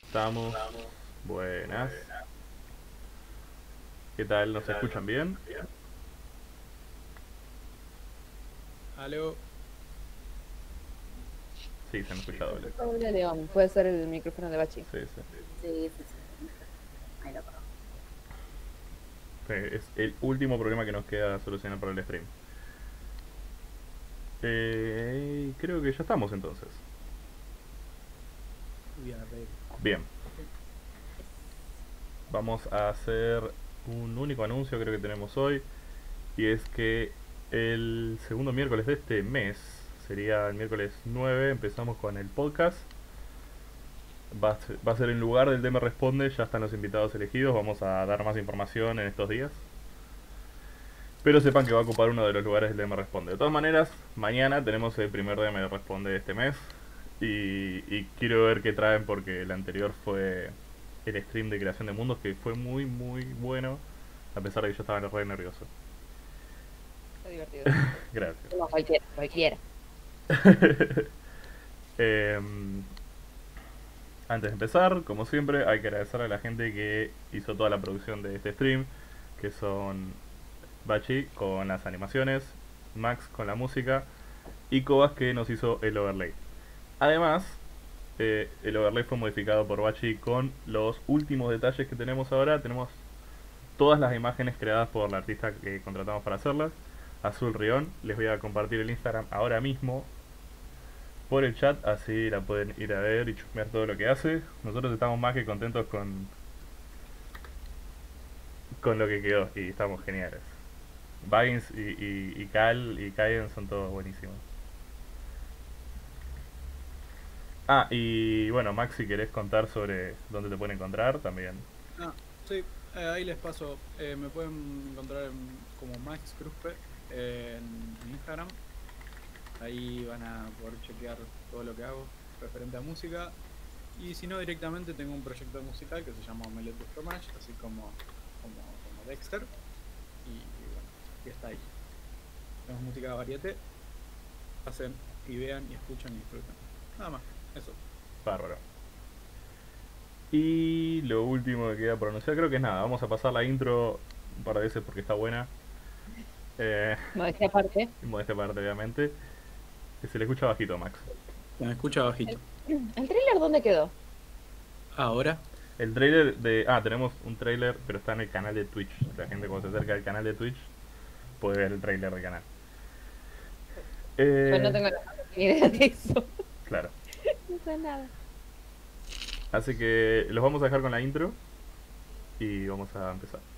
Estamos. Buenas. ¿Qué tal? ¿Nos escuchan bien? Aló. Sí, se me escucha doble. Hola, León. Puede ser el micrófono de Bachi. Sí, sí. Sí, sí, sí. Ahí lo conozco. Es el último problema que nos queda solucionar para el stream. Creo que ya estamos entonces. Uy, arreglo. Bien. Vamos a hacer un único anuncio, creo que tenemos hoy. Y es que el segundo miércoles de este mes, sería el miércoles 9, empezamos con el podcast. Va a ser en lugar del DM Responde, ya están los invitados elegidos, vamos a dar más información en estos días. Pero sepan que va a ocupar uno de los lugares del DM Responde. De todas maneras, mañana tenemos el primer DM Responde de este mes. Y quiero ver qué traen porque el anterior fue el stream de creación de mundos que fue muy muy bueno. A pesar de que yo estaba re nervioso. Está divertido. Está divertido. Gracias. No, cualquiera, cualquiera. Em, Antes de empezar, como siempre, hay que agradecer a la gente que hizo toda la producción de este stream, que son Bachi con las animaciones, Max con la música y Cobas que nos hizo el overlay. Además, el overlay fue modificado por Bachi con los últimos detalles que tenemos ahora. Tenemos todas las imágenes creadas por la artista que contratamos para hacerlas, Azul Rion. Les voy a compartir el Instagram ahora mismo por el chat, así la pueden ir a ver y chusmear todo lo que hace. Nosotros estamos más que contentos con lo que quedó y estamos geniales. Baggins y Cal y Kaiden son todos buenísimos. Ah, y bueno, Max, si querés contar sobre dónde te pueden encontrar, también. Ah, sí, ahí les paso. Me pueden encontrar como Max Cruzpe en Instagram. Ahí van a poder chequear todo lo que hago referente a música. Y si no, directamente tengo un proyecto musical que se llama Omelette de Fromage, así como Dexter. Y bueno, y está ahí. Tenemos música variete. Hacen y vean y escuchan y disfruten. Nada más, eso. Bárbaro. Y lo último que queda por anunciar, creo que es nada. Vamos a pasar la intro un par de veces porque está buena. Modestia aparte. Modestia aparte, obviamente. Que se le escucha bajito, Max. Se me escucha bajito. ¿El tráiler dónde quedó? Ahora. El trailer de... Ah, tenemos un trailer, pero está en el canal de Twitch. La gente cuando se acerca al canal de Twitch puede ver el trailer del canal. Yo no tengo ni idea de eso. Claro. No sé nada. Así que los vamos a dejar con la intro y vamos a empezar.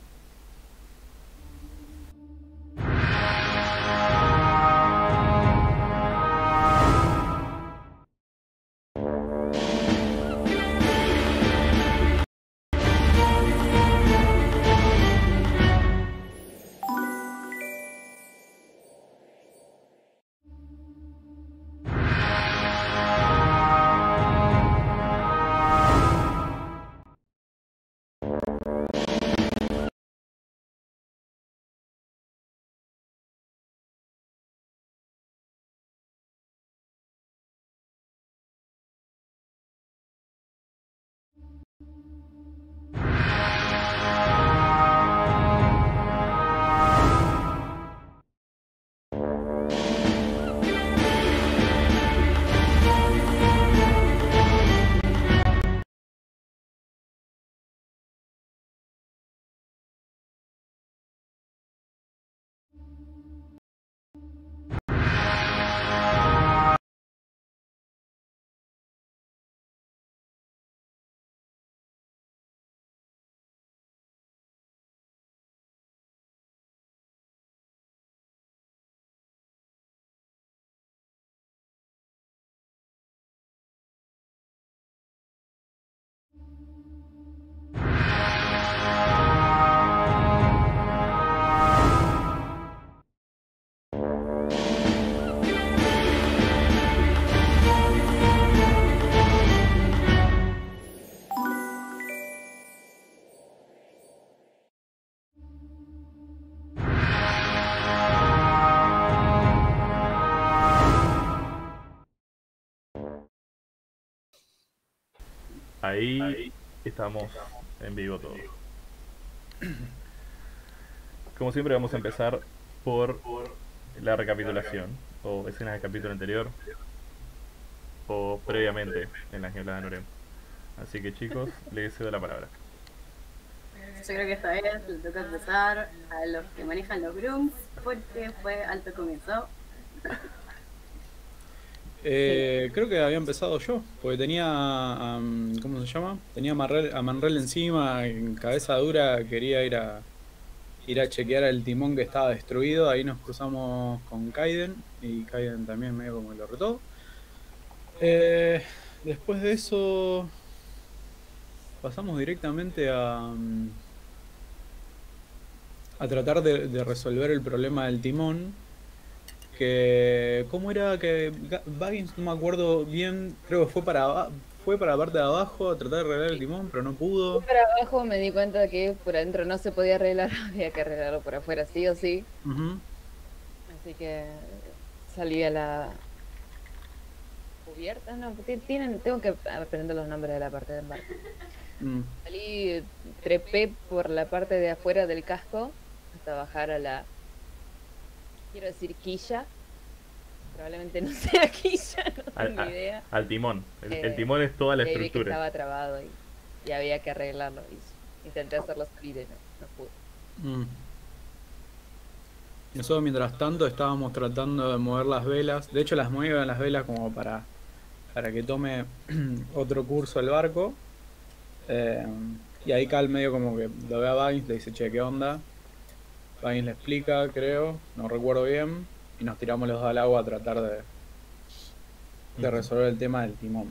Ahí estamos en vivo todos. Como siempre vamos a empezar por la recapitulación o escenas del capítulo anterior o previamente en las nieblas de Norem. Así que chicos, les cedo la palabra. Yo creo que esta vez le toca empezar a los que manejan los grooms porque fue alto comienzo. Creo que había empezado yo, porque tenía, ¿cómo se llama? Tenía a Manrel encima, en cabeza dura, quería ir a chequear el timón que estaba destruido. Ahí nos cruzamos con Kaiden, y Kaiden también medio como lo retó. Después de eso, pasamos directamente a tratar de resolver el problema del timón. Que ¿cómo era que Baggins, no me acuerdo bien, creo que fue para la parte de abajo a tratar de arreglar el timón, pero no pudo. Por abajo me di cuenta que por adentro no se podía arreglar, había que arreglarlo por afuera sí o sí. Así que salí a la cubierta, no, tengo que aprender los nombres de la parte de embarque. Salí, trepé por la parte de afuera del casco hasta bajar a la, quiero decir, quilla. Probablemente no sea quilla, no tengo idea. Al timón. El timón es toda la Vi que estructura. estaba trabado y había que arreglarlo. Y intenté hacerlo salir y no pude. Nosotros mientras tanto estábamos tratando de mover las velas. De hecho las mueven las velas como para que tome otro curso el barco. Y ahí Cal medio como que lo ve a Baggins, le dice, che, ¿qué onda? Baggins le explica, creo, no recuerdo bien. Y nos tiramos los dos al agua a tratar de resolver el tema del timón.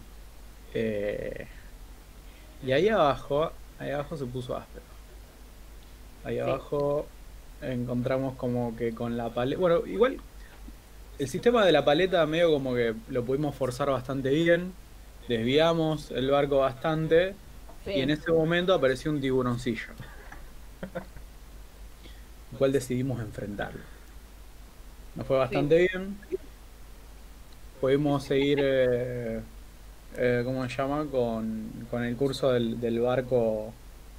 Y ahí abajo se puso áspero. Ahí abajo encontramos como que con la paleta... Bueno, igual el sistema de la paleta medio como que lo pudimos forzar bastante bien. Desviamos el barco bastante. Sí. Y en ese momento apareció un tiburoncillo. El cual decidimos enfrentarlo. Nos fue bastante bien. Pudimos seguir, ¿cómo se llama? Con el curso del barco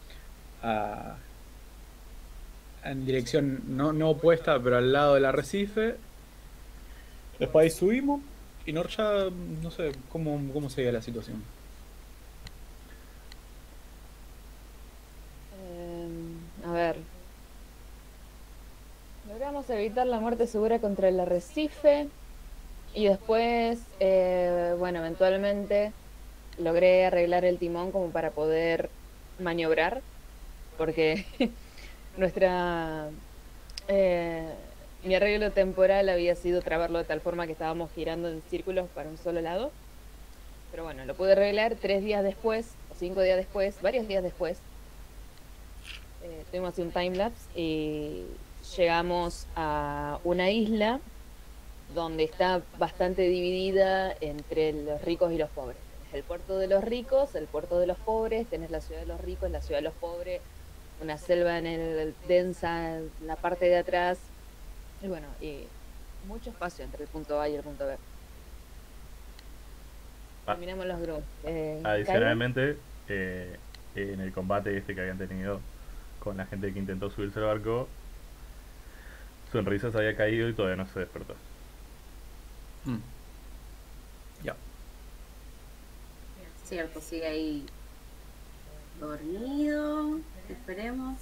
en dirección no opuesta, pero al lado del arrecife. Después ahí subimos y ya no sé cómo seguía la situación. A ver. Logramos evitar la muerte segura contra el arrecife. Y después, bueno, eventualmente logré arreglar el timón como para poder maniobrar. Porque mi arreglo temporal había sido trabarlo de tal forma que estábamos girando en círculos para un solo lado. Pero bueno, lo pude arreglar 3 días después, o 5 días después, varios días después. Tuvimos un timelapse y llegamos a una isla donde está bastante dividida entre los ricos y los pobres. Tenés el puerto de los ricos, el puerto de los pobres, tenés la ciudad de los ricos, la ciudad de los pobres, una selva densa en la parte de atrás, y bueno, y mucho espacio entre el punto A y el punto B. Terminamos los grupos. Adicionalmente, en el combate que habían tenido con la gente que intentó subirse al barco, Sonrisas había caído y todavía no se despertó. Ya. Cierto, sigue ahí dormido. Esperemos.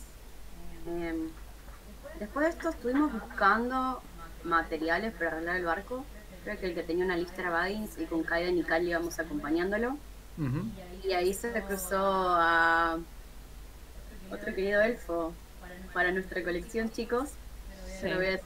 Después de esto estuvimos buscando materiales para arreglar el barco. Creo que el que tenía una lista era Baggins y con Kaiden y Cal íbamos acompañándolo. Y ahí se cruzó a otro querido elfo para nuestra colección, chicos. Sí. Lo voy a decir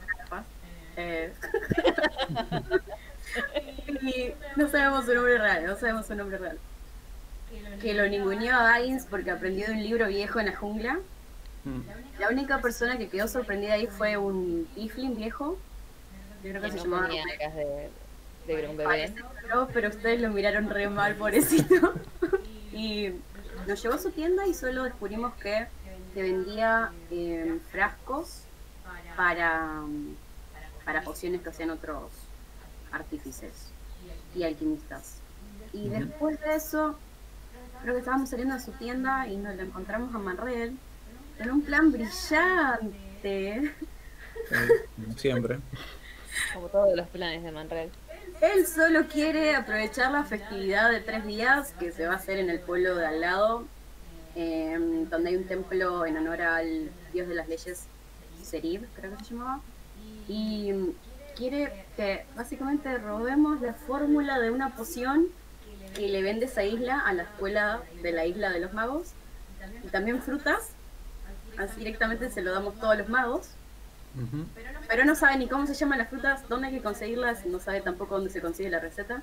y no sabemos su nombre real, que lo ninguneó a Baggins porque aprendió de un libro viejo en la jungla. La única persona que quedó sorprendida ahí fue un tiefling viejo. Yo creo que se llamaba de un bebé. No, pero ustedes lo miraron re mal, pobrecito. Y nos llevó a su tienda y solo descubrimos que se vendía frascos para pociones que hacían otros artífices y alquimistas. Y después de eso creo que estábamos saliendo de su tienda y nos lo encontramos a Manred en un plan brillante. Como siempre. Como todos los planes de Manred. Él solo quiere aprovechar la festividad de 3 días que se va a hacer en el pueblo de al lado, donde hay un templo en honor al dios de las leyes, Serib, creo que se llamaba. Y quiere que básicamente robemos la fórmula de una poción y le vende esa isla a la escuela de la isla de los magos. Y también frutas, así directamente se lo damos todos los magos. Pero no sabe ni cómo se llaman las frutas, dónde hay que conseguirlas, no sabe tampoco dónde se consigue la receta.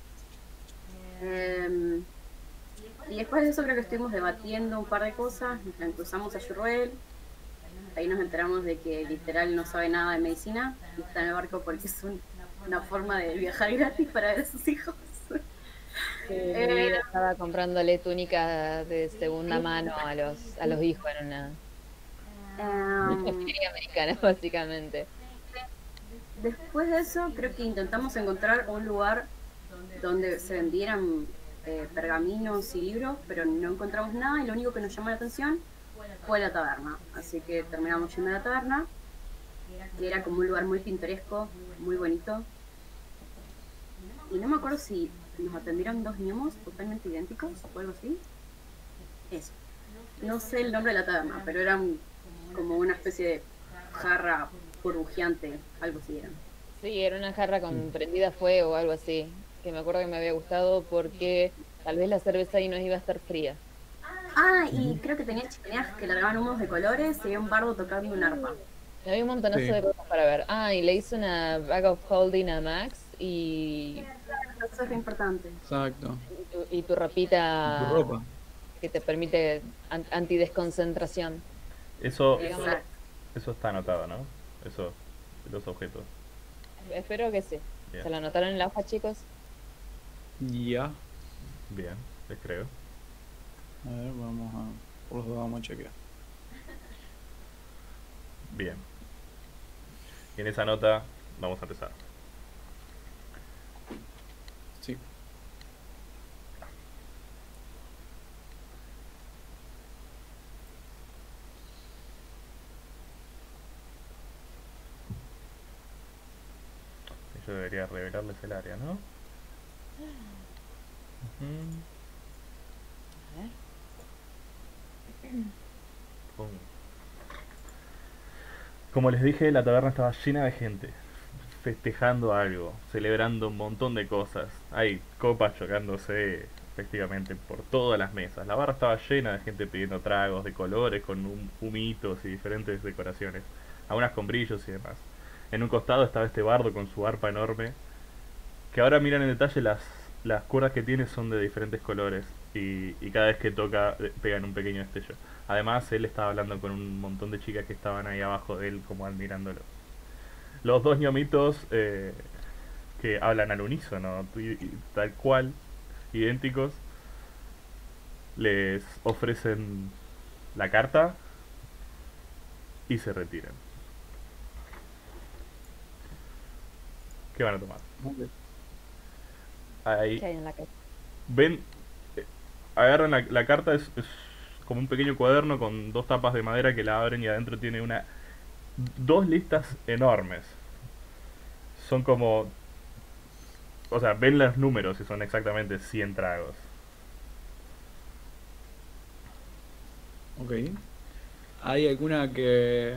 Y después de eso creo que estuvimos debatiendo un par de cosas, nos cruzamos a Yuruel, ahí nos enteramos de que literal no sabe nada de medicina y está en el barco porque es una forma de viajar gratis para ver a sus hijos. Mi vida estaba comprándole túnicas de segunda mano a los hijos en una feria americana, básicamente. Después de eso, creo que intentamos encontrar un lugar donde se vendieran pergaminos y libros, pero no encontramos nada y lo único que nos llamó la atención fue la taberna. Así que terminamos yendo a la taberna, que era como un lugar muy pintoresco, muy bonito. Y no me acuerdo si nos atendieron 2 gnomos totalmente idénticos o algo así. Eso. No sé el nombre de la taberna, pero eran como una especie de jarra burbujeante, algo así eran. Sí, era una jarra con prendida a fuego o algo así, que me acuerdo que me había gustado porque tal vez la cerveza ahí no iba a estar fría. Ah, y creo que tenía chimeneas que largaban humos de colores y había un bardo tocando un arpa. Había un montonazo de cosas para ver. Ah, y le hice una bag of holding a Max y... Eso es re importante. Exacto. Y tu ropita Tu ropa. que te permite antidesconcentración. Eso Exacto. está anotado, ¿no? Eso, los objetos. Espero que sí. Bien. ¿Se lo anotaron en la hoja, chicos? Ya. Bien, les creo. A ver, por los dos vamos a chequear. Bien. Y en esa nota vamos a empezar. Sí. Yo debería revelarles el área, ¿no? A ver. Pum. Como les dije, la taberna estaba llena de gente, festejando algo, celebrando un montón de cosas. Hay copas chocándose prácticamente por todas las mesas. La barra estaba llena de gente pidiendo tragos de colores, con humitos y diferentes decoraciones, algunas con brillos y demás. En un costado estaba este bardo con su arpa enorme, que ahora miran en detalle las cuerdas que tiene son de diferentes colores y cada vez que toca pegan un pequeño destello. Además, él estaba hablando con un montón de chicas que estaban ahí abajo de él como admirándolo. Los 2 ñomitos que hablan al unísono, tal cual, idénticos, les ofrecen la carta y se retiran. ¿Qué van a tomar? Ahí ¿Qué hay en la casa? ven, agarran la carta, es como un pequeño cuaderno con 2 tapas de madera que la abren y adentro tiene 2 listas enormes. Son como, o sea, ven los números y son exactamente 100 tragos. Ok. ¿Hay alguna que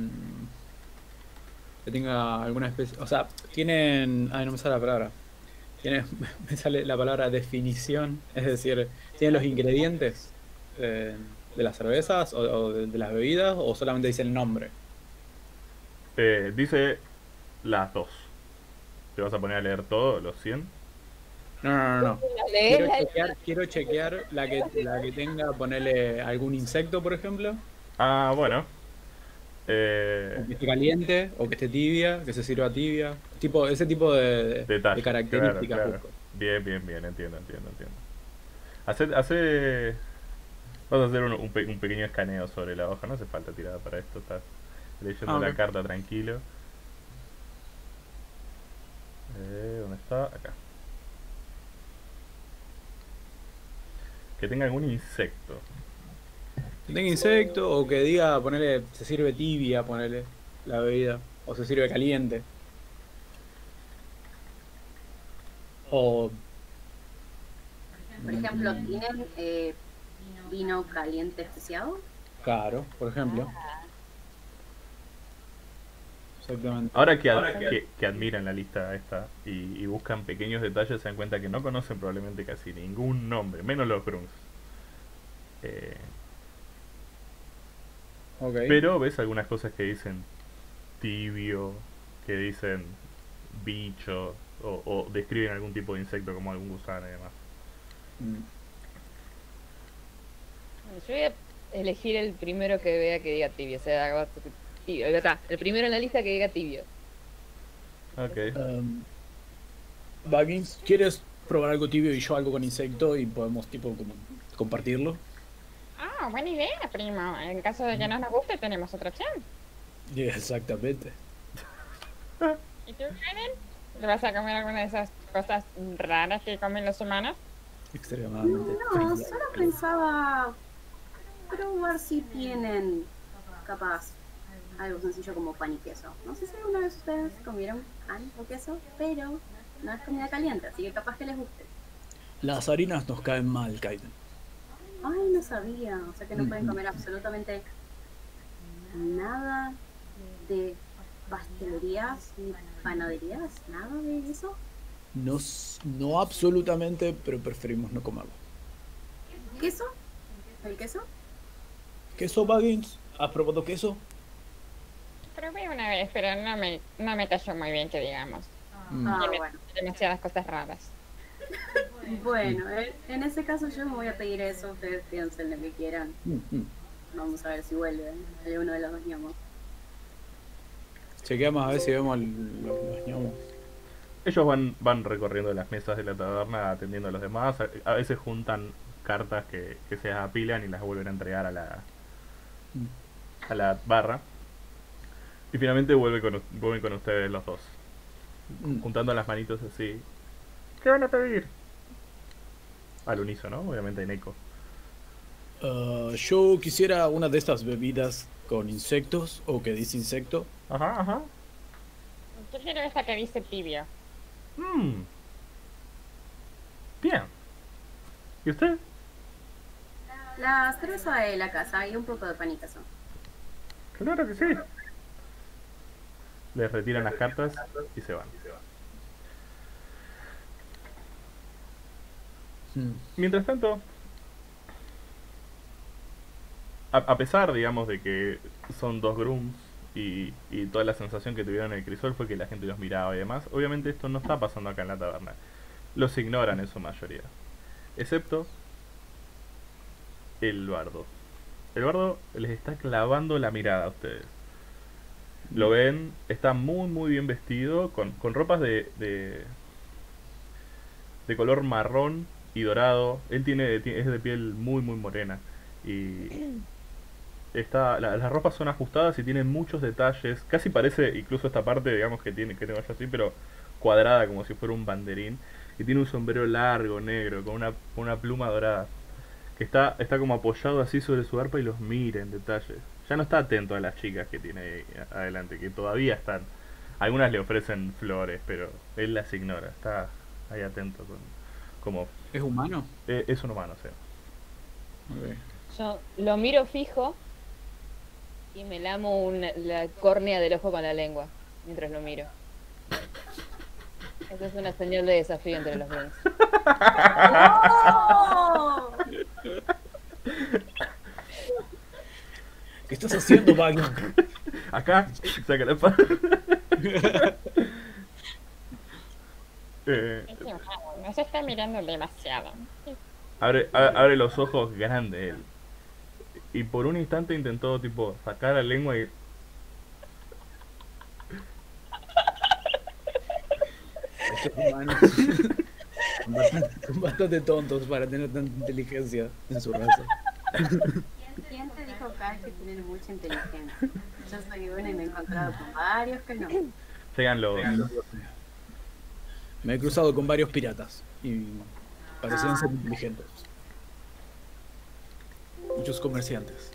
tenga alguna especie? O sea, tienen... Ay, no me sale la palabra. Me sale la palabra definición. Es decir, ¿tienen los ingredientes de las cervezas o de las bebidas o solamente dice el nombre? Dice las 2. ¿Te vas a poner a leer todo, los 100? No. Léela. Quiero chequear la que tenga, ponerle algún insecto, por ejemplo. Ah, bueno. O que esté caliente, o que esté tibia, que se sirva tibia. Ese tipo de Detalle, características. claro. Busco. Bien, entiendo. Vamos a hacer un pequeño escaneo sobre la hoja, no hace falta tirada para esto, estás leyendo la Ok. carta tranquilo. ¿Dónde está? Acá. que tenga algún insecto. Que tenga insecto o que diga, ponerle, se sirve tibia, ponerle la bebida. O se sirve caliente. O... Por ejemplo, ¿tienen vino caliente especiado? Claro, por ejemplo. Exactamente. Ahora que admiran la lista esta y buscan pequeños detalles, se dan cuenta que no conocen probablemente casi ningún nombre, menos los grunts. Okay. Pero ves algunas cosas que dicen tibio, que dicen bicho, o describen algún tipo de insecto como algún gusano y demás. Yo voy a elegir el primero que vea que diga tibio. O sea, tibio. El primero en la lista que diga tibio. Ok. Baggins, ¿quieres probar algo tibio y yo algo con insecto y podemos tipo como compartirlo? Ah, buena idea, primo. En caso de que no nos guste, tenemos otra opción. Exactamente. ¿Y tú, Karen? ¿Le vas a comer alguna de esas cosas raras que comen los humanos? Extremadamente. No, solo pensaba probar si tienen capaz algo sencillo como pan y queso. No sé si alguna vez ustedes comieron pan o queso, pero no es comida caliente, así que capaz que les guste. Las harinas nos caen mal, Kaiden. Ay, no sabía. O sea que no pueden comer absolutamente nada de pastelerías ni panaderías, nada de eso. No absolutamente, pero preferimos no comerlo. ¿Queso? ¿El queso? ¿Queso, Baggins? ¿Has probado queso? Probé una vez, pero no me cayó muy bien, que digamos. Ah, Tiene bueno. demasiadas cosas raras. Bueno, en ese caso yo me voy a pedir eso. Ustedes piensen lo que quieran. Vamos a ver si vuelve uno de los dos ñomos. Chequeamos a ver si vemos los ñomos. Ellos van recorriendo las mesas de la taberna atendiendo a los demás. A veces juntan cartas que se apilan y las vuelven a entregar a la barra. Y finalmente vuelven con ustedes los dos. Juntando las manitos así. ¿Qué van a pedir? Al unísono, obviamente en eco. Yo quisiera una de estas bebidas con insectos o que dice insecto. Ajá. Yo quiero esta que dice tibio. Bien. ¿Y usted? La cerveza de la casa y un poco de pan y queso. Claro que sí. Les retiran las cartas y se van. Mientras tanto, a pesar, digamos, de que son dos grooms y toda la sensación que tuvieron en el crisol fue que la gente los miraba y demás, obviamente esto no está pasando acá en la taberna. Los ignoran en su mayoría. Excepto el bardo. El bardo les está clavando la mirada a ustedes. Lo ven, está muy bien vestido, con ropas de color marrón y dorado. Él es de piel muy morena. Y las ropas son ajustadas y tienen muchos detalles. Casi parece, incluso esta parte, digamos, que tengo yo así, pero cuadrada como si fuera un banderín. Y tiene un sombrero largo, negro, con una pluma dorada. Que está como apoyado así sobre su arpa y los mira en detalle. Ya no está atento a las chicas que tiene ahí adelante, que todavía están. Algunas le ofrecen flores, pero él las ignora. Está ahí atento como... ¿Es humano? Es un humano, sí. Okay. Yo lo miro fijo y me lamo la córnea del ojo con la lengua mientras lo miro. Esa es una señal de desafío entre los dos. ¡Oh! ¿Qué estás haciendo, Baggins? Acá, saca la espada. Nos está mirando demasiado. Abre los ojos grandes él. Y por un instante intentó tipo sacar la lengua y... Estos humanos son bastante tontos para tener tanta inteligencia en su raza. ¿Quién te dijo acá que tienen mucha inteligencia? Yo soy una y me he encontrado con varios que no. Llegan los... Me he cruzado con varios piratas y parecían ser inteligentes. muchos comerciantes.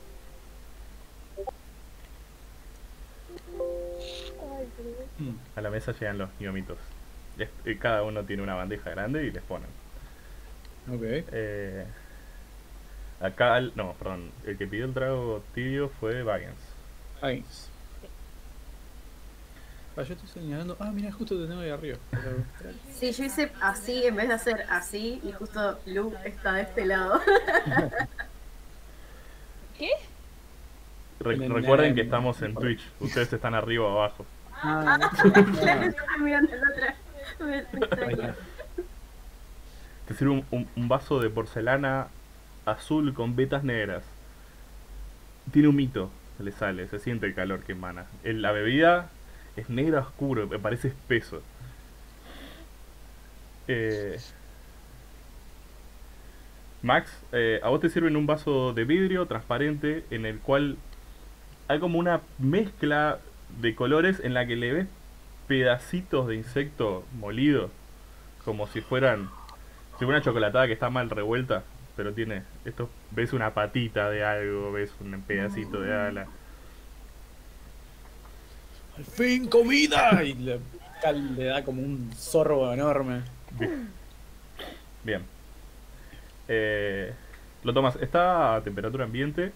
A la mesa llegan los gnomitos. Y cada uno tiene una bandeja grande y les ponen. Ok. Acá, no, perdón, el que pidió el trago tibio fue Baggins. Ahí. Yo estoy señalando. Ah, mira, justo te tengo ahí arriba. Sí, yo hice así en vez de hacer así y justo Lu está de este lado. ¿Qué? Recuerden que estamos en Twitch. Ustedes están arriba o abajo. Claro, estoy mirando la otra. Me extraña. Te sirve un vaso de porcelana azul con vetas negras. Tiene un mito que le sale, se siente el calor que emana. La bebida es negra oscuro, me parece espeso. Max, a vos te sirven un vaso de vidrio transparente en el cual hay como una mezcla de colores en la que le ves pedacitos de insecto molido, como si fueran una chocolatada que está mal revuelta, pero tiene esto, ves una patita de algo, ves un pedacito de ala. ¡Al fin comida! Y le da como un sorbo enorme. Bien. Lo tomas, está a temperatura ambiente.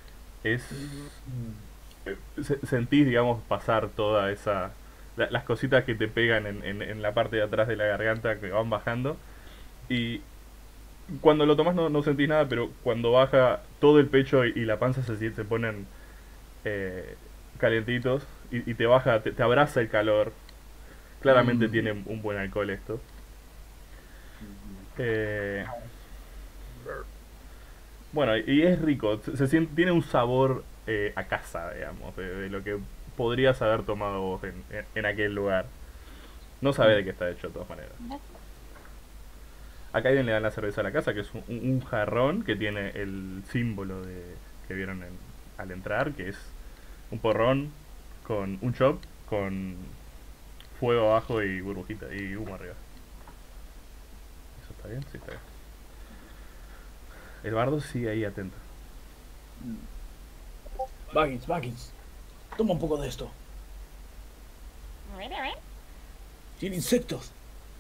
Sentís, digamos, pasar toda esa... las cositas que te pegan en la parte de atrás de la garganta que van bajando. Y cuando lo tomas no sentís nada, pero cuando baja todo el pecho y la panza se ponen calientitos y te baja, te abraza el calor. Claramente tiene un buen alcohol esto. Bueno, y es rico, tiene un sabor a casa, digamos, de lo que podrías haber tomado vos en aquel lugar. No sabés de qué está hecho de todas maneras. Acá alguien le dan la cerveza a la casa, que es un jarrón que tiene el símbolo que vieron al entrar, que es un porrón con un chop, con fuego abajo y burbujita y humo arriba. ¿Eso está bien? Sí, está bien. El bardo sigue ahí atento. Baggins. Toma un poco de esto. A ver. Tiene insectos.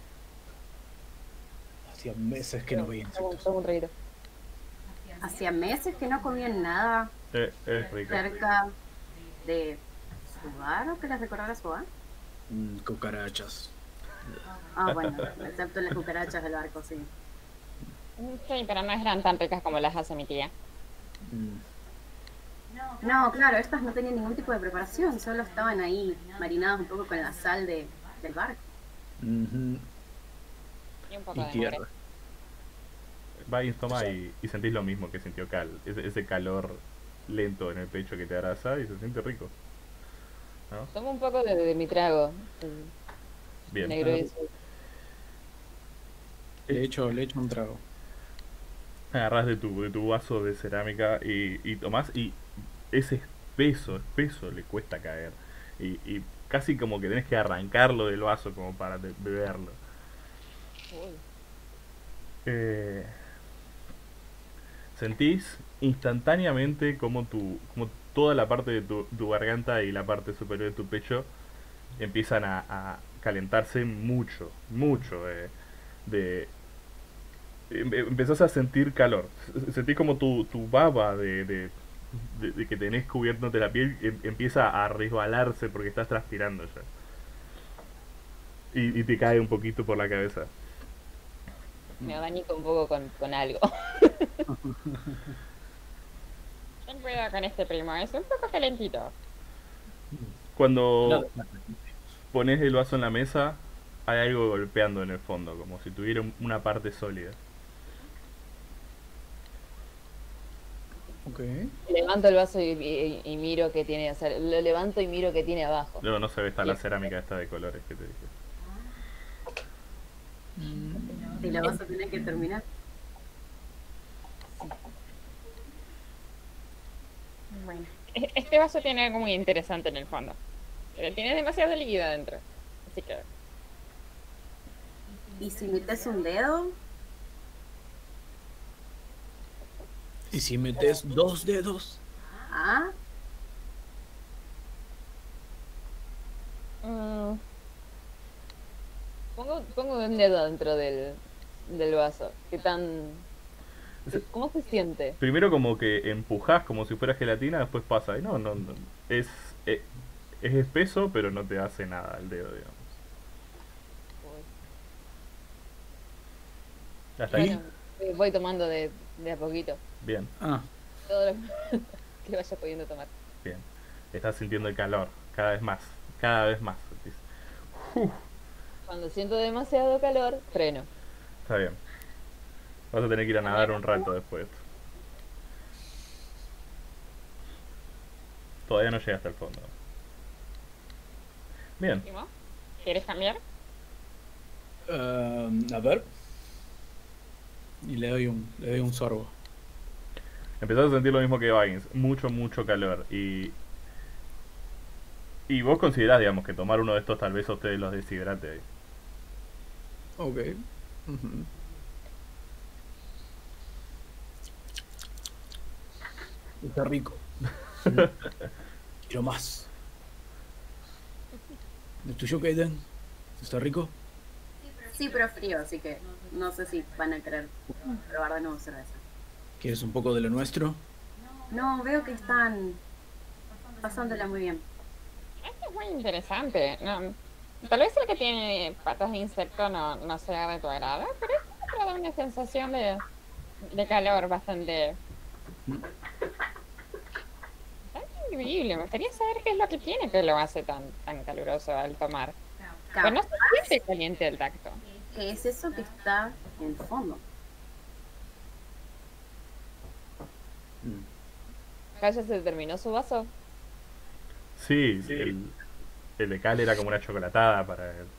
Hacía meses que no veía insectos. Toma un traguito. Hacía meses que no comían nada Es rico. cerca de su bar, ¿o que les recordara su bar? Cucarachas. Ah, bueno, excepto las cucarachas del barco, sí. Sí, pero no eran tan ricas como las hace mi tía. No, claro, estas no tenían ningún tipo de preparación, solo estaban ahí marinadas un poco con la sal del barco. Y un poco Y de tierra. mugre. Baggins toma y sentís lo mismo que sintió Cal. Ese calor lento en el pecho que te abraza y se siente rico. ¿No? Toma un poco de mi trago. Bien. Negro ese. Le echo un trago. Agarrás de tu vaso de cerámica y tomás y es espeso le cuesta caer. Y casi como que tenés que arrancarlo del vaso como para beberlo. Sentís instantáneamente como toda la parte de tu garganta y la parte superior de tu pecho empiezan a calentarse mucho. Empezás a sentir calor. Sentís como tu baba de que tenés cubierto la piel empieza a resbalarse porque estás transpirando ya. Y te cae un poquito por la cabeza. Me abanico un poco con algo. Ten cuidado con este primo, es un poco calentito. Cuando pones el vaso en la mesa, hay algo golpeando en el fondo, como si tuviera una parte sólida. Ok. Levanto el vaso y miro qué tiene. O sea, lo levanto y miro qué tiene abajo. Luego no se ve, está la cerámica esta de colores que te dije. Y la vas a tener que terminar. Bueno, este vaso tiene algo muy interesante en el fondo. Pero tiene demasiado líquido adentro. Así que... Y si metes un dedo, ¿Y si metes 2 dedos? Ah, Mm, pongo un dedo dentro del vaso. ¿Qué tan... ¿Cómo se siente? Primero como que empujás como si fuera gelatina, después pasa. Y no. Es, eh, es espeso, pero no te hace nada el dedo, digamos. ¿Hasta ahí? Bueno, voy tomando de a poquito. Bien, Ah, Todo lo que vaya pudiendo tomar. bien. Estás sintiendo el calor, cada vez más. Cada vez más. Sentís. Uf, Cuando siento demasiado calor, freno. está bien. Vas a tener que ir a nadar un rato después. Todavía no llegaste hasta el fondo. Bien, ¿Y vos? ¿Quieres cambiar? a ver. Y le doy un sorbo. empezás a sentir lo mismo que Baggins. Mucho calor. Y vos considerás, digamos, que tomar uno de estos tal vez a ustedes los deshidrate ahí. Ok. Ujú. Está rico. Quiero más. ¿El tuyo, Kaiden? ¿Está rico? sí, pero frío, así que no sé si van a querer probar de nuevo cerveza. ¿Quieres un poco de lo nuestro? No, veo que están pasándola muy bien. Esto es muy interesante. No, tal vez el que tiene patas de insecto no sea de tu agrado, pero esto me da una sensación de calor bastante increíble. Me gustaría saber qué es lo que tiene que lo hace tan caluroso al tomar. Pero no se siente caliente al tacto. ¿Qué es eso que está en el fondo? ¿Calla se terminó su vaso? Sí, el de Cal era como una chocolatada para él.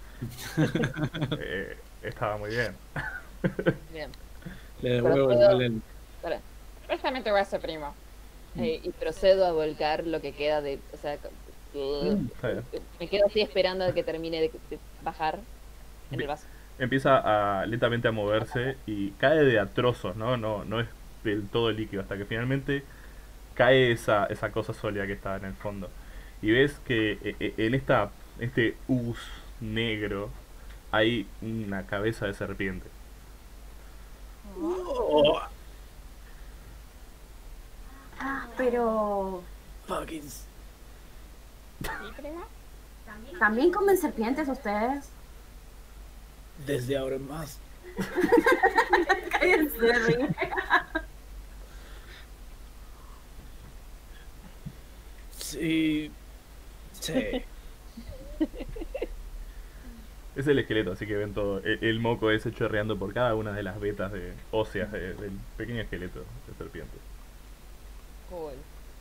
Estaba muy bien. Bien. Le devuelvo Procedo, el... para, Préstame tu vaso, primo. y procedo a volcar lo que queda de... O sea, Está bien. me quedo así esperando a que termine de bajar en el vaso. Empieza lentamente a moverse y cae de a trozos, ¿no? No es del todo líquido, hasta que finalmente cae esa cosa sólida que está en el fondo. Y ves que en este hus negro hay una cabeza de serpiente. Oh, Ah, pero Buggins. ¿Sí, primo? ¿también comen serpientes ustedes? Desde ahora en más. Cállense, Rick. Sí. Sí. Es el esqueleto, así que ven todo el moco ese chorreando por cada una de las vetas óseas del pequeño esqueleto de serpiente. Cool.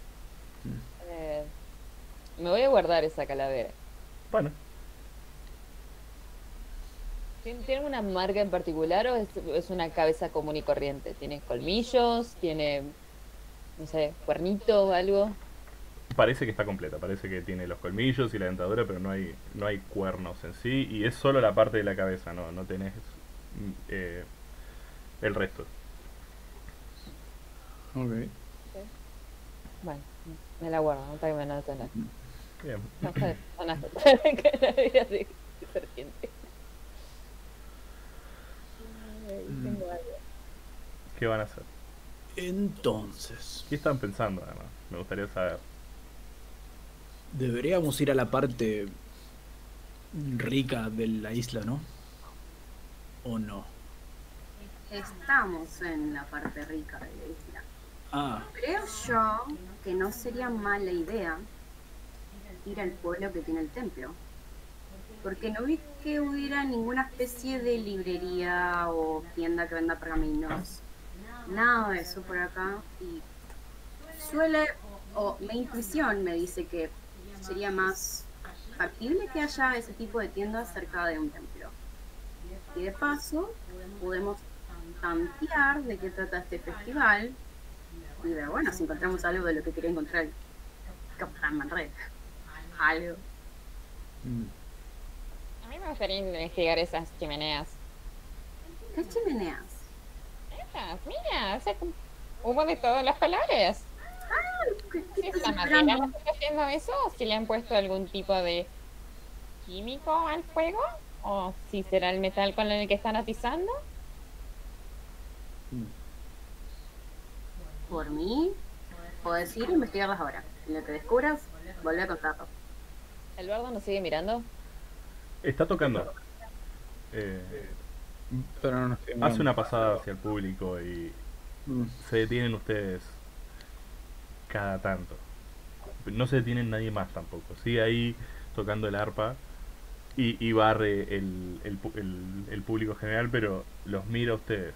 Me voy a guardar esa calavera. Bueno, ¿Tiene una marca en particular o es una cabeza común y corriente? ¿Tiene colmillos? ¿Tiene, no sé, cuernito o algo? parece que está completa, parece que tiene los colmillos y la dentadura, pero no hay cuernos en sí, y es solo la parte de la cabeza, no tenés el resto. Ok. Bueno, me la guardo, no tengo nada de nada. Bien. No sé, sonaste. Calavera de serpiente. Tengo algo. ¿Qué van a hacer? Entonces, ¿Qué están pensando, además? Me gustaría saber. deberíamos ir a la parte rica de la isla, ¿no? ¿O no? Estamos en la parte rica de la isla. Ah, Creo yo que no sería mala idea ir al pueblo que tiene el templo. Porque no vi que hubiera ninguna especie de librería o tienda que venda pergaminos. Nada de eso por acá. Y mi intuición me dice que sería más factible que haya ese tipo de tiendas cerca de un templo. Y de paso, podemos tantear de qué trata este festival y ver, bueno, si encontramos algo de lo que quería encontrar el Capitán Manred. Algo. A mí me gustaría investigar esas chimeneas. ¿Qué chimeneas? Esas, mira, hubo de todos los colores. ¿Qué Si es estás la madera esperando? la que está haciendo eso, o si le han puesto algún tipo de químico al fuego, o si será el metal con el que están atizando. Por mí, podés ir e investigarlas ahora. En lo que descubras, volvé a contarlo. ¿El bardo nos sigue mirando? Está tocando. Pero no nos quedamos. Hace una pasada hacia el público y se detienen ustedes cada tanto. No se detienen nadie más tampoco. Sigue ahí tocando el arpa y barre el público general, pero los mira a ustedes.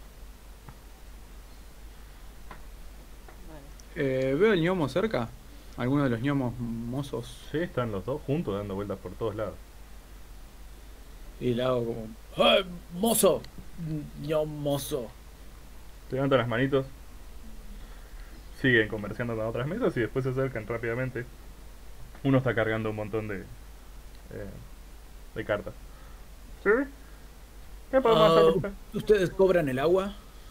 Bueno, ¿Veo el gnomo cerca? ¿Alguno de los gnomos mozos? Sí, están los dos juntos dando vueltas por todos lados. Y le hago como... ¡Ah, mozo! Gnomo mozo. Levantan las manitos. Siguen conversando con otras mesas y después se acercan rápidamente. Uno está cargando un montón de cartas. ¿Sí? ¿Qué podemos hacer por usted? ¿Ustedes cobran el agua?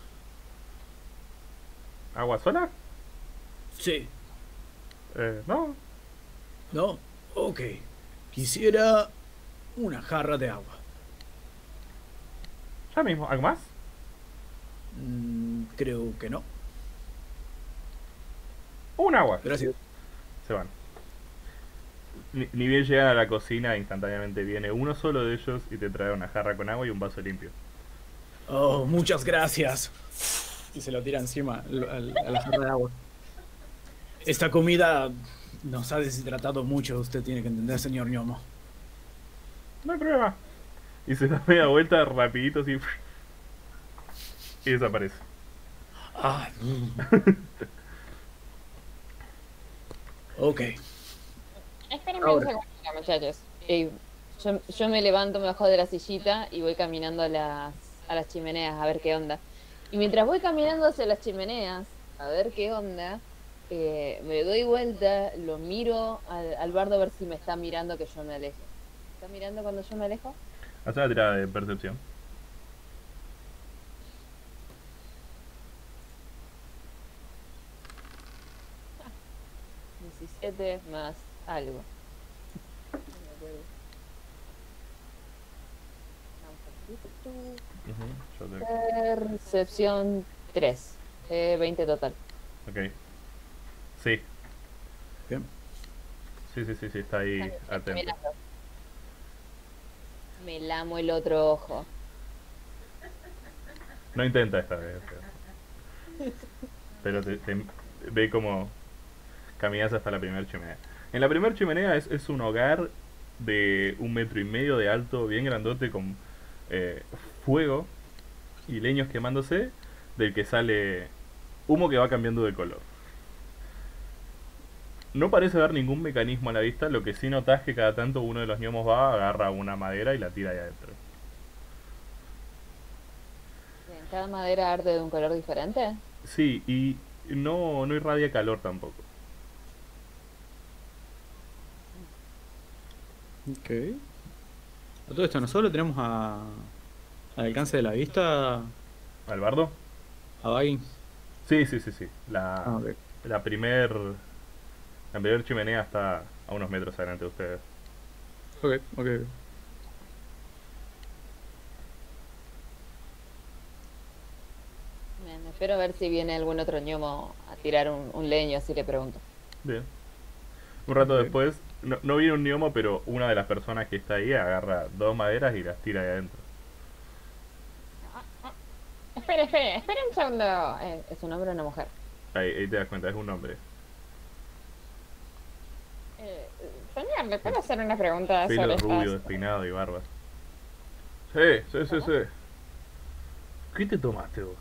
¿Agua sola? Sí. No. ¿No? Ok. Quisiera una jarra de agua. Ya mismo. ¿Algo más? Creo que no. Un agua. Gracias. Se van. Ni bien llegan a la cocina, instantáneamente viene uno solo de ellos y te trae una jarra con agua y un vaso limpio. Oh, muchas gracias. Y se lo tira encima a la jarra de agua. Esta comida nos ha deshidratado mucho, usted tiene que entender, señor gnomo. No hay problema. Y se da media vuelta rapidito así. Y desaparece. Ah. Ok. Espérenme Ahora. un segundo, muchachos. yo me levanto, me bajo de la sillita y voy caminando a las chimeneas a ver qué onda. Y mientras voy caminando hacia las chimeneas a ver qué onda, me doy vuelta, lo miro al bardo a ver si me está mirando que yo me aleje. ¿Está mirando cuando yo me alejo? Hace una tirada de percepción. Ah, 17 más algo. No me acuerdo. Yo te... Percepción 3. 20 total. Ok. Sí. Bien. Sí, está ahí atento. Me lamo el otro ojo. No intenta esta vez. Pero te ve como caminas hasta la primera chimenea. En la primera chimenea es un hogar de 1,5 metros de alto, bien grandote, con fuego y leños quemándose, del que sale humo que va cambiando de color. No parece haber ningún mecanismo a la vista, lo que sí notas es que cada tanto uno de los gnomos va, agarra una madera y la tira ahí adentro. Bien, ¿cada madera arde de un color diferente? Sí, y no irradia calor tampoco. Ok. A todo esto, nosotros tenemos al alcance de la vista ¿Al bardo? a Baggins. Sí. Ok. La primer chimenea está a unos metros adelante de ustedes. Ok. Bien, espero a ver si viene algún otro ñomo a tirar un leño, así le pregunto. Bien. Un rato Ok. después, no viene un gnomo, pero una de las personas que está ahí agarra 2 maderas y las tira ahí adentro. Espere un segundo. ¿Es un hombre o una mujer? Ahí te das cuenta, es un hombre. Señor, ¿le puedo hacer una pregunta Pelo sobre rubio, estas? despeinado y barba. Sí. ¿Qué te tomaste vos?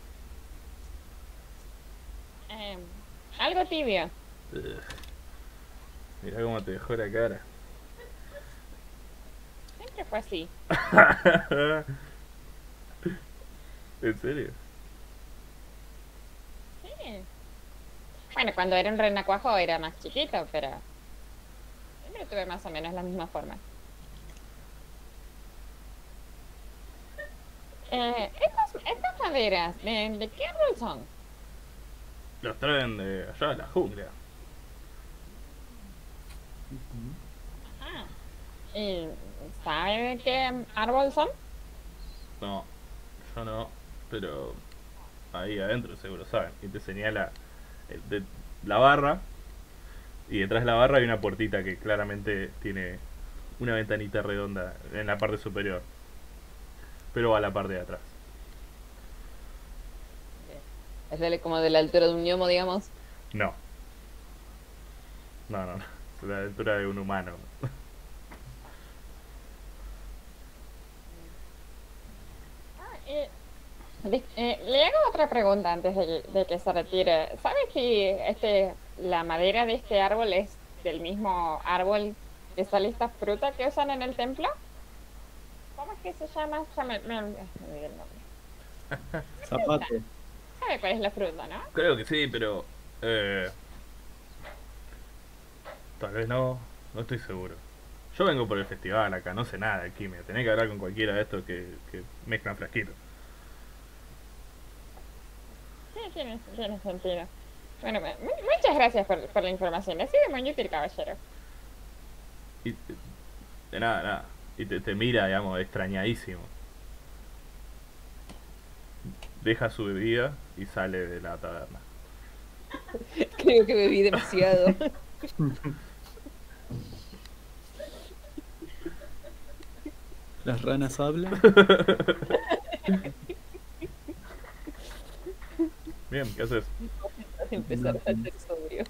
Algo tibio. Ugh. Mirá cómo te dejó la cara. Siempre fue así. ¿En serio? Sí. Bueno, cuando era un renacuajo era más chiquito, pero siempre tuve más o menos la misma forma. Estas maderas, ¿de qué árbol son? Los traen de allá de la jungla. Ah, ¿y sabe de qué árbol son? No, yo no, pero ahí adentro seguro saben. Y te señala la barra, y detrás de la barra hay una puertita que claramente tiene una ventanita redonda en la parte superior, pero va a la parte de atrás. Es como de la altura de un gnomo, digamos. No. No, no, no. Es la altura de un humano. Le hago otra pregunta antes de que se retire. ¿Sabe si la madera de este árbol es del mismo árbol que sale esta fruta que usan en el templo? ¿Cómo es que se llama? Ya me olvidé el nombre. Zapato. ¿Sabe cuál es la fruta, no? Creo que sí, pero... tal vez no. No estoy seguro. Yo vengo por el festival acá, no sé nada de química. Tenés que hablar con cualquiera de estos que mezclan frasquitos. Sí, tiene sentido. Bueno, muchas gracias por la información. Ha sido muy útil, caballero. Y, de nada, nada. Y te mira, digamos, extrañadísimo. Deja su bebida y sale de la taberna. Creo que bebí demasiado. ¿Las ranas hablan? Bien, ¿qué haces? Empezar a ser sobrio.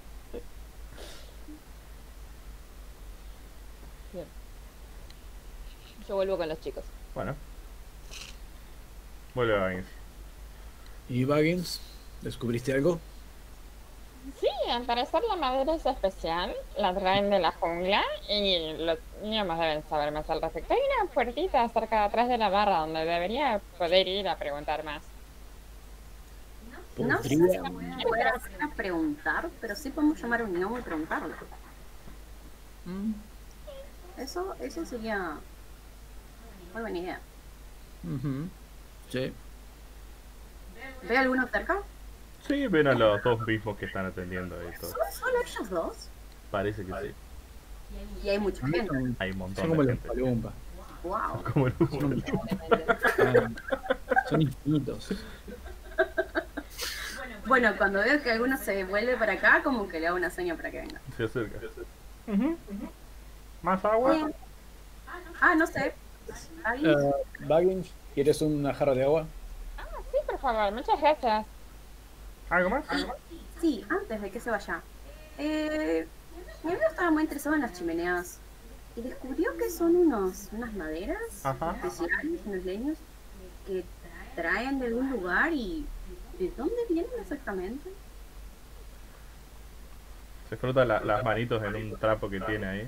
Bien. Yo vuelvo con los chicos. Bueno. Vuelve a Vinci. ¿Y Baggins? ¿Descubriste algo? Sí, al parecer la madera es especial, la traen de la jungla y los niños deben saber más al respecto. Hay una puertita cerca de atrás de la barra donde debería poder ir a preguntar más. No sé si Podría. poder hacer a preguntar, pero sí podemos llamar a un gnomo y preguntarle. Eso sería muy buena idea. Ujú. Sí. ¿Ve alguno cerca? Sí, ven a los dos mismos que están atendiendo esto. ¿Son solo ellos dos? Parece que sí. Y hay mucha gente. Hay un montón Son como de los gente. palumpas. Wow. Como el Son, son infinitos. Bueno, cuando veo que alguno se vuelve para acá, como que le hago una seña para que venga. Se acerca. ¿Más agua? No sé. ¿Alguien? Baggins, ¿quieres una jarra de agua? Sí, por favor, muchas gracias. ¿Algo más? Sí, antes de que se vaya. Mi amigo estaba muy interesado en las chimeneas y descubrió que son unas maderas Ajá. especiales, unos leños que traen de algún lugar y ¿de dónde vienen exactamente? Se frota las manitos en un trapo que tiene ahí.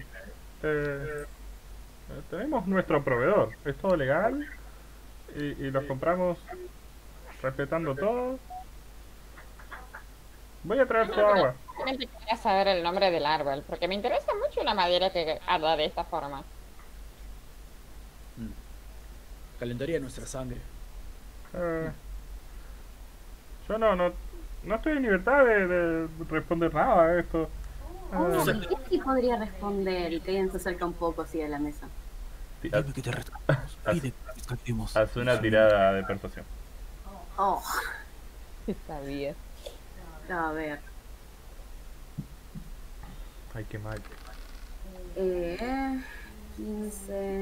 Tenemos nuestro proveedor. Es todo legal. Y los compramos respetando todo. Voy a traer su agua. Realmente quería saber el nombre del árbol, porque me interesa mucho la madera que arda de esta forma. Calentaría nuestra sangre. Yo no estoy en libertad de responder nada a esto. ¿Qué sí podría responder? Y Kaiden se acerca un poco así de la mesa. Dime que te retratamos. Pide que te rescatemos. Haz una tirada de persuasión. Oh, Sabía. a ver. Ay, qué mal. 15.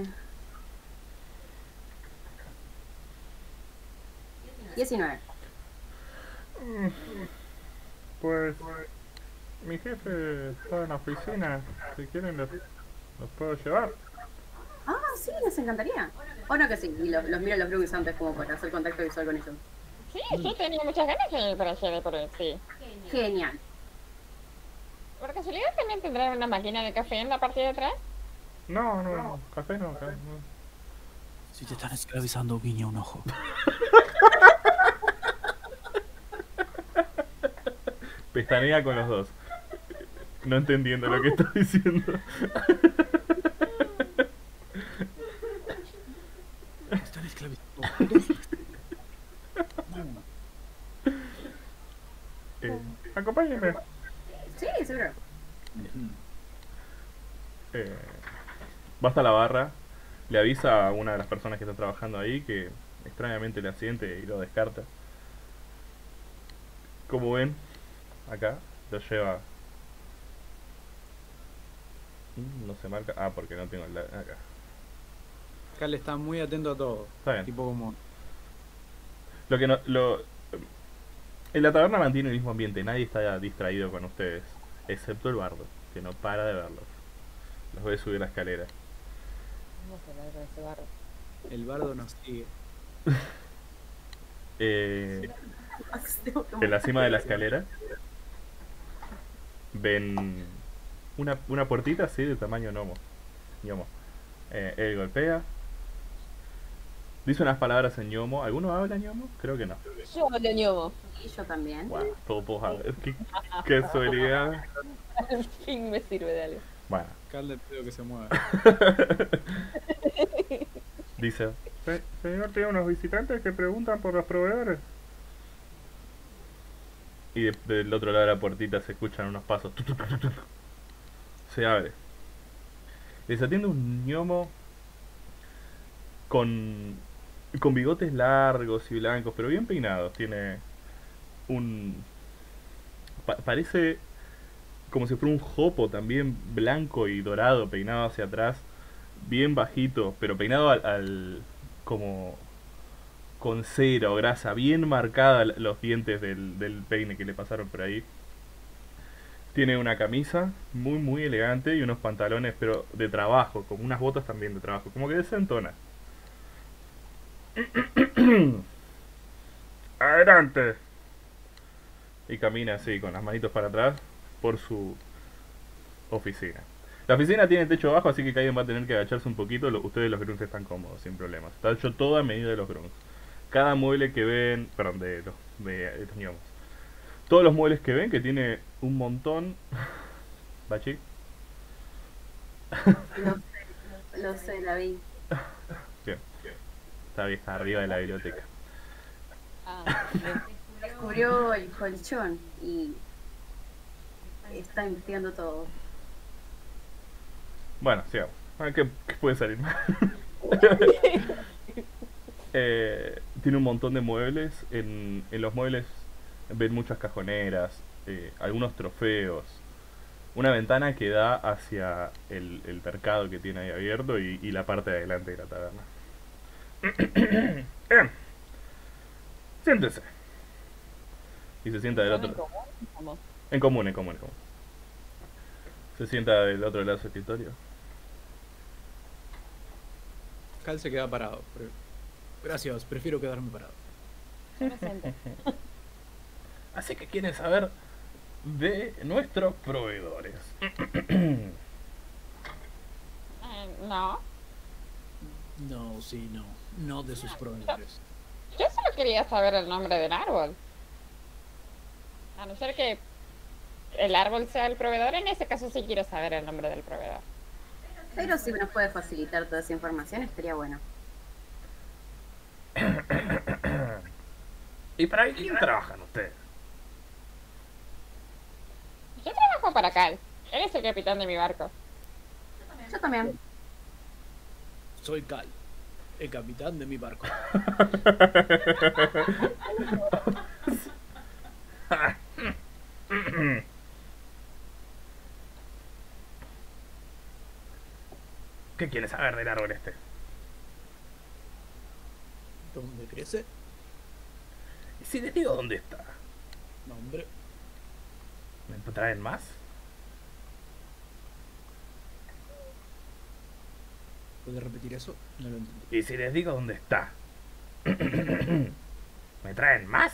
19. Pues mi jefe está en la oficina. Si quieren los puedo llevar. Sí, les encantaría. Bueno que sí, y los miro a los Brugis antes como para hacer contacto visual con ellos. Sí, yo tenía muchas ganas de ir para allá, sí. Genial. ¿Por casualidad también tendrán una máquina de café en la parte de atrás? No, café no. Si te están esclavizando, guiña un ojo. Pestanea con los dos. No entendiendo lo que está diciendo. Te están esclavizando. Acompáñenme. Sí, seguro. Va hasta la barra, le avisa a una de las personas que está trabajando ahí que extrañamente le asiente y lo descarta. Como ven, acá lo lleva. No se marca. Ah, porque no tengo acá. Cal está muy atento a todo. Está bien. Tipo como. Lo que no. En la taberna mantiene el mismo ambiente, nadie está distraído con ustedes, excepto el bardo, que no para de verlos. Los ve subir la escalera. Vamos a hablar con ese barro. El bardo nos sigue. En la cima de la escalera ven una puertita así de tamaño gnomo. Él golpea, dice unas palabras en ñomo. ¿Alguno habla ñomo? Creo que no. Yo hablo ñomo. Y yo también. Wow, todos hablan. Qué casualidad. Al fin me sirve de algo. Bueno, Cal le pido que se mueva. dice: Señor, tiene unos visitantes que preguntan por los proveedores. Y del otro lado de la puertita se escuchan unos pasos. Se abre. Les atiende un gnomo con bigotes largos y blancos, pero bien peinados. Tiene parece como si fuera un jopo también blanco y dorado, peinado hacia atrás, bien bajito, pero peinado como con cera o grasa, bien marcada los dientes del peine que le pasaron por ahí. Tiene una camisa muy muy elegante y unos pantalones pero de trabajo, como unas botas también de trabajo, como que desentona. Adelante. Y camina así con las manitos para atrás por su oficina. La oficina tiene techo bajo, así que Kaiden va a tener que agacharse un poquito. Ustedes los grunts están cómodos, sin problemas. Está hecho todo a medida de los grunts. Cada mueble que ven, perdón, de los gnomos. Todos los muebles que ven, que tiene un montón. ¿Bachi? Lo sé, la vi. Bien. Está arriba de la biblioteca. Ah, bien. Descubrió el colchón y está investigando todo. Bueno, sigamos. ¿Qué puede salir mal? Tiene un montón de muebles. En los muebles ven muchas cajoneras, algunos trofeos, una ventana que da hacia el mercado que tiene ahí abierto y la parte de adelante de la taberna. Bien. Siéntese. Y se sienta del ¿Son otro. en común? En común. Se sienta del otro lado de su escritorio. Cal se queda parado. Gracias, prefiero quedarme parado. Yo me siento. Así que quieren saber de nuestros proveedores. No. No, sí, no. No de sus proveedores. Yo solo quería saber el nombre del árbol. A no ser que el árbol sea el proveedor, en ese caso sí quiero saber el nombre del proveedor. Pero si nos puede facilitar toda esa información, estaría bueno. ¿Y para quién trabajan ustedes? Yo trabajo para Cal. Él es el capitán de mi barco. Yo también. Soy Cal, el capitán de mi barco. ¿Qué quieres saber del árbol este? ¿Dónde crece? ¿Y si les digo dónde está? Nombre. ¿Me traen más? ¿Puede repetir eso? No lo entendí. ¿Y si les digo dónde está? ¿Me traen más?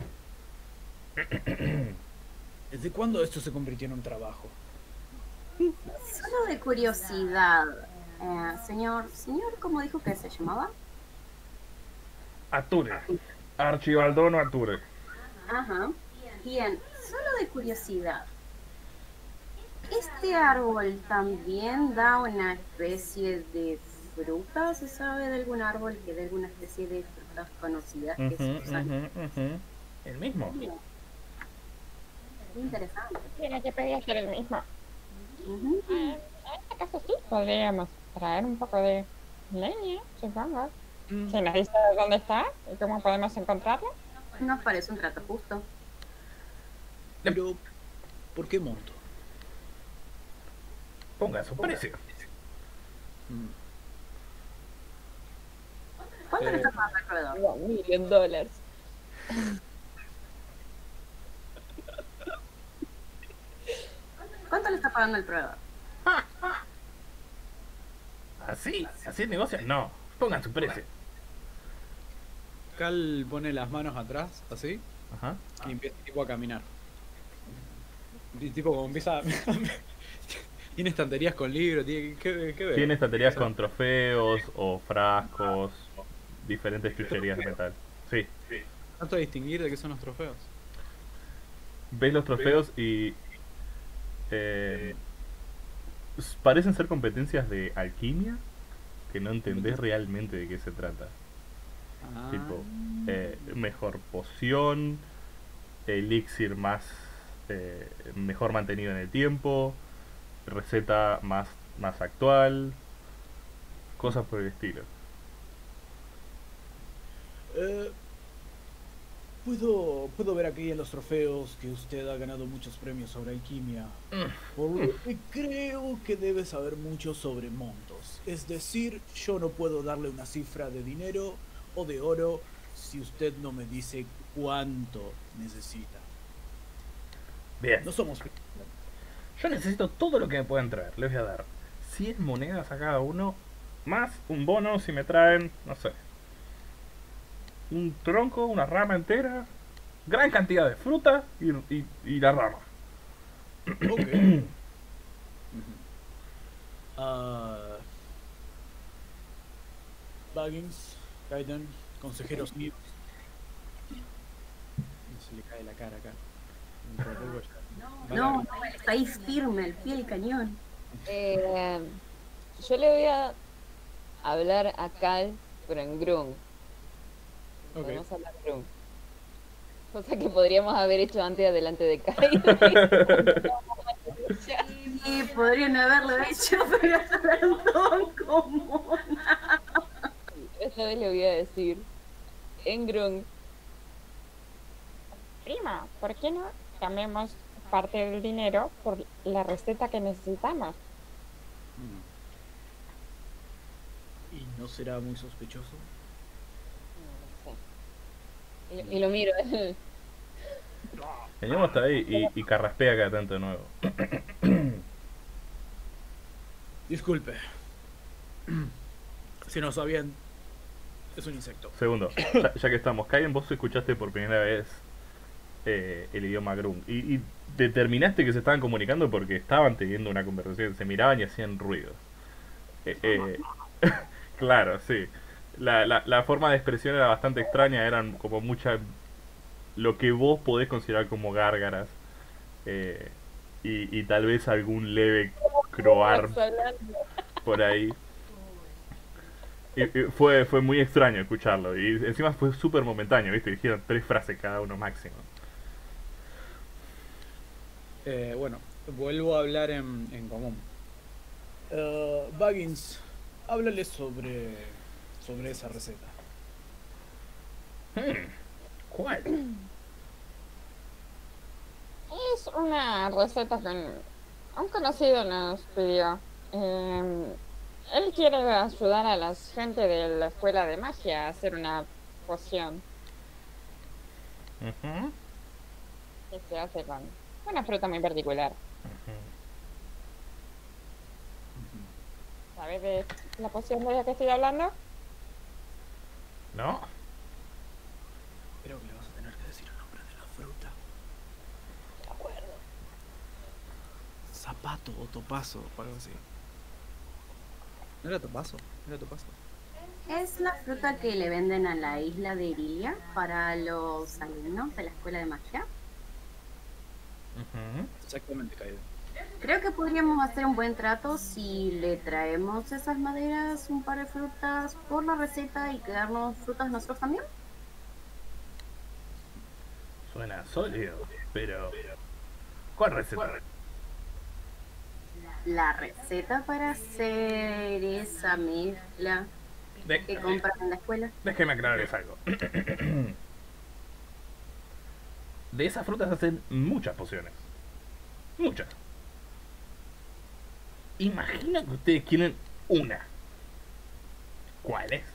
¿Desde cuándo esto se convirtió en un trabajo? Solo de curiosidad. Señor, ¿cómo dijo que se llamaba? Ature. Archibaldono Ature. Ajá. Bien, solo de curiosidad. ¿Este árbol también da una especie de fruta? ¿Se sabe de algún árbol que dé alguna especie de frutas conocidas que se usan? ¿El mismo? Interesante. Tiene que pedir hacer el mismo. Ujú. En este caso sí, podríamos traer un poco de leña, supongo. Si nos dice dónde está y cómo podemos encontrarlo. Nos parece un trato justo. Pero, ¿por qué monto? Ponga su precio. Mm. ¿Cuánto le está pagando al proveedor? $1.000.000. ¿Cuánto le está pagando el proveedor? ¿Así negocio? No, pongan su precio. Cal pone las manos atrás, así, Ajá. y empieza tipo a caminar. Y tipo como empieza... Tiene estanterías con libros, ¿qué ve? Tiene estanterías con trofeos o frascos, diferentes chucherías de metal. Sí. ¿Trato de distinguir de qué son los trofeos? Ves los trofeos y parecen ser competencias de alquimia que no entendés realmente de qué se trata. Ah, Tipo, mejor poción, elixir más mejor mantenido en el tiempo, receta más actual, cosas por el estilo. Puedo ver aquí en los trofeos que usted ha ganado muchos premios sobre alquimia. Por lo que creo que debe saber mucho sobre montos. Es decir, yo no puedo darle una cifra de dinero o de oro si usted no me dice cuánto necesita. Bien, No somos... yo necesito todo lo que me puedan traer. Les voy a dar 100 monedas a cada uno, más un bono si me traen, no sé, un tronco, una rama entera, gran cantidad de fruta y la rama. Ok. Ah, Baggins, Kaiden, consejeros míos. se le cae la cara acá. No, está ahí firme, al pie del cañón. Yo le voy a hablar a Cal, pero en Grung. Ok. Podemos hablar Grung. Cosa que podríamos haber hecho antes adelante de Kai. Sí, podrían haberlo hecho, pero hablaron todo en común. Esta vez le voy a decir en Grung. Prima, ¿por qué no cambiamos parte del dinero por la receta que necesitamos? ¿Y no será muy sospechoso? No sé. Y lo miro. Venimos hasta ahí y carraspea cada tanto de nuevo. Disculpe. Si no sabían, es un insecto. Segundo, ya que estamos, Kaiden, vos escuchaste por primera vez el idioma Grung y determinaste que se estaban comunicando porque estaban teniendo una conversación, se miraban y hacían ruido. Claro, sí. La forma de expresión era bastante extraña, eran como mucha lo que vos podés considerar como gárgaras y tal vez algún leve croar por ahí. Y fue muy extraño escucharlo y encima fue súper momentáneo, ¿viste? Dijeron 3 frases cada uno máximo. Bueno, vuelvo a hablar en común. Baggins, háblale sobre esa receta. ¿Cuál? Es una receta que un conocido nos pidió. Él quiere ayudar a la gente de la escuela de magia a hacer una poción Ujú. que se hace con una fruta muy particular. ¿Sabes de la poción de la que estoy hablando? ¿No? Creo que le vas a tener que decir el nombre de la fruta. De acuerdo. Zapato o topazo o algo así. ¿No era topazo? ¿Era topazo? Es la fruta que le venden a la isla de Irilia para los alumnos de la escuela de magia. Ujú. Exactamente, Kaiden. Creo que podríamos hacer un buen trato si le traemos esas maderas, un par de frutas por la receta y quedarnos frutas nosotros también. Suena sólido, pero ¿Cuál receta? La receta para hacer esa mezcla que compran en la escuela. Déjeme aclararles algo. De esas frutas hacen muchas pociones. Muchas. Imagino que ustedes quieren una. ¿Cuál es?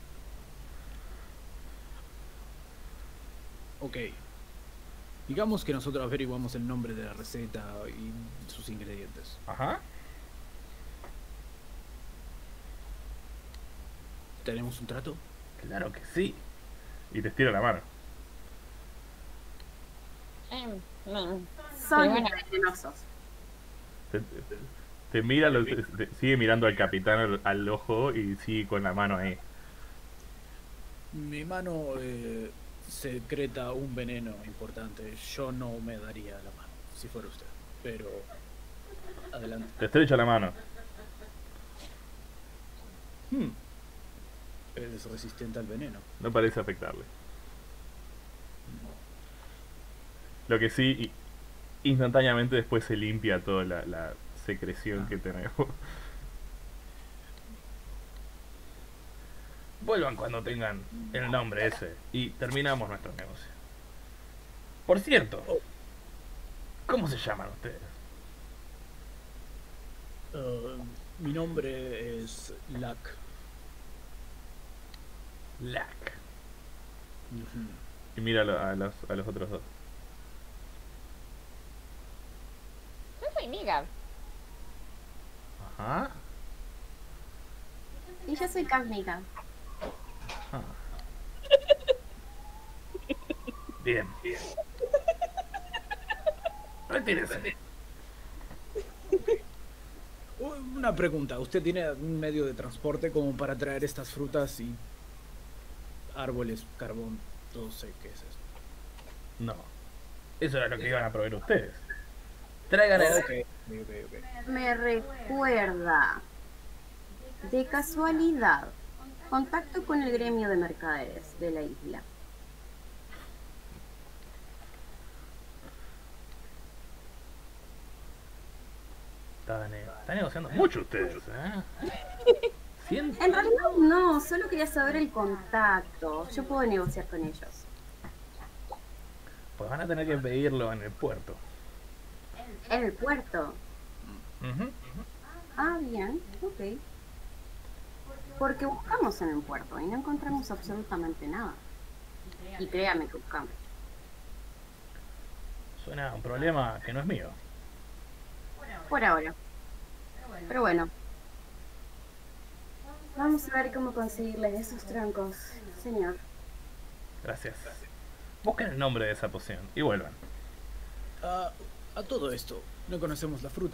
Ok. Digamos que nosotros averiguamos el nombre de la receta y sus ingredientes. Ajá. ¿Tenemos un trato? Claro que sí. Y te estiro la mano. No. Son Sí, bueno. venenosos. Te mira, sigue mirando al capitán al ojo y sigue con la mano ahí. Mi mano secreta un veneno importante. Yo no me daría la mano, si fuera usted. Pero... adelante. Te estrecha la mano. Es resistente al veneno. No parece afectarle. Lo que sí, instantáneamente después se limpia toda la secreción que tenemos. Vuelvan cuando tengan el nombre ese y terminamos nuestro negocio. Por cierto, ¿cómo se llaman ustedes? Mi nombre es Lack. Lack. Y mira a los otros dos. Yo soy Nigar. Ajá. Y yo soy Kazmika. Ah. Bien. Retírese. Una pregunta. ¿Usted tiene un medio de transporte como para traer estas frutas y árboles, carbón? No sé qué es eso. No. Eso era lo que iban a proveer ustedes. Traigan el... Ok. Me recuerda, de casualidad, contacto con el gremio de mercaderes de la isla. Están negociando mucho ustedes, ¿eh? En realidad no, solo quería saber el contacto. Yo puedo negociar con ellos. Pues van a tener que pedirlo en el puerto. ¿En el puerto? Ujú. Ah, bien, ok. Porque buscamos en el puerto y no encontramos absolutamente nada. Y créame que buscamos. Suena a un problema que no es mío. Por ahora. Pero bueno. Vamos a ver cómo conseguirles esos troncos, señor. Gracias. Busquen el nombre de esa poción y vuelvan. A todo esto, no conocemos la fruta.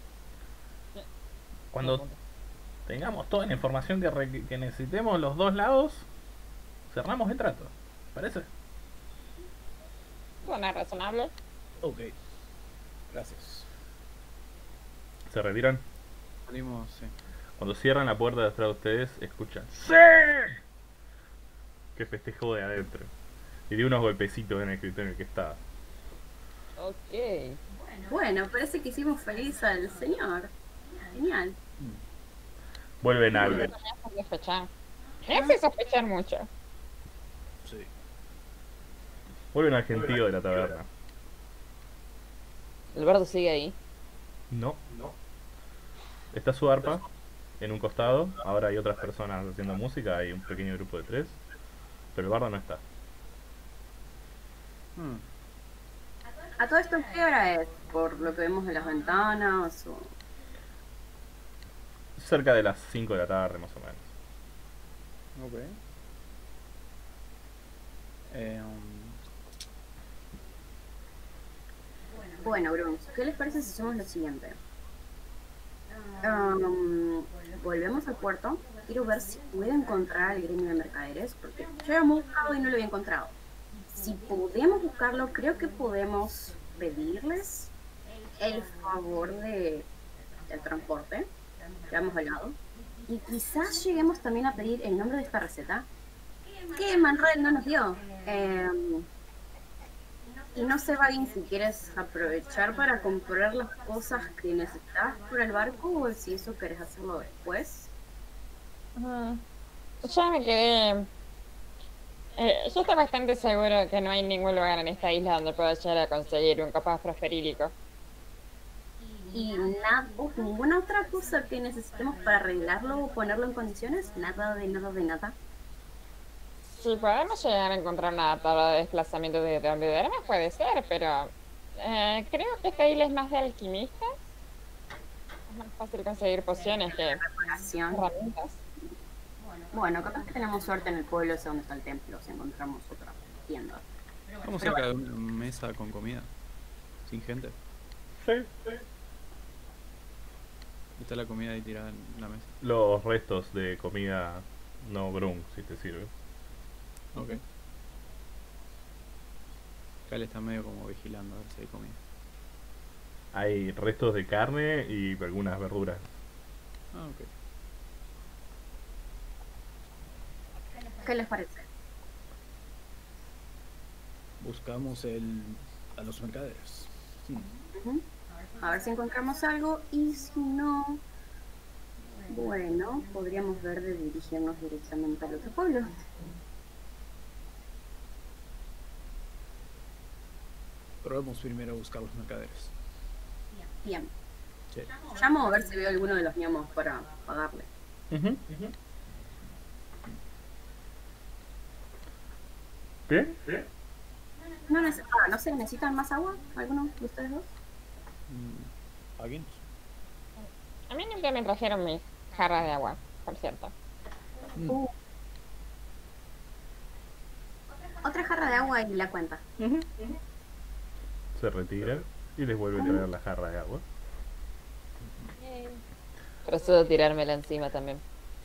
Cuando tengamos toda la información que necesitemos los dos lados, cerramos el trato. ¿Parece? Suena razonable. Ok. Gracias. Se retiran. Salimos, sí. Cuando cierran la puerta detrás de ustedes, escuchan ¡sí! Que festejó de adentro. Y dio unos golpecitos en el escritorio en el que estaba. Ok. Bueno, parece que hicimos feliz al señor. Genial. Vuelven a Me hace sospechar. Me hace sospechar mucho. Sí. Vuelven al gentío de la taberna. El bardo sigue ahí. No. Está su arpa en un costado. Ahora hay otras personas haciendo música. Hay un pequeño grupo de 3. Pero el bardo no está. ¿A todo esto qué hora es? ¿Por lo que vemos en las ventanas? O... Cerca de las 5 de la tarde, más o menos. Ok. Bueno, Bruns, ¿qué les parece si hacemos lo siguiente? Volvemos al puerto. Quiero ver si puedo encontrar al gremio de mercaderes, porque yo lo he buscado y no lo había encontrado. Si podemos buscarlo, creo que podemos pedirles el favor del transporte, que hemos hablado. Y quizás lleguemos también a pedir el nombre de esta receta, que Manroel no nos dio. Y no sé, Vagin, si quieres aprovechar para comprar las cosas que necesitas para el barco o si eso querés hacerlo después. Ujú. Ya me quedé. Yo estoy bastante seguro que no hay ningún lugar en esta isla donde pueda llegar a conseguir un capaz fosferílico. Y nada, ninguna otra cosa que necesitemos para arreglarlo o ponerlo en condiciones, nada de nada de nada. Si podemos llegar a encontrar una tabla de desplazamiento de donde duermes, puede ser, pero creo que esta isla es más de alquimistas. Es más fácil conseguir pociones que Reparación. herramientas. Bueno, capaz que tenemos suerte en el pueblo ese donde está el templo, si encontramos otra tienda. Estamos cerca de una mesa con comida. Sin gente. Sí. Está la comida ahí tirada en la mesa. Los restos de comida no brun, si te sirve. Ok. Cal está medio como vigilando a ver si hay comida. Hay restos de carne y algunas verduras. Ah, ok. ¿Qué les parece? Buscamos a los mercaderes. Ujú. A ver si encontramos algo y si no, bueno, podríamos ver de dirigirnos directamente al otro pueblo. Probemos primero a buscar los mercaderes. Bien. Sí. Llamo a ver si veo alguno de los gnomos para pagarle. Bien. No sé, ¿necesitan más agua? ¿Alguno de ustedes dos? ¿Alguien? A mí nunca me trajeron mi jarra de agua, por cierto. Otra jarra de agua y la cuenta. Se retira y les vuelve a traer la jarra de agua. Procedo a tirármela encima también.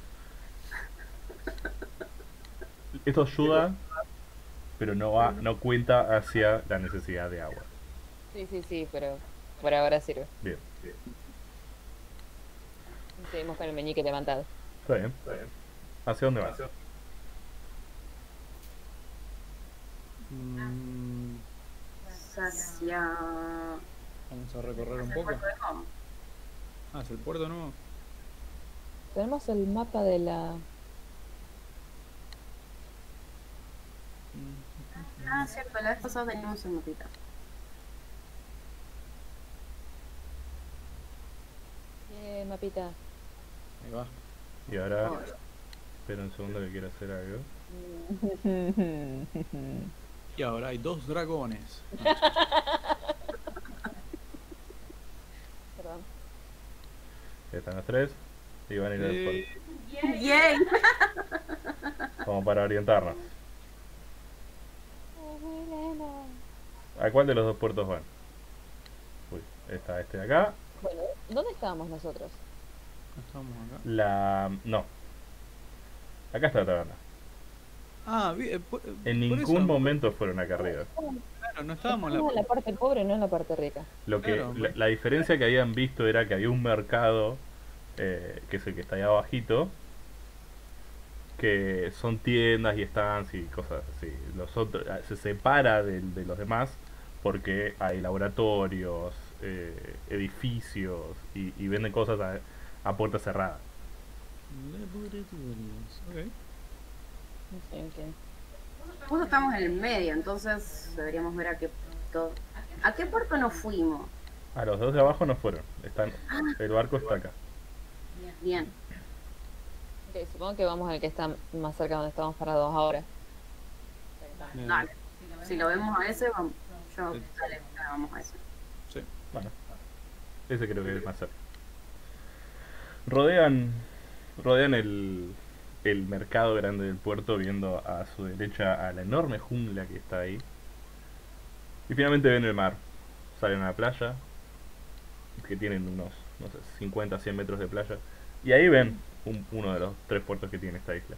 Esto ayuda, pero no cuenta hacia la necesidad de agua. Sí, pero por ahora sirve. Bien. Seguimos con el meñique levantado. Está bien. ¿Hacia dónde vas? Hacia... Vamos a recorrer un poco. Ah, es el puerto nuevo. Tenemos el mapa de la... Ah, cierto, la vez pasada teníamos un mapita. Mapita. Ahí va. Y ahora, espera un segundo que quiero hacer algo. Y ahora hay 2 dragones. Perdón. Ya están los 3 y van a ir al puerto. ¡Yay! Como para orientarnos. ¿A cuál de los 2 puertos van? Uy, está este de acá. Bueno, ¿dónde estábamos nosotros? ¿No estamos acá? No. Acá está la taberna. Ah, En por ningún eso. momento fueron acá arriba. Claro, no estábamos Estamos en la parte pobre, no en la parte rica. Lo que, Claro. la diferencia que habían visto era que había un mercado, que es el que está ahí abajito, que son tiendas y stands y cosas así. Los otros se separa de los demás porque hay laboratorios, edificios y venden cosas a puerta cerrada. Ok. Justo estamos en el medio, entonces deberíamos ver a qué puerto nos fuimos. A los dos de abajo no fueron. El barco está acá. Bien. Ok, supongo que vamos al que está más cerca donde estamos parados ahora. Dale. Si lo vemos a ese, vamos. Vamos a ese. Sí. Bueno, ese creo que es más cerca. Rodean el mercado grande del puerto, viendo a su derecha a la enorme jungla que está ahí. Y finalmente ven el mar. Salen a la playa, que tienen unos, no sé, 50, 100 metros de playa. Y ahí ven uno de los 3 puertos que tiene esta isla.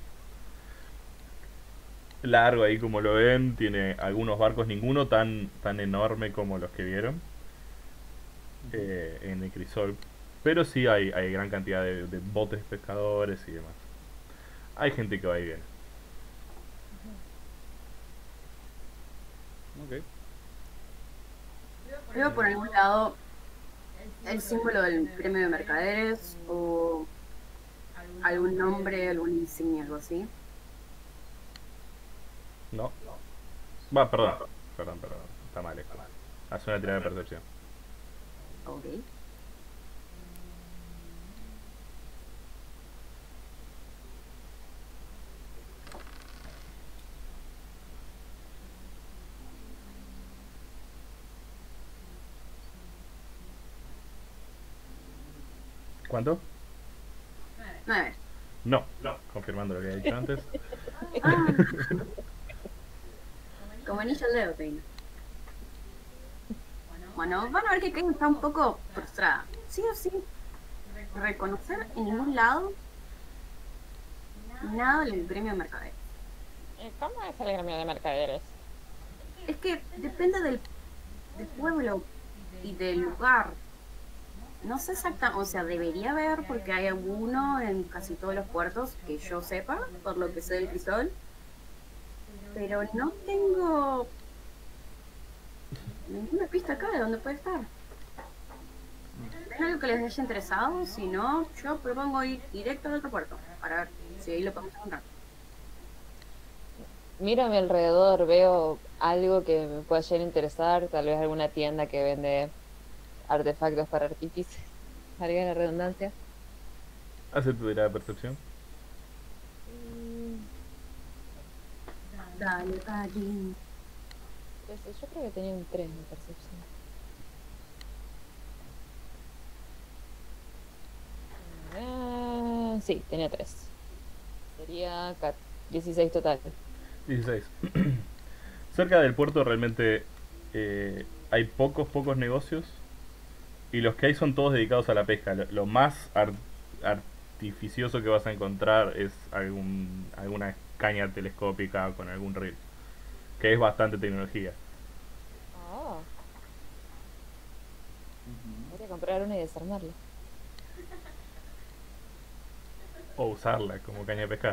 Largo ahí como lo ven, tiene algunos barcos, ninguno tan enorme como los que vieron en el crisol. Pero sí hay gran cantidad de botes pescadores y demás. Hay gente que va y viene. Ok. Veo por algún lado el símbolo del gremio de mercaderes o algún nombre, alguna insignia, algo así. No. Va, perdón. Perdón. Está mal esto. Haz una tirada de percepción. Ok. ¿Cuánto? 9. No. Confirmando lo que había dicho antes. Ah, como anillo al dedo, Peina. Bueno, van a ver que Kate está un poco frustrada. Sí o sí, reconocer en ningún lado nada del gremio de mercaderes. ¿Cómo es el gremio de mercaderes? Es que depende del pueblo y del lugar. No sé exactamente, o sea, debería haber porque hay alguno en casi todos los puertos que yo sepa, por lo que sé del crisol. Pero no tengo ninguna pista acá de dónde puede estar. ¿Es algo que les haya interesado? Si no, yo propongo ir directo al otro puerto para ver si ahí lo podemos encontrar. Miro a mi alrededor, veo algo que me pueda llegar a interesar, tal vez alguna tienda que vende artefactos para artífices, valga la redundancia. Hace tu tirada de percepción. Dale, Gallín. Yo creo que tenía un 3 de percepción. Sí, tenía 3. Sería 16 total. 16. Cerca del puerto realmente hay pocos negocios. Y los que hay son todos dedicados a la pesca. Lo más artificioso que vas a encontrar es alguna caña telescópica con algún reel. Que es bastante tecnología. Oh. Voy a comprar una y desarmarla. O usarla como caña de pescar.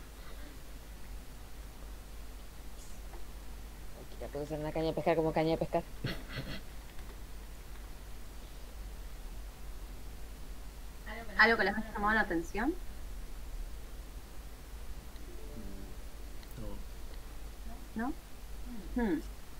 Cualquiera puede usar una caña de pescar como caña de pescar. ¿Algo que les haya llamado la atención? ¿No? Hmm.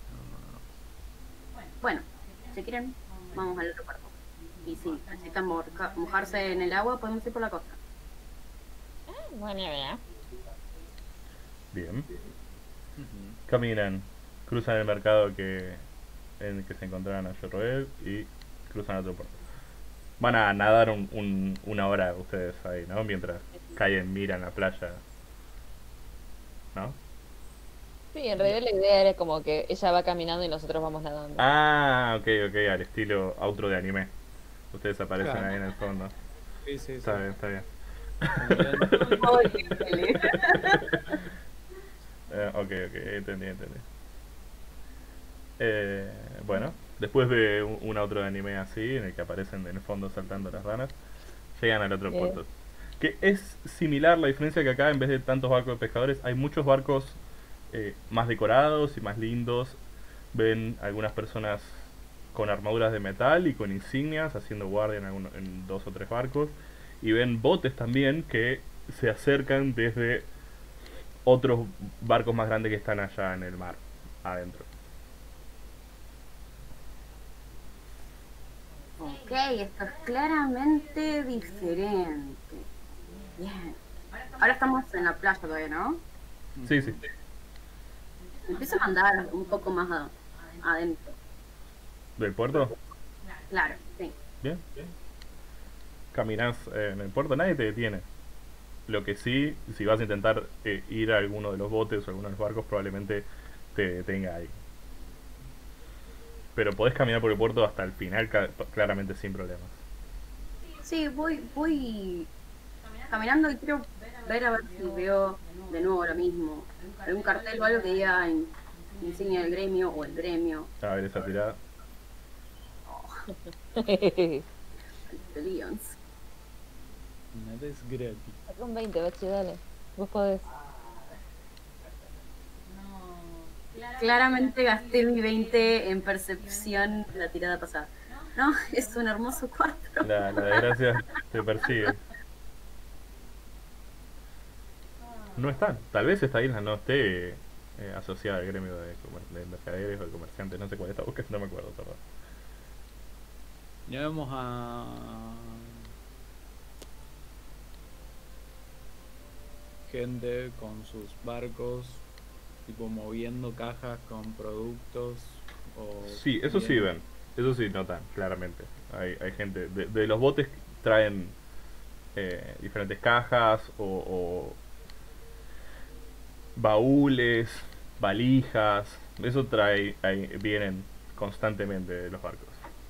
Bueno, si quieren, vamos al otro puerto. Y si necesitan mojarse en el agua, podemos ir por la costa. Buena idea. Bien. Caminan, cruzan el mercado en el que se encontraban a Jorroel y cruzan otro puerto. Van a nadar una hora ustedes ahí, ¿no? Mientras caen, miran la playa. ¿No? Sí, en realidad la idea era como que ella va caminando y nosotros vamos nadando. Ah, ok, al estilo outro de anime. Ustedes aparecen Claro. ahí en el fondo. Sí, sí, sí. Está bien, está bien. Ok, entendí. Bueno, después de un outro de anime así, en el que aparecen en el fondo saltando las ranas, llegan al otro Bien. puerto. Que es similar, la diferencia que acá en vez de tantos barcos de pescadores hay muchos barcos más decorados y más lindos. Ven algunas personas con armaduras de metal y con insignias haciendo guardia en 2 o 3 barcos. Y ven botes también que se acercan desde otros barcos más grandes que están allá en el mar, adentro. Ok, esto es claramente diferente. Bien. Ahora estamos en la playa todavía, ¿no? Sí. Me empiezo a mandar un poco más adentro. ¿Del puerto? Claro, sí. Bien. Caminas en el puerto, nadie te detiene. Lo que sí, si vas a intentar ir a alguno de los botes o alguno de los barcos, probablemente te detenga ahí. Pero podés caminar por el puerto hasta el final claramente sin problemas. Sí, voy caminando y quiero ver a ver si veo de nuevo lo mismo. Algún cartel o algo que diga insignia del gremio o el gremio. A ver esa tirada. The Lions. Nada es gratis. Saca un 20, Bachi, dale. Vos podés. claramente gasté mi 20 en percepción la tirada pasada. No, es un hermoso 4. La desgracia te persigue. No están. Tal vez esta isla no esté asociada al gremio de mercaderes o de comerciantes. No sé cuál está buscando, no me acuerdo, perdón. Ya vemos a gente con sus barcos, tipo moviendo cajas con productos. O Sí, eso sí ven. Eso sí notan, claramente. Hay gente. De los botes traen diferentes cajas o baúles, valijas. Eso vienen constantemente de los barcos.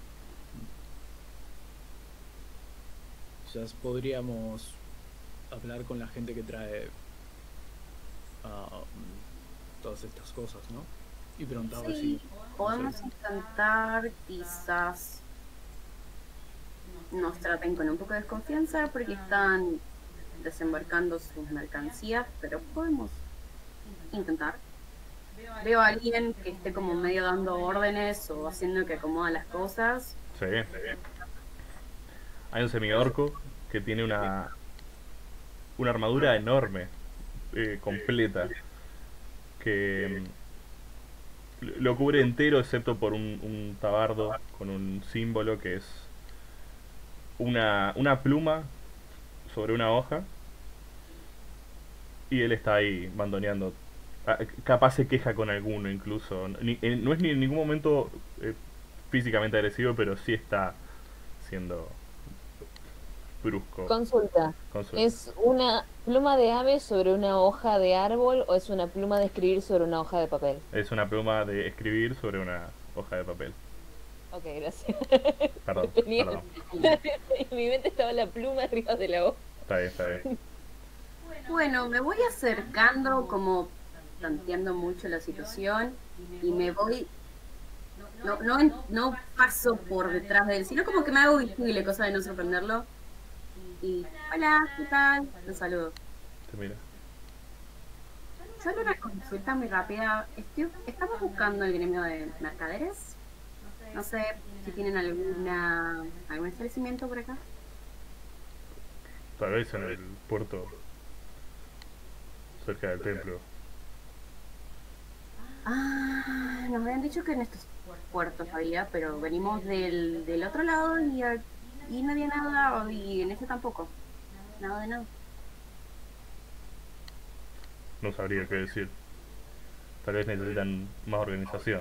Quizás podríamos hablar con la gente que trae todas estas cosas, ¿no? Y preguntaba Sí, si... podemos intentar quizás nos traten con un poco de desconfianza porque están desembarcando sus mercancías, pero podemos intentar. Veo a alguien que esté como medio dando órdenes o haciendo que acomoda las cosas. Sí. Hay un semiorco que tiene una armadura enorme, completa, que lo cubre entero excepto por un tabardo con un símbolo que es una pluma sobre una hoja, y él está ahí mandoneando. Capaz se queja con alguno incluso. No es ni en ningún momento físicamente agresivo, pero sí está siendo brusco. Consulta. Consulta. ¿Es una pluma de ave sobre una hoja de árbol o es una pluma de escribir sobre una hoja de papel? Es una pluma de escribir sobre una hoja de papel. Ok, gracias. Perdón, Tenía- perdón. En mi mente estaba la pluma arriba de la hoja. Está bien, está bien. Bueno, me voy acercando como tanteando mucho la situación y me voy, no paso por detrás de él, sino como que me hago visible, cosa de no sorprenderlo. Y hola, ¿qué tal? Lo saludo. Te mira. Solo una consulta muy rápida. Estamos buscando el gremio de mercaderes. No sé si tienen algún establecimiento por acá. Tal vez en el puerto cerca del templo. Ah, nos habían dicho que en estos puertos había, pero venimos del otro lado y no había nada, y en este tampoco. Nada de nada. No sabría qué decir. Tal vez necesitan más organización.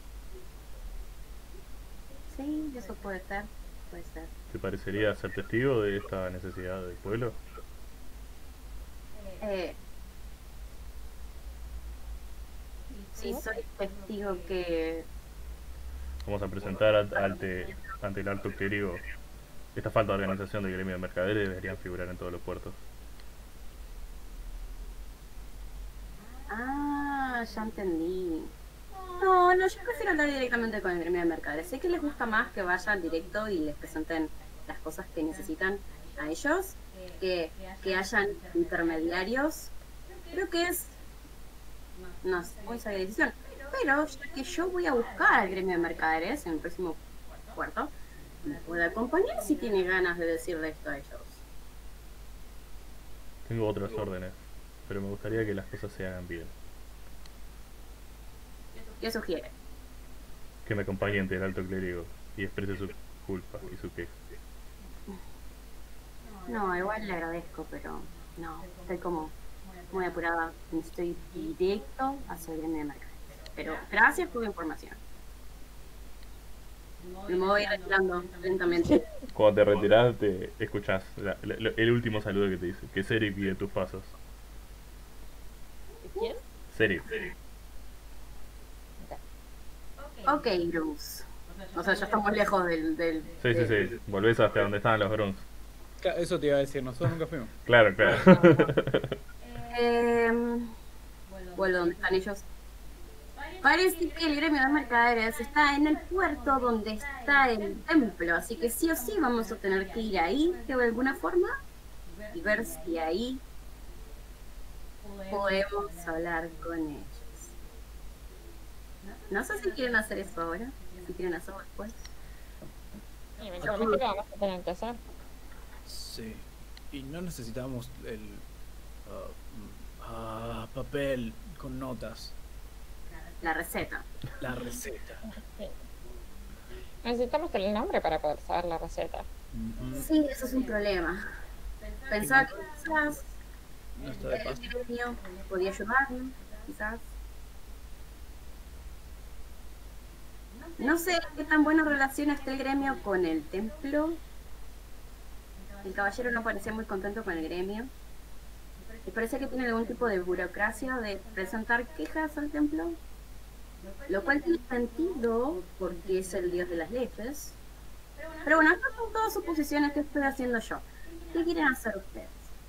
Sí, eso puede ser. Puede ser. ¿Te parecería ser testigo de esta necesidad del pueblo? Sí, soy testigo que... Vamos a presentar ante el alto clérigo. Esta falta de organización del gremio de mercaderes deberían figurar en todos los puertos. Ah, ya entendí. No, yo prefiero hablar directamente con el gremio de mercaderes. Sé que les gusta más que vayan directo y les presenten las cosas que necesitan a ellos, que hayan intermediarios. Creo que es, no sé, muy sabia decisión. Pero ya que yo voy a buscar al gremio de mercaderes en el próximo puerto, me puede acompañar si tiene ganas de decirle esto a ellos. Tengo otras órdenes, pero me gustaría que las cosas se hagan bien. ¿Qué sugiere? Que me acompañe ante el alto clérigo y exprese su culpa y su queja. No, igual le agradezco, pero no, estoy como muy apurada. Estoy directo hacia el gremio de mercaderes. Pero gracias por la información. Me voy retirando lentamente. Cuando te retiras, te escuchás el último saludo que te dice, que Serif guíe tus pasos. ¿Quién? Serif. Ok, Bruce. O sea, ya estamos lejos del Sí. Volvés hasta donde estaban los Gruns. Eso te iba a decir, nosotros nunca fuimos. Claro. Vuelvo donde están ellos. Parece que el gremio de mercaderes está en el puerto donde está el templo, así que sí o sí vamos a tener que ir ahí de alguna forma y ver si ahí podemos hablar con ellos. No sé si quieren hacer eso ahora, si quieren hacerlo después. Y eventualmente lo vamos a tener que hacer. Sí. Y no necesitamos el papel con notas. La receta. La receta. Sí. Necesitamos el nombre para poder saber la receta. Sí, eso es un problema. Pensaba que quizás No está de el paso. gremio podía ayudarme, quizás. No sé qué tan buena relación está el gremio con el templo. El caballero no parecía muy contento con el gremio. Y parece que tiene algún tipo de burocracia de presentar quejas al templo. Lo cual tiene sentido porque es el dios de las leyes. Pero bueno, estas son todas suposiciones que estoy haciendo yo. ¿Qué quieren hacer ustedes?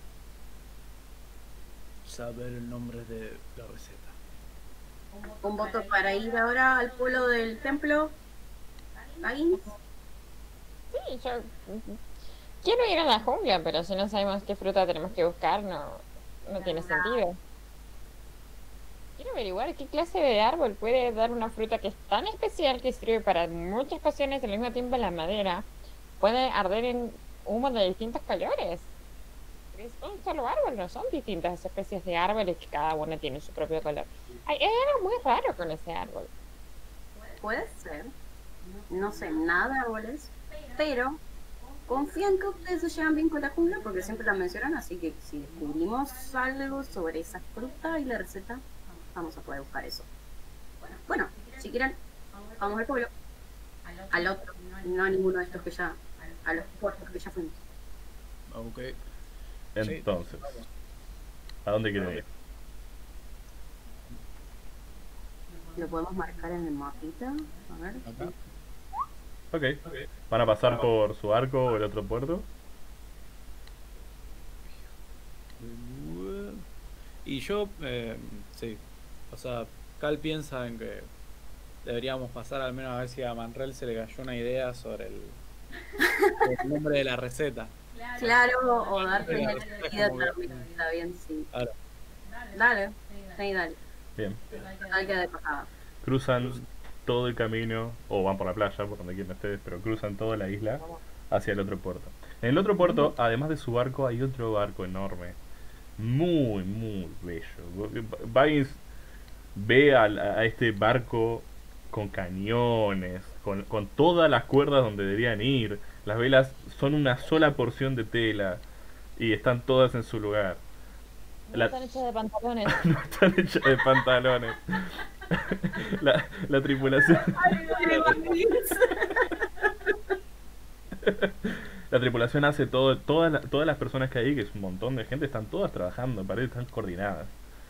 Saber el nombre de la receta. ¿Un voto para ir ahora al pueblo del templo? ¿Alguien? Sí, yo quiero ir a la jungla, pero si no sabemos qué fruta tenemos que buscar, no tiene sentido. Quiero averiguar qué clase de árbol puede dar una fruta que es tan especial que sirve para muchas ocasiones, al mismo tiempo la madera puede arder en humo de distintos colores. Es un solo árbol, no son distintas especies de árboles que cada uno tiene su propio color. Hay algo muy raro con ese árbol. Puede ser. No sé nada de árboles. Pero confío en que ustedes se llevan bien con la jungla porque siempre la mencionan. Así que si descubrimos algo sobre esa fruta y la receta, vamos a poder buscar eso. Bueno, si quieren, vamos al pueblo. Al otro. No a ninguno de estos que ya... A los puertos que ya fuimos. Ok. Entonces, ¿a dónde quieren ir? Lo podemos marcar en el mapita. A ver. Acá. Ok. ¿Van a pasar por su arco o el otro puerto? Y yo, sí. O sea, Cal piensa en que deberíamos pasar al menos a ver si a Manrel se le cayó una idea sobre el nombre de la receta. Claro, o darte Pero una es idea como que- también. Está bien, sí. Claro. Dale. Sí, dale. Bien. Hay que de pasada. Cruzan todo el camino, o van por la playa, por donde quieran ustedes, pero cruzan toda la isla hacia el otro puerto. En el otro puerto, además de su barco, hay otro barco enorme. Muy, muy bello. Baggins ve a este barco con cañones, con todas las cuerdas donde deberían ir. Las velas son una sola porción de tela y están todas en su lugar. No La- están hechas de pantalones. No están hechas de pantalones. La tripulación. La tripulación hace todo, todas las personas que hay, que es un montón de gente, están todas trabajando, parece están coordinadas.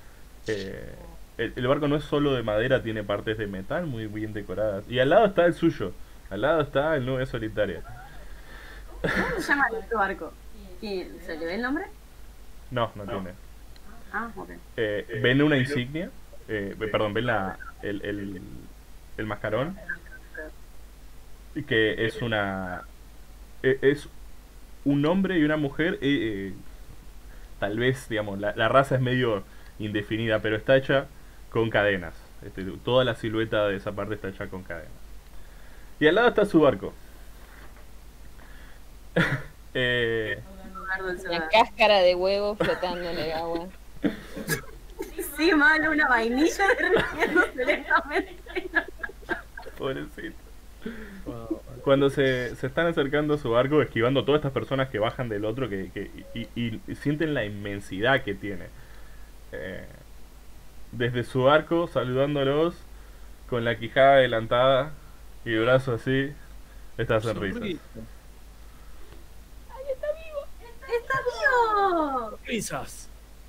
El barco no es solo de madera, tiene partes de metal muy bien decoradas. Y al lado está el suyo, al lado está el Nube Solitaria. ¿Cómo se llama este barco? ¿Se le ve el nombre? No, no tiene. Ah, ok. Ven una insignia, perdón, ven el mascarón, que es es un hombre y una mujer, tal vez, digamos, la raza es medio indefinida, pero está hecha con cadenas. Toda la silueta de esa parte está hecha con cadenas. Y al lado está su barco. La cáscara de huevo flotando en el agua. Sí, malo, una vainilla derritiéndose lentamente. Pobrecito. Cuando se están acercando a su barco, esquivando todas estas personas que bajan del otro y sienten la inmensidad que tiene. Desde su barco, saludándolos con la quijada adelantada y el brazo así, estas sonrisas. ¡Está vivo! ¡Risas!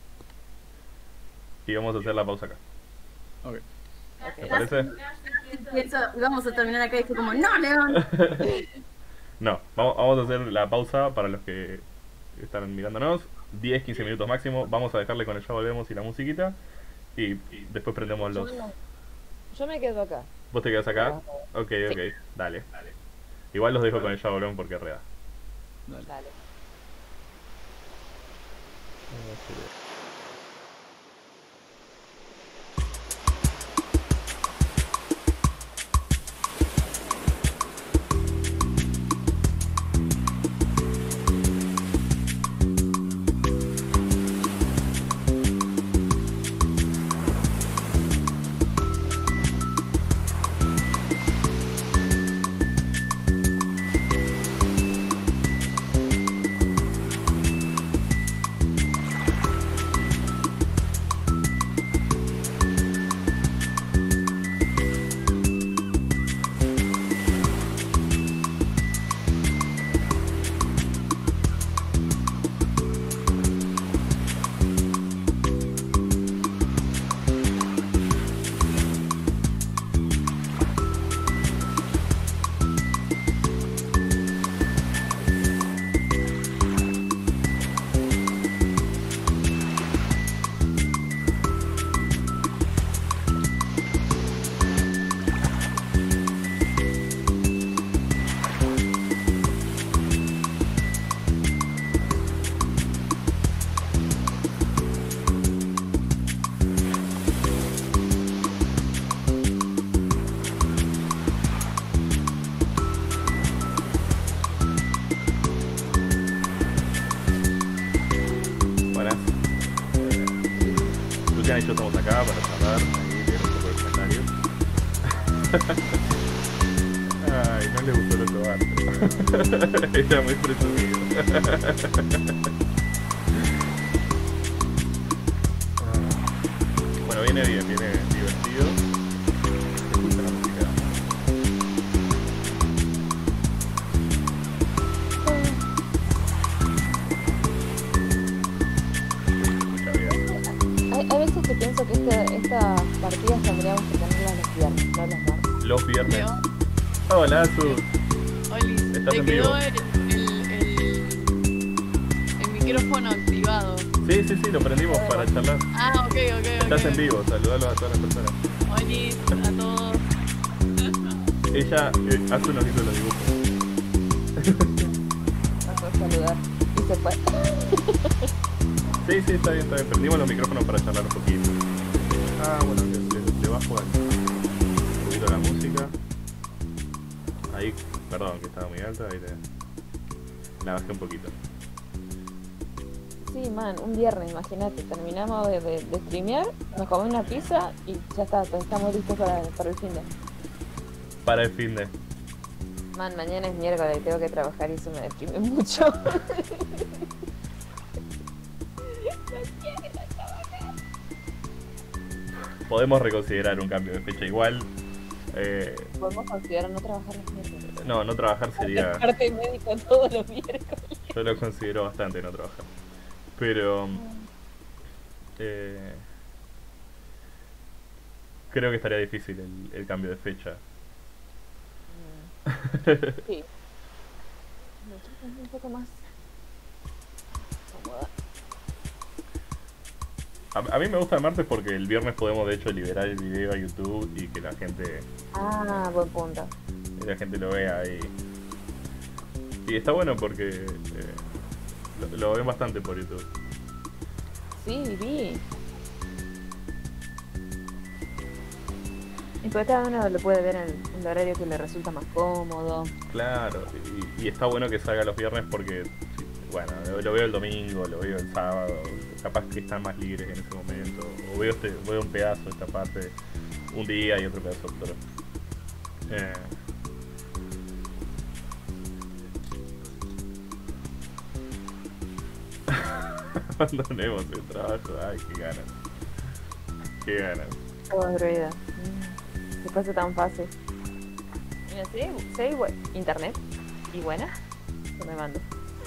Y vamos a hacer la pausa acá. Ok. ¿Te parece? Pienso, vamos a terminar acá y fue como, ¡no, León! No, vamos a hacer la pausa para los que están mirándonos. 10-15 minutos máximo. Vamos a dejarle con el ya volvemos y la musiquita. Y después prendemos los... Yo me quedo acá. ¿Vos te quedas acá? Ok, ok. Dale. Igual los dejo con el ya volvemos porque reda. Dale. hecho estamos acá para charlar, ahí leer un poco de comentarios. Ay, no le gustó el otro barco. Está muy presumido. Bueno, viene bien, viene divertido. Se escucha la música. Se escucha bien. Hay veces que pienso que estas partidas tendríamos que tenerlas los viernes, no los martes. Los viernes. Leo, Hola, Su. Oli, ¿Estás te en quedó vivo? el micrófono activado. Sí, lo prendimos para charlar. Ah, ok. Estás en vivo, saludalos a todas las personas. Oli, a todos. Ella hace unos lindos los dibujos. Pasó a saludar y se fue. Sí, está bien. Prendimos los micrófonos para charlar un poquito. Ah, bueno, le bajo un poquito la música. Ahí, perdón, que estaba muy alta, ahí la bajé un poquito. Sí, man, un viernes, imagínate, terminamos de streamear, nos comemos una pizza y ya está, estamos listos para el fin de. Para el fin de. Man, mañana es miércoles y tengo que trabajar y eso me deprime mucho. Podemos reconsiderar un cambio de fecha igual. Podemos considerar no trabajar los miércoles. No trabajar sería... Parte médico todos los miércoles. Yo lo considero bastante no trabajar. Pero... creo que estaría difícil el cambio de fecha. Sí. Un poco más cómoda. A mí me gusta el martes porque el viernes podemos de hecho liberar el video a YouTube y que la gente Buen punto. lo vea y está bueno porque lo ven bastante por YouTube. Sí, vi. Y pues cada uno lo puede ver en el horario que le resulta más cómodo. Claro, y está bueno que salga los viernes porque, sí, bueno, lo veo el domingo, lo veo el sábado, capaz que están más libres en ese momento, o veo un pedazo de esta parte un día y otro pedazo otro. Abandonemos el trabajo, ay, qué ganas. Oh, druida. Se pasa tan fácil. Mira, si hay internet y buena, yo me mando.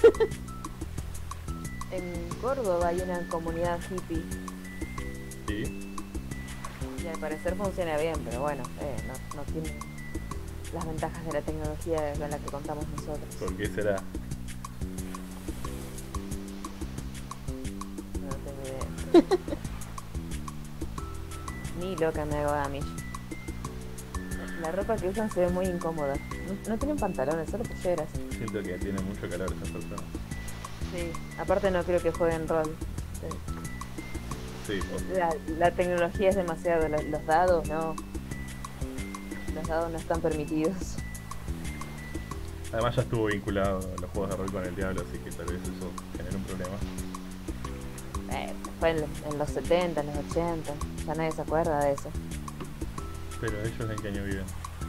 En Córdoba hay una comunidad hippie ¿Sí? y al parecer funciona bien, pero bueno, no tiene las ventajas de la tecnología con la que contamos nosotros. ¿Por qué será? No tengo idea. Ni loca me hago Amish. La ropa que usan se ve muy incómoda. No tienen pantalones, solo polleras. Siento que tiene mucho calor esa persona. Sí, aparte no creo que jueguen rol. Sí, La tecnología es demasiado. Los dados no. Los dados no están permitidos. además ya estuvo vinculado a los juegos de rol con el diablo, así que tal vez eso genere un problema. Fue en los 70, en los 80. Ya nadie se acuerda de eso. Pero ellos en qué año viven.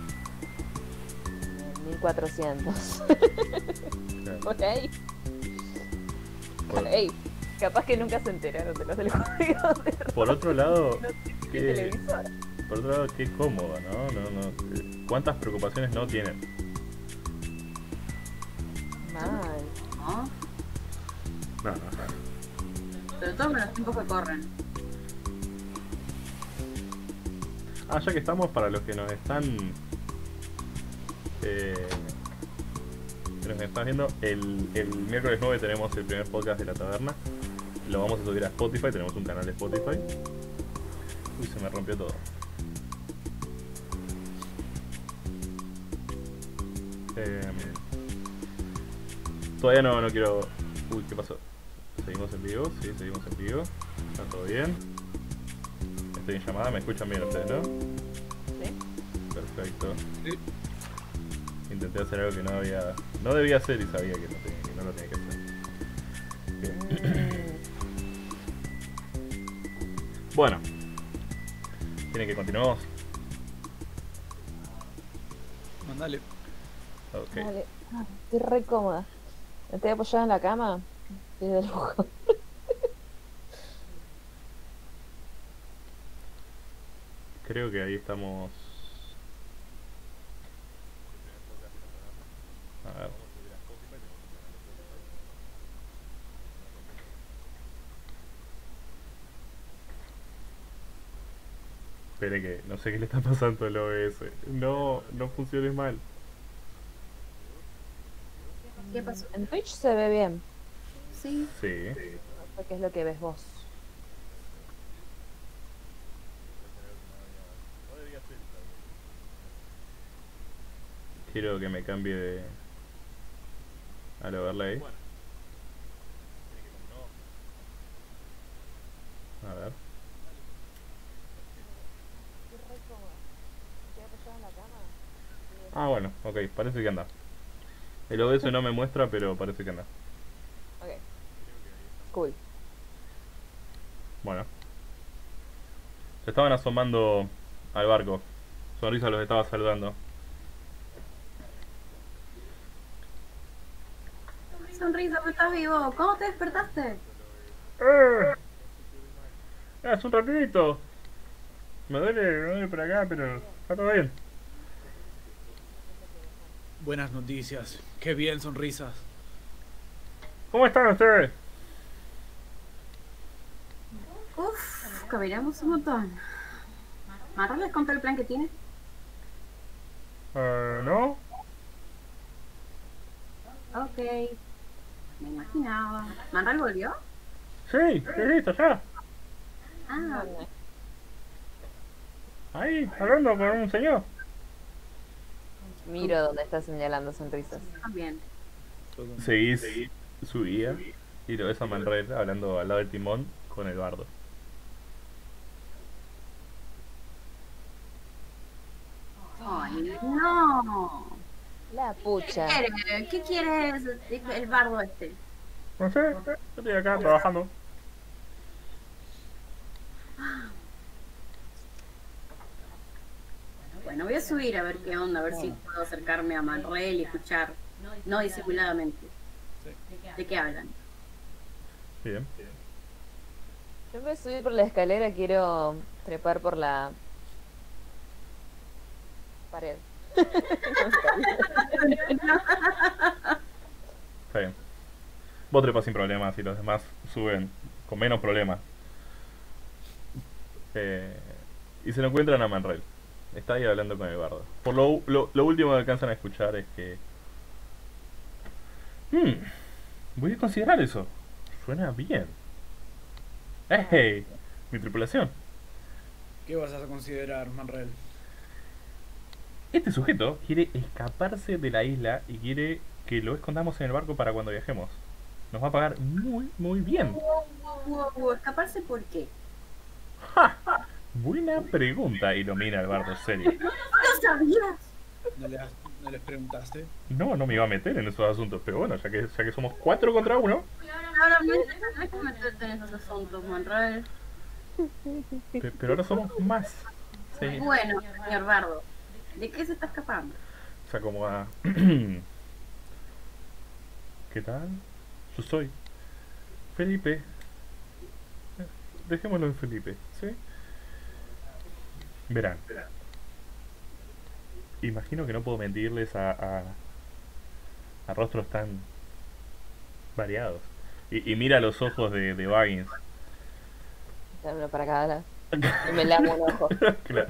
En 1400. Claro. Por ahí. Por- Ey, capaz que nunca se enteraron de los del juego de rol. Por otro lado, No tienen qué, televisor. por otro lado, qué cómodo, ¿no? ¿Cuántas preocupaciones no tienen? Mal. ¿No? No. Sobre todo con los tiempos que corren. Ah, ya que estamos, para los que nos están viendo, el miércoles 9 tenemos el primer podcast de la taberna. Lo vamos a subir a Spotify, tenemos un canal de Spotify. Uy, se me rompió todo. Todavía no quiero... Uy, ¿qué pasó? ¿Seguimos en vivo? Sí, seguimos en vivo. Está todo bien. Estoy en llamada, me escuchan bien ustedes, ¿no? ¿Sí? Perfecto. Sí. Intenté hacer algo que no debía hacer y sabía que no lo tenía que hacer. Bien. Bueno, ¿Quieren que continuemos? Mandale. Ok. Dale. Ah, estoy re cómoda. Me estoy apoyada en la cama. Estoy de lujo. Creo que ahí estamos. A ver. Espere que no sé qué le está pasando al OBS. No, no funcione mal. ¿Qué pasó? En Twitch se ve bien. Sí. Sí. No sé qué es lo que ves vos. Quiero que me cambie de al overlay. A ver. Ah, bueno, ok, parece que anda. El OBS no me muestra, pero parece que anda. Ok. Cool. Bueno. Se estaban asomando al barco. Sonrisa los estaba saludando. Sonrisa, ¿tú estás vivo? ¿Cómo te despertaste? Es un rapidito. Me duele por acá, pero está todo bien. Buenas noticias. Qué bien, sonrisas. ¿Cómo están ustedes? Uf, caminamos un montón. ¿Marra les contó el plan que tiene? ¿No? Ok. Me imaginaba. ¿Manral volvió? Sí, estoy listo ya. Ah, Ahí, hablando con un señor. Miro donde está señalando sonrisas. también. Seguís su guía y lo ves a Manred hablando al lado del timón con el bardo. Ay, no. La pucha. ¿Qué quiere el bardo este? No sé, yo estoy acá trabajando. Bueno, voy a subir a ver qué onda, a ver si puedo acercarme a Manrel y escuchar, no disimuladamente, de qué hablan. Bien. Yo voy a subir por la escalera, quiero trepar por la pared. Está bien. Vos trepas sin problemas y los demás suben con menos problemas. Y se lo encuentran a Manrel. Está ahí hablando con el bardo. Por lo último que alcanzan a escuchar es que... voy a considerar eso. Suena bien. ¡Hey! Mi tripulación. ¿Qué vas a considerar, Manrel? Este sujeto quiere escaparse de la isla y quiere que lo escondamos en el barco para cuando viajemos. Nos va a pagar muy, muy bien. ¿Escaparse por qué? ¡Ja! Buena pregunta. Y lo mira el bardo serio. ¿No lo sabías? ¿No les preguntaste? No, no me iba a meter en esos asuntos, pero bueno, ya que somos 4 contra 1. Ahora no hay que meterte en esos asuntos, Manrel. Pero ahora somos más. Sí. Bueno, señor bardo, ¿de qué se está escapando? Se acomoda. ¿Qué tal? Yo soy Felipe. Dejémoslo en Felipe, ¿sí? Verán. Imagino que no puedo mentirles a rostros tan variados. Y mira los ojos de Baggins. Dámelo para cada lado. Y me lavo un ojo. Claro.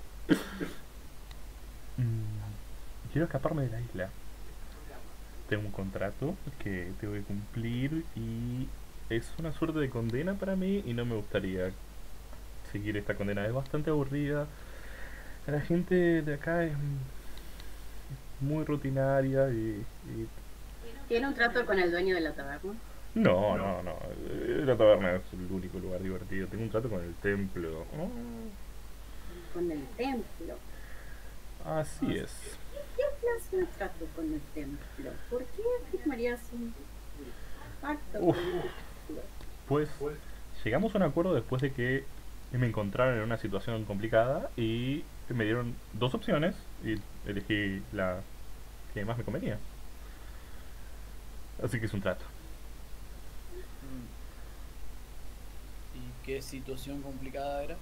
Quiero escaparme de la isla. Tengo un contrato que tengo que cumplir y es una suerte de condena para mí y no me gustaría seguir esta condena. Es bastante aburrida. La gente de acá es muy rutinaria y ¿Tiene un trato con el dueño de la taberna? no. La taberna es el único lugar divertido. Tengo un trato con el templo. Con el templo. Así es. ¿Qué clase de trato con el templo? ¿Por qué firmarías un pacto Uf. con el templo? Pues llegamos a un acuerdo después de que y me encontraron en una situación complicada y me dieron dos opciones y elegí la que más me convenía. Así que es un trato. Mm. ¿Y qué situación complicada era?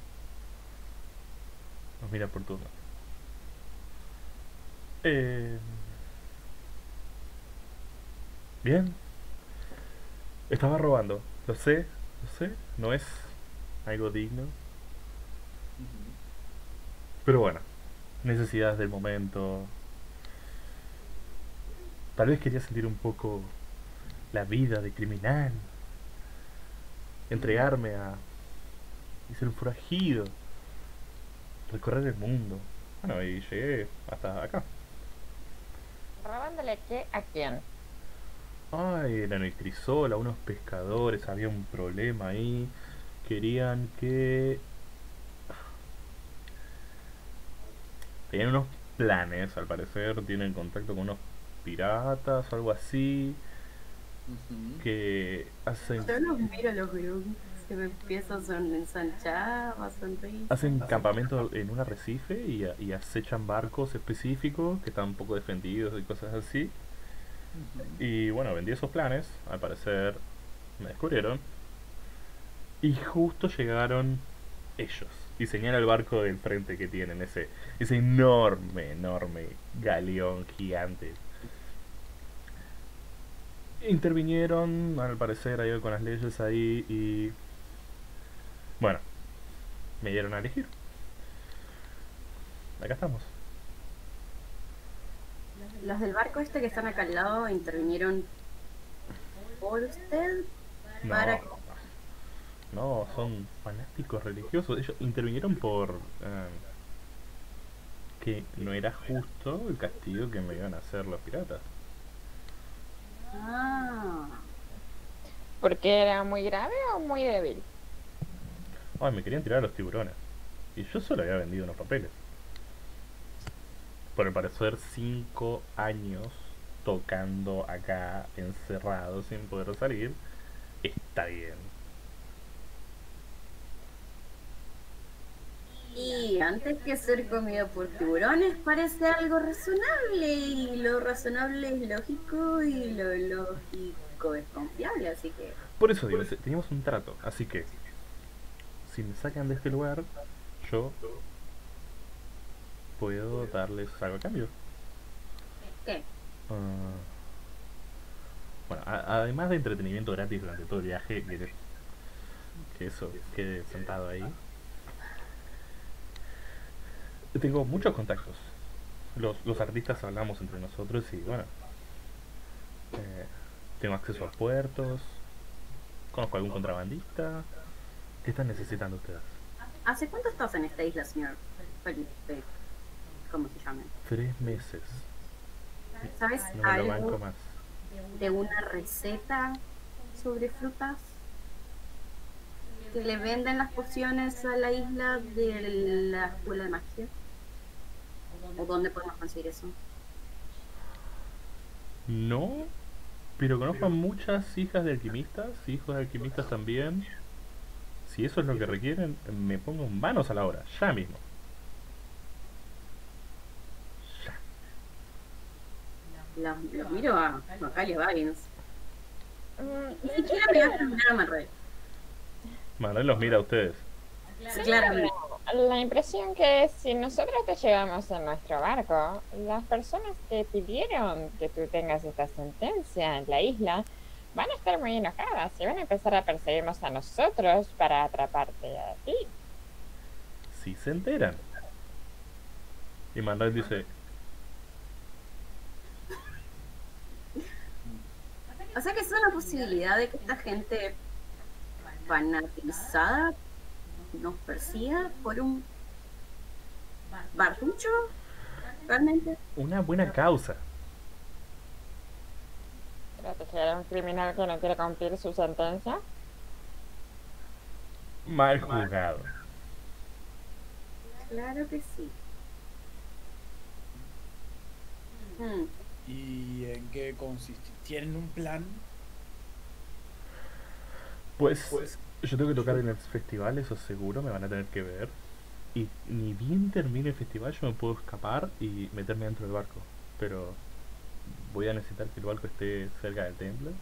Nos mira por turno. Eh, bien. Estaba robando. Lo sé, lo sé. No es algo digno. Ujú. Pero bueno, necesidades del momento. Tal vez quería sentir un poco la vida de criminal. Entregarme a... y ser un forajido. Recorrer el mundo. Bueno, y llegué hasta acá. ¿Robándole qué a quién? Ay, era el Crisola, unos pescadores, había un problema ahí. Querían que... Tenían unos planes, al parecer, tienen contacto con unos piratas o algo así, Ujú. que hacen, Yo los miro a los grunts, se me empieza a ensanchar, a sonreír. hacen campamento en un arrecife y acechan barcos específicos que están un poco defendidos y cosas así. Ujú. Y bueno, vendí esos planes, al parecer me descubrieron, y justo llegaron ellos. Y señala el barco del frente que tienen, ese enorme, enorme galeón gigante. Intervinieron, al parecer, ahí con las leyes ahí y... Bueno, me dieron a elegir. Acá estamos. Los del barco este que están acá al lado intervinieron por usted No, para... no, son fanáticos religiosos. Ellos intervinieron por... que no era justo el castigo que me iban a hacer los piratas. Ah, ¿Porque era muy grave o muy débil? Ay, me querían tirar a los tiburones. Y yo solo había vendido unos papeles. Por el parecer 5 años tocando acá, encerrado, sin poder salir. Está bien. y antes que ser comido por tiburones parece algo razonable, y lo razonable es lógico y lo lógico es confiable, así que... Por eso digo, teníamos un trato. Así que, si me sacan de este lugar, yo puedo darles algo a cambio. ¿Qué? Ah, bueno, además de entretenimiento gratis durante todo el viaje, que eso quede sentado ahí. Tengo muchos contactos. Los artistas hablamos entre nosotros y bueno, eh, tengo acceso a puertos, conozco a algún contrabandista. ¿Qué están necesitando ustedes? ¿Hace cuánto estás en esta isla, señor Felipe? ¿Cómo se llama? 3 meses. ¿Sabes No me lo banco algo más. de una receta sobre frutas que le venden las pociones a la isla de la escuela de magia? ¿O dónde podemos conseguir eso? No, pero conozco a muchas hijas de alquimistas, hijos de alquimistas también. Si eso es lo que requieren, me pongo manos a la obra, ya mismo. Ya. Los miro a Macaulay Baggins. Mm, Ni siquiera me vas a mirar a Manuel. Manuel los mira a ustedes. Sí, claramente. La impresión que es, si nosotros te llevamos en nuestro barco, las personas que pidieron que tú tengas esta sentencia en la isla van a estar muy enojadas y van a empezar a perseguirnos a nosotros para atraparte a ti. Si se enteran. Y Manuel dice, O sea que es una posibilidad de que esta gente fanatizada nos persiga por un barrucho, realmente. una buena causa. ¿Proteger a un criminal que no quiere cumplir su sentencia? Mal juzgado. Claro que sí. Hmm, ¿Y en qué consiste? ¿Tienen un plan? Pues Yo tengo que tocar en el festival, eso seguro, me van a tener que ver. Y ni bien termine el festival, yo me puedo escapar y meterme dentro del barco. Pero voy a necesitar que el barco esté cerca del templo.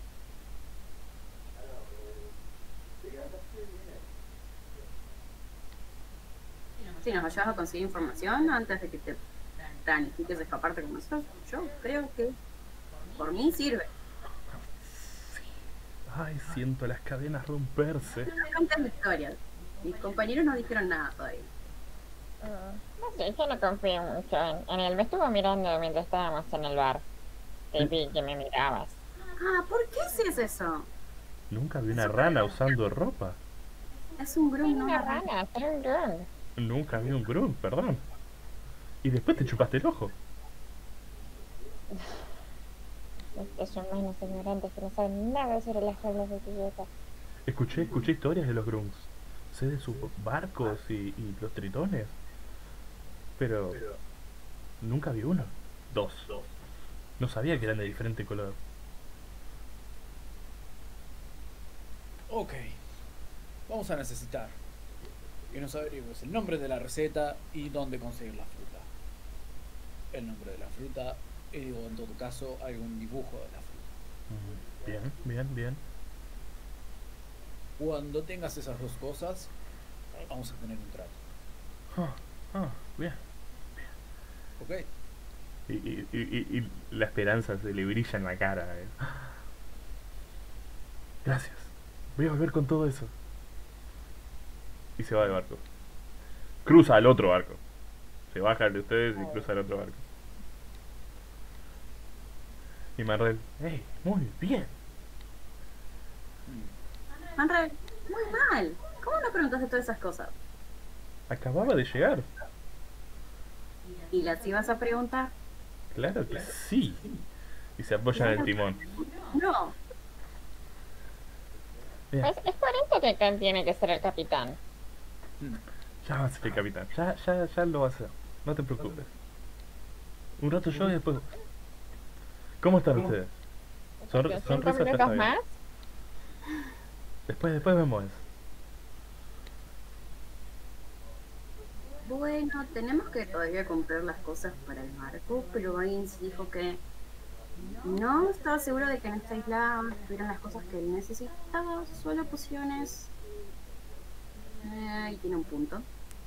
Si nos ayudas a conseguir información antes de que te planifiques escaparte con nosotros, yo creo que por mí sirve. Ay, siento las cadenas romperse. No cantes victorias. Mis compañeros no dijeron nada todavía. No sé, yo no confío mucho en él. Me estuvo mirando mientras estábamos en el bar. Te vi que me mirabas. Ah, ¿por qué haces eso? Nunca vi una rana usando ropa. Es un Soy grupo, no una una rana. rana, soy un grun. Nunca vi un grunt, perdón. Y después te chupaste el ojo. Estos humanos ignorantes que no saben nada sobre las reglas de belleza. Escuché historias de los grunts. Sé de sus barcos y los tritones. Pero nunca vi uno. Dos. No sabía que eran de diferente color. Ok. Vamos a necesitar que nos averigües el nombre de la receta y dónde conseguir la fruta. El nombre de la fruta y digo, en todo caso, algún dibujo de la fruta. Bien, bien, bien. Cuando tengas esas dos cosas, vamos a tener un trato. Bien. ¿Ok? Y la esperanza se le brilla en la cara. Gracias. Voy a volver con todo eso. Y se va del barco. Cruza al otro barco. Se baja el de ustedes y cruza al otro barco. Y Marrel, ¡hey! Muy bien. Manra, muy mal. ¿Cómo no preguntaste todas esas cosas? Acababa de llegar. ¿Y las ibas a preguntar? Claro que sí. Y se apoya en el timón. No. Bien. Es por eso que Ken tiene que ser el capitán. Ya va a ser el capitán. Ya lo va a hacer. No te preocupes. Un rato yo y después vos. ¿Cómo están ustedes? ¿5 Sonrisas minutos está bien. más? Después vemos eso. Bueno, tenemos que todavía comprar las cosas para el barco, pero Baggins dijo que no estaba seguro de que en esta isla tuvieran las cosas que él necesitaba, solo pociones. Y tiene un punto.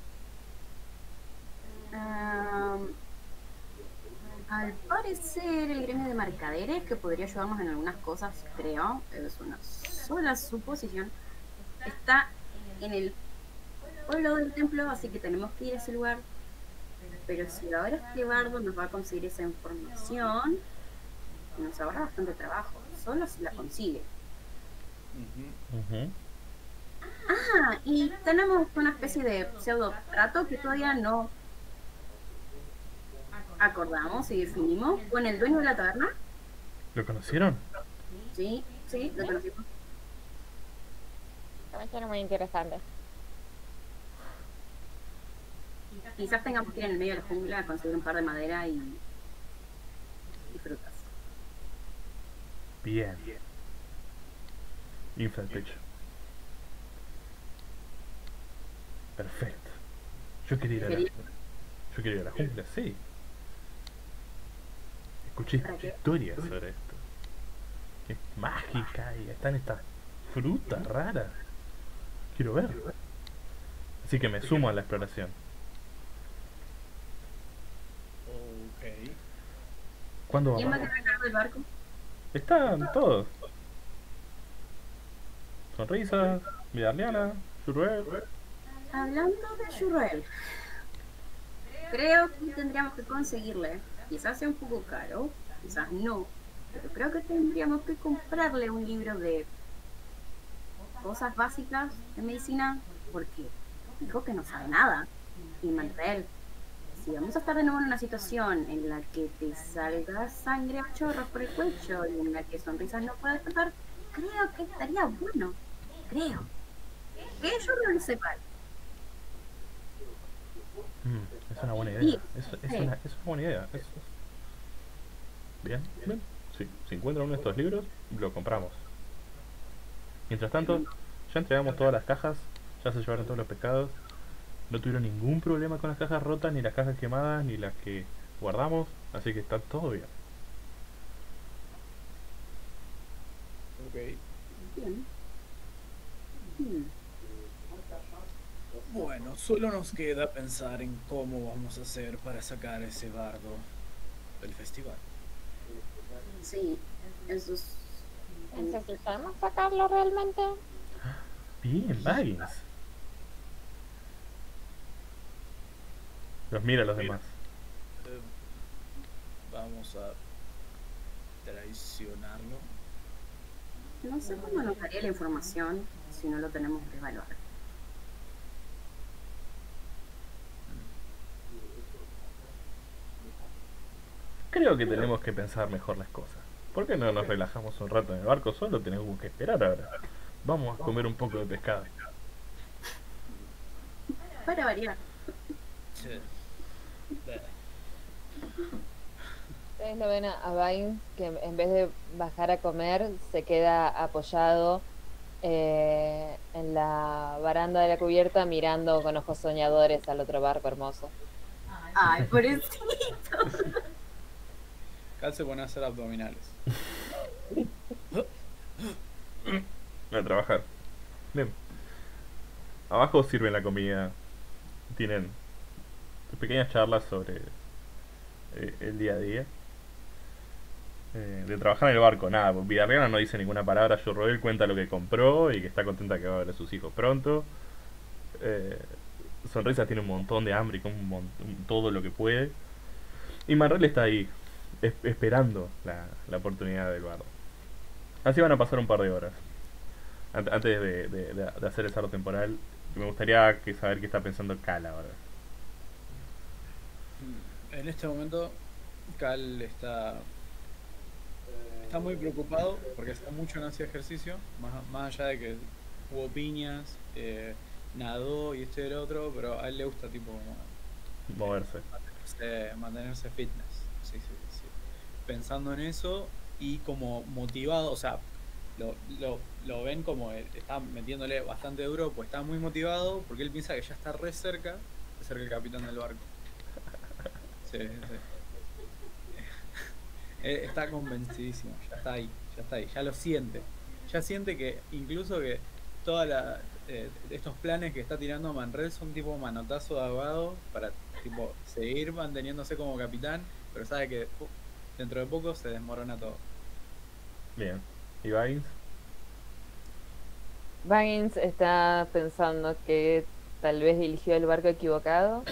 Al parecer el gremio de mercaderes, que podría ayudarnos en algunas cosas, creo, es una sola suposición, está en el pueblo del templo, así que tenemos que ir a ese lugar. Pero si ahora este bardo nos va a conseguir esa información, nos ahorra bastante trabajo, solo si la consigue. Y tenemos una especie de pseudo trato que todavía no acordamos y definimos con el dueño de la taberna. ¿Lo conocieron? Sí, lo conocimos. Va a ser muy interesante. Quizás tengamos que ir en el medio de la jungla a conseguir un par de madera y frutas. Bien. Infla el pecho. Perfecto. Yo quería ir a la jungla, sí. Escuché historias sobre esto. Es mágica y están estas frutas raras. Quiero ver. Así que me sumo a la exploración. Ok. ¿Cuándo ¿Quién va a vamos? quedar a cargo del barco? Están todos. Sonrisas, Vidarliana, Yuruel. Hablando de Shurel, creo que tendríamos que conseguirle, quizás sea un poco caro, quizás no, pero creo que tendríamos que comprarle un libro de cosas básicas de medicina, porque dijo que no sabe nada. Y Mantel, si vamos a estar de nuevo en una situación en la que te salga sangre a chorros por el cuello y en la que Sonrisas no pueda despertar, creo que estaría bueno, creo, que yo no lo sepa. Es una buena idea. Sí, Es una buena idea. Bien. Sí, si encuentra uno de estos libros, lo compramos. Mientras tanto, Ya entregamos todas las cajas, ya se llevaron todos los pescados. No tuvieron ningún problema con las cajas rotas, ni las cajas quemadas, ni las que guardamos, así que está todo bien. Ok. Bien. Hmm. Bueno, solo nos queda pensar en cómo vamos a hacer para sacar ese bardo del festival. Sí, eso es... ¿Necesitamos sacarlo realmente? Bien, Baggins. Los mira a los demás. Eh, vamos a traicionarlo. No sé cómo nos daría la información si no lo tenemos que evaluar. Creo que tenemos que pensar mejor las cosas. ¿Por qué no nos relajamos un rato en el barco? Solo tenemos que esperar ahora. Vamos a comer un poco de pescado. Para variar. Ustedes lo ven a Vine que en vez de bajar a comer se queda apoyado en la baranda de la cubierta mirando con ojos soñadores al otro barco hermoso. Ay, por eso. Cal se pone a hacer abdominales. A trabajar. Bien. Abajo sirven la comida. Tienen pequeñas charlas sobre el día a día. De trabajar en el barco, nada. Vidarriana no dice ninguna palabra. Jorroel cuenta lo que compró y que está contenta que va a ver a sus hijos pronto. Sonrisas tiene un montón de hambre y come todo lo que puede. Y Manrel está ahí, esperando la oportunidad del bardo. Así van a pasar un par de horas. Antes de hacer el salto temporal, me gustaría saber qué está pensando Cal ahora. En este momento, Cal está muy preocupado porque está mucho en hacer ejercicio, más allá de que hubo piñas, nadó y esto y el otro, pero a él le gusta tipo como Moverse. mantenerse fitness. Sí. Pensando en eso y como motivado, o sea, lo ven como está metiéndole bastante duro, pues está muy motivado porque él piensa que ya está re cerca de ser el capitán del barco. Sí. Está convencidísimo, ya está ahí, ya lo siente. Ya siente que incluso que toda estos planes que está tirando Manrel son tipo manotazo de ahogado para tipo seguir manteniéndose como capitán, pero sabe que dentro de poco se desmorona todo. Bien. ¿Y Baggins? Baggins está pensando que tal vez eligió el barco equivocado.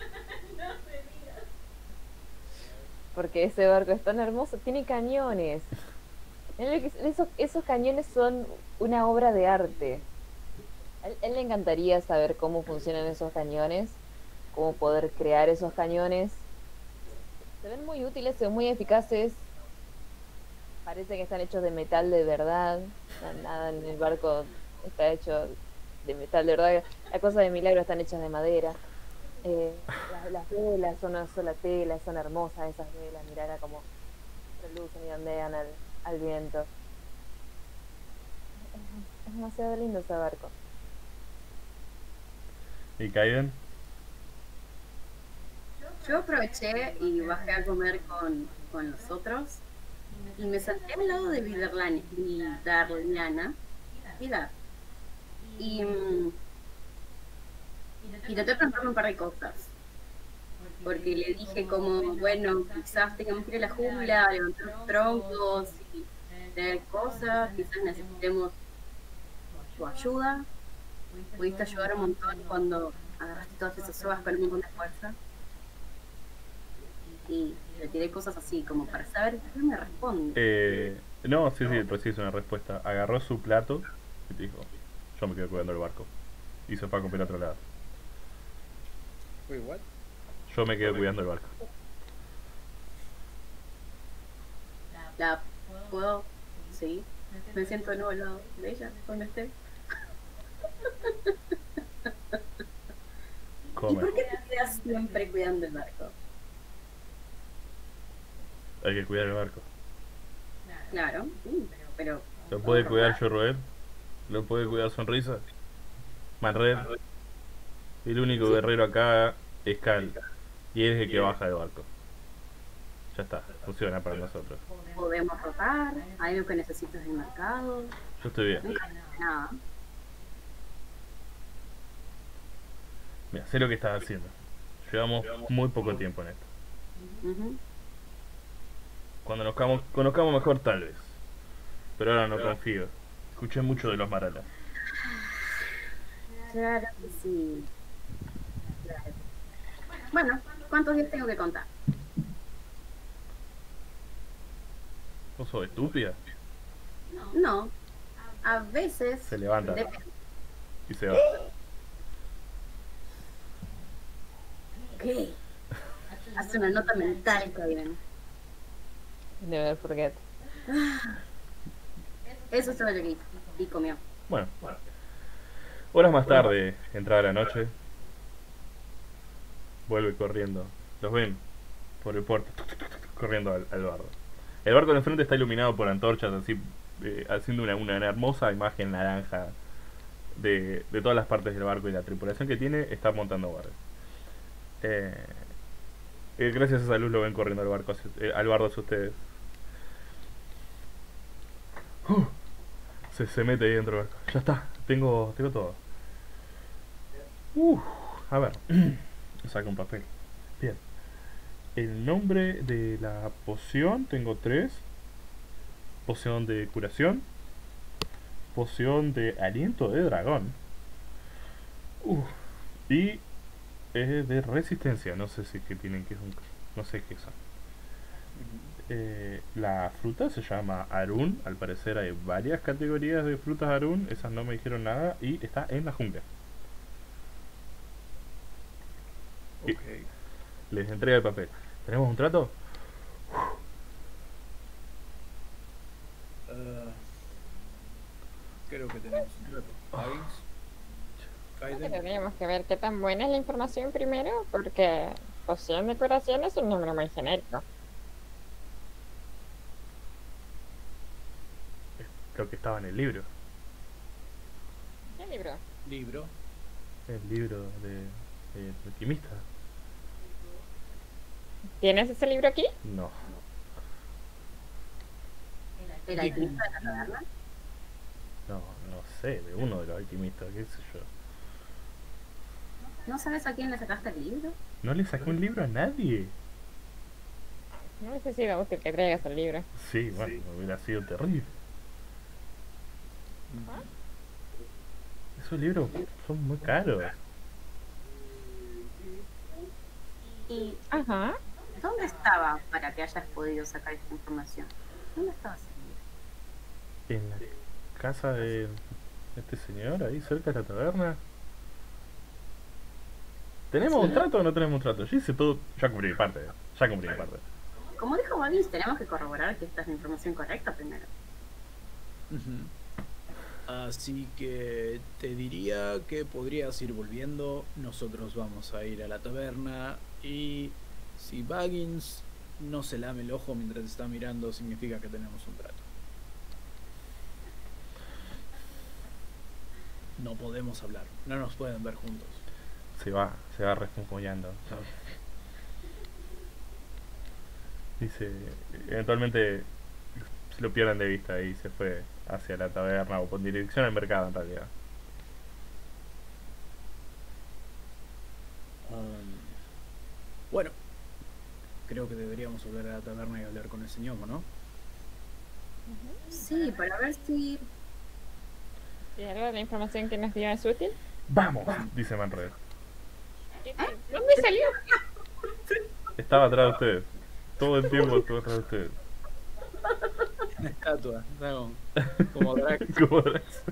Porque ese barco es tan hermoso, tiene cañones. Esos cañones son una obra de arte. A él le encantaría saber cómo funcionan esos cañones, cómo poder crear esos cañones. Se ven muy útiles, se ven muy eficaces. Parece que están hechos de metal de verdad. Nada en el barco está hecho de metal de verdad. Las cosas de milagro están hechas de madera. Las velas son una sola tela, son hermosas esas velas, mirá como relucen y ondean al viento. Es demasiado lindo ese barco. ¿Y Kaiden? Yo aproveché y bajé a comer con los otros y me senté al lado de Vidarliana y traté de preguntarme un par de cosas. Porque le dije como, bueno, quizás tengamos que ir a la jungla, levantar los troncos y tener cosas, quizás necesitemos tu ayuda. Pudiste ayudar un montón cuando agarraste todas esas sogas con un montón de fuerza. Y le tiré cosas así, como para saber qué me responde. No, sí, recibes una respuesta. Agarró su plato y te dijo, yo me quedo cuidando el barco. Y se fue a comer a otro lado. Wait, what? Yo me quedo cuidando el barco. ¿La puedo seguir? Me siento de nuevo al lado de ella, donde esté. ¿Y Come. por qué te quedas siempre cuidando el barco? Hay que cuidar el barco. Claro, pero... ¿Lo puede cuidar Jorroel? lo puede cuidar Sonrisa. Manred. El único guerrero acá es Cal. Y él es el que baja del barco. Ya está, funciona para nosotros. Podemos rotar, hay algo que necesitas del mercado. Yo estoy bien. Nunca hice nada. Mira, sé lo que estás haciendo. Llevamos muy poco tiempo en esto. Ujú. Cuando nos conozcamos mejor tal vez. Pero ahora no confío. Escuché mucho de los Maralas. Claro que sí. Claro. Bueno, ¿cuántos días tengo que contar? ¿Vos sos estúpida? No. A veces. Se levanta depende. y se va. ¿Qué? Hace una nota mental, Kaiden. Never forget. Eso es todo lo que hizo. Y comió. Bueno. Horas más tarde, entrada la noche. Vuelve corriendo. Los ven por el puerto. Corriendo al barco. El barco de enfrente está iluminado por antorchas, así haciendo una hermosa imagen naranja de todas las partes del barco, y la tripulación que tiene está montando guardia. Gracias a esa luz lo ven corriendo al barco hacia ustedes. Se mete ahí dentro del barco. Ya está, tengo todo. A ver. Saca un papel. Bien. El nombre de la poción, tengo 3. Poción de curación. Poción de aliento de dragón. Y de resistencia. No sé si que tienen que... No sé qué son. La fruta se llama Arun. Al parecer hay varias categorías de frutas Arun. Esas no me dijeron nada. Y está en la jungla. Ok. Les entrega el papel. ¿Tenemos un trato? Creo que tenemos un trato. Baggins, Kaiden. Tendríamos que ver qué tan buena es la información primero, porque poción de curación es un número muy genérico. Lo que estaba en el libro. ¿Qué libro? Libro. El libro de alquimista. ¿Tienes ese libro aquí? No. ¿El alquimista de la taberna? No sé, de uno de los alquimistas, qué sé yo. ¿No sabes a quién le sacaste el libro? No le saqué un libro a nadie. No hubiese sido útil que traigas el libro. Sí, bueno, hubiera sido terrible. Esos libros son muy caros. ¿Y Ajá. dónde estaba para que hayas podido sacar esta información? ¿Dónde estaba ese libro? En la casa de este señor, ahí cerca de la taberna. ¿Tenemos un trato o no tenemos un trato? Yo hice todo, ya cumplí mi parte. Como dijo Baggins, tenemos que corroborar que esta es la información correcta primero. Así que te diría que podrías ir volviendo. Nosotros vamos a ir a la taberna. Y si Baggins no se lame el ojo mientras está mirando, significa que tenemos un trato. No podemos hablar. No nos pueden ver juntos. Se va refunfuñando. Dice, eventualmente se lo pierden de vista y se fue hacia la taberna o con dirección al mercado en realidad. Bueno, creo que deberíamos volver a la taberna y hablar con el señor, ¿no? Sí, para ver si... ¿Y algo de la información que nos dio es útil? ¡Vamos! Dice Manred. ¿Dónde salió? Estaba atrás de ustedes. Todo el tiempo estuvo atrás de ustedes. Una estatua, ¿no? Como Drax. Como Drax.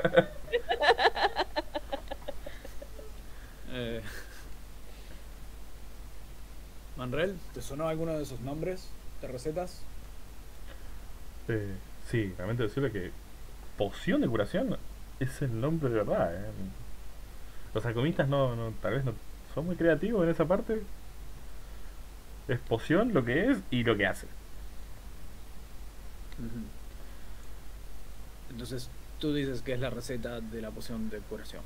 Manrel, ¿te sonó alguno de esos nombres de recetas? Sí, realmente decirle que poción de curación es el nombre de verdad. Los alquimistas tal vez no son muy creativos en esa parte. Es poción lo que es y lo que hace. Entonces, Tú dices que es la receta de la poción de curación.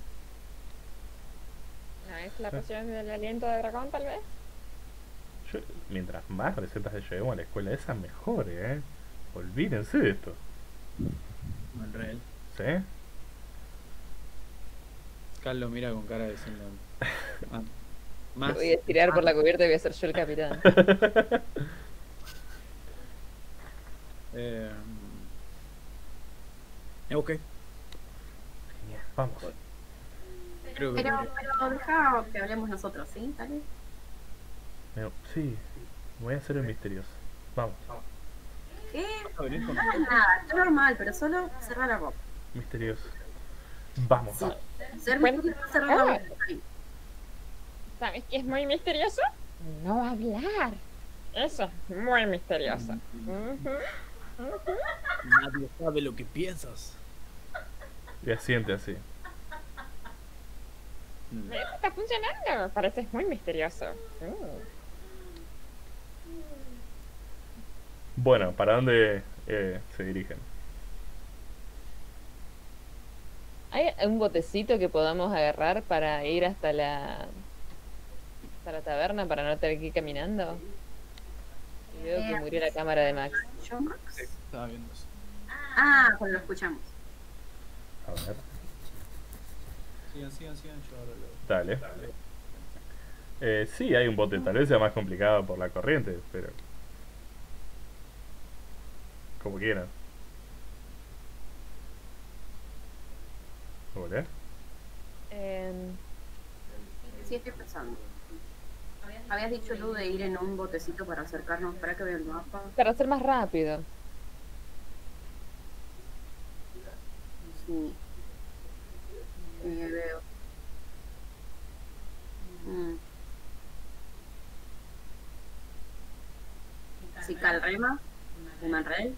¿No es la poción del aliento de dragón, tal vez? Mientras más recetas le llevemos a la escuela esa, mejor, Olvídense de esto. Manrel. ¿Sí? Cal lo mira con cara diciendo. Me voy a estirar por la cubierta y voy a ser yo el capitán. Ok. Genial, vamos. Creo que Pero deja que hablemos nosotros, ¿sí? Dale. Sí, voy a hacer el misterioso. Vamos, ¿Qué? ¿Vas a venir con No es nada, está normal, pero solo cerrar la boca. misterioso. Vamos. Sí. Ser Bueno, misterioso, cerrar la boca. ¿Sabes qué es muy misterioso? No hablar. Eso es muy misterioso. Nadie sabe lo que piensas. Y asiente así. ¿Ves? Está funcionando. Pareces muy misterioso. Bueno, ¿para dónde se dirigen? ¿Hay un botecito que podamos agarrar para ir hasta la taberna para no tener que ir caminando? Y veo que murió la cámara de Max. ¿Yo, Max? Estaba viendo eso. Ah, cuando lo escuchamos. A ver, Sigan, yo ahora lo... dale. Sí, hay un bote, tal vez sea más complicado por la corriente, pero... Como quieran. ¿Volé? Sí, estoy pensando. Habías dicho tú de ir en un botecito para acercarnos, para que vea el mapa. Para ser más rápido. Sí. Veo. Sí, Calrema, de Manrel.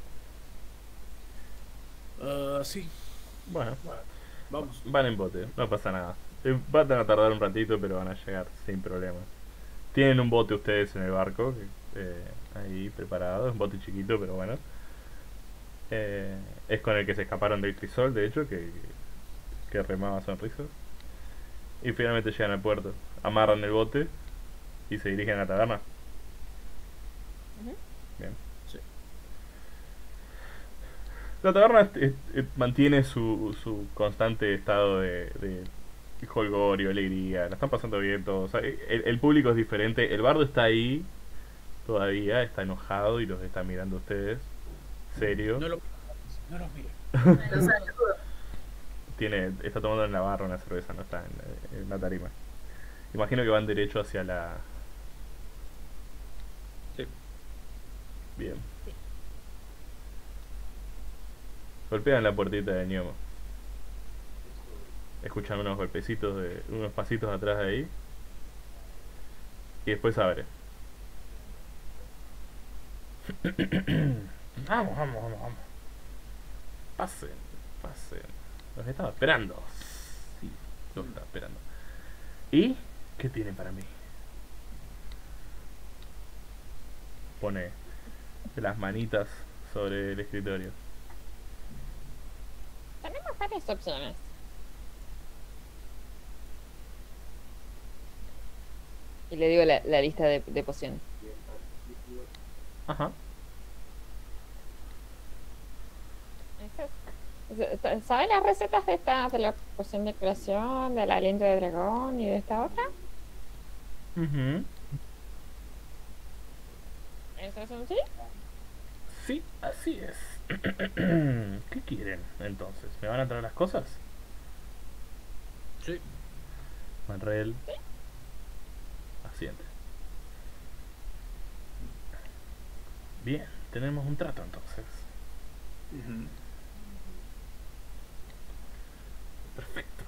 Sí, Bueno, vamos. van en bote, no pasa nada. Van a tardar un ratito, pero van a llegar sin problemas. Tienen un bote ustedes en el barco, ahí preparado, es un bote chiquito, pero bueno. Es con el que se escaparon del crisol, de hecho, que remaba Sonrisos. Y finalmente llegan al puerto, amarran el bote y se dirigen a la taberna. Bien. Sí. La taberna mantiene su constante estado de jolgorio, alegría, la están pasando bien todos. O sea, el público es diferente, el bardo está ahí todavía, está enojado y los está mirando a ustedes, serio. No los mires. Los saludo. Está tomando en la barra una cerveza, no está en la tarima. Imagino que van derecho hacia la... Sí. Bien. Golpean la puertita de Ñomo. Escuchan unos golpecitos, unos pasitos atrás de ahí. Y después abre. Vamos. Pasen. Los estaba esperando. Sí, los estaba esperando. ¿Y qué tiene para mí? Pone las manitas sobre el escritorio. Tenemos varias opciones. Y le digo la lista de pociones. Ajá. ¿Saben las recetas de la poción de curación, del aliento de dragón y de esta otra? ¿Eso es un sí? Sí, así es. ¿Qué quieren entonces? ¿Me van a traer las cosas? Sí. Manrel asiente. Bien, tenemos un trato entonces. Perfecto.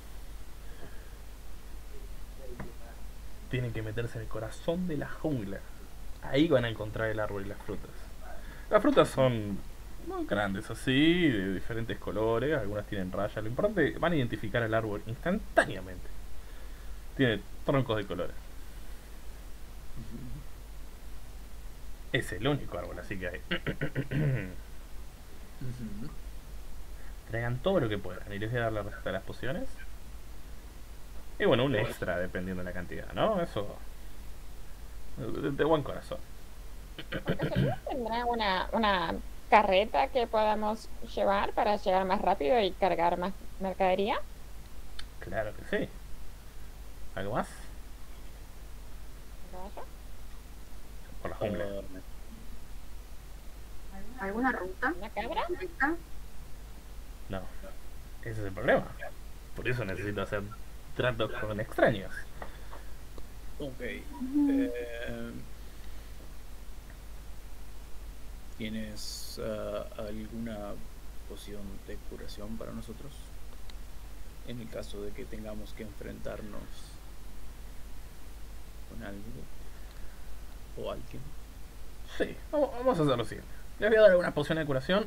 Tienen que meterse en el corazón de la jungla. Ahí van a encontrar el árbol y las frutas. Las frutas son muy grandes así, de diferentes colores, algunas tienen rayas. Lo importante, van a identificar el árbol instantáneamente. Tiene troncos de colores. Es el único árbol así que hay. Traigan todo lo que puedan. Y les voy a dar la receta de las pociones. Y bueno, un extra dependiendo de la cantidad, ¿no? Eso. De buen corazón. ¿Por casualidad tendrá una carreta que podamos llevar para llegar más rápido y cargar más mercadería? Claro que sí. ¿Algo más? ¿Caballo? Por la jungla. ¿Alguna ruta? ¿Una cabra? ¿Esta? No. Ese es el problema. Por eso necesito hacer tratos con extraños. Ok. ¿Tienes alguna poción de curación para nosotros? En el caso de que tengamos que enfrentarnos con algo o alguien. Sí, vamos a hacer lo siguiente. Les voy a dar alguna poción de curación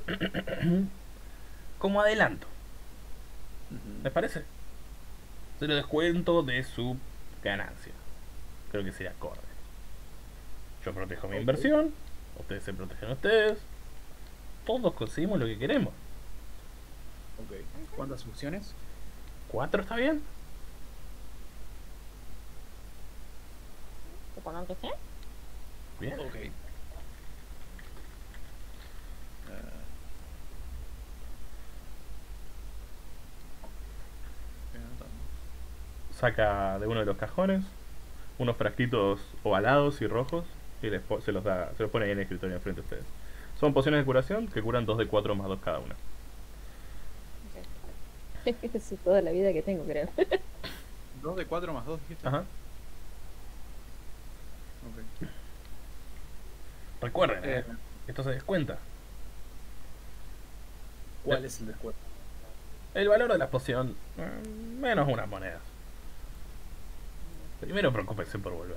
como adelanto. ¿Les parece? Se lo descuento de su ganancia. Creo que sería acorde. Yo protejo mi inversión, ustedes se protegen a ustedes. Todos conseguimos lo que queremos. Ok. ¿Cuántas opciones? 4 está bien. Supongo que sí. Bien. Ok. Saca de uno de los cajones unos frasquitos ovalados y rojos y se los pone ahí en el escritorio enfrente de ustedes. Son pociones de curación que curan 2 de 4 más 2 cada una. Eso es toda la vida que tengo, creo. 2 de 4 más 2, dijiste. Ajá. Ok. Recuerden, esto se descuenta. ¿Cuál es el descuento? El valor de la poción, menos unas monedas. Primero preocúpense por volver.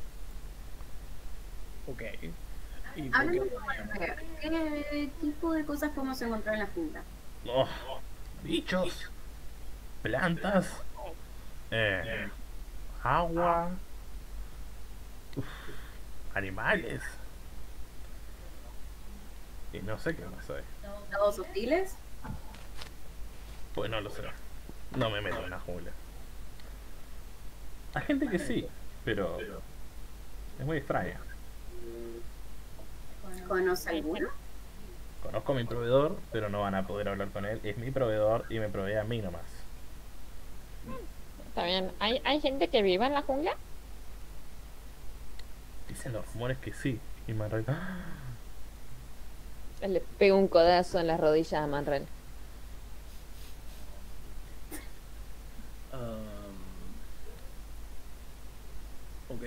Ok. ¿Y por Hablando qué? de volver, ¿qué tipo de cosas podemos encontrar en la jungla? Oh, bichos, plantas, agua, animales. Y no sé qué más hay. ¿Todos hostiles? Pues no lo sé. No me meto en la jungla. Hay gente que sí, pero es muy extraña. ¿Conoce alguno? Conozco a mi proveedor, pero no van a poder hablar con él. Es mi proveedor y me provee a mí nomás. Está bien. ¿Hay gente que viva en la jungla? Dicen los rumores que sí. Y Manray... Le pego un codazo en las rodillas a Manrel. Ok.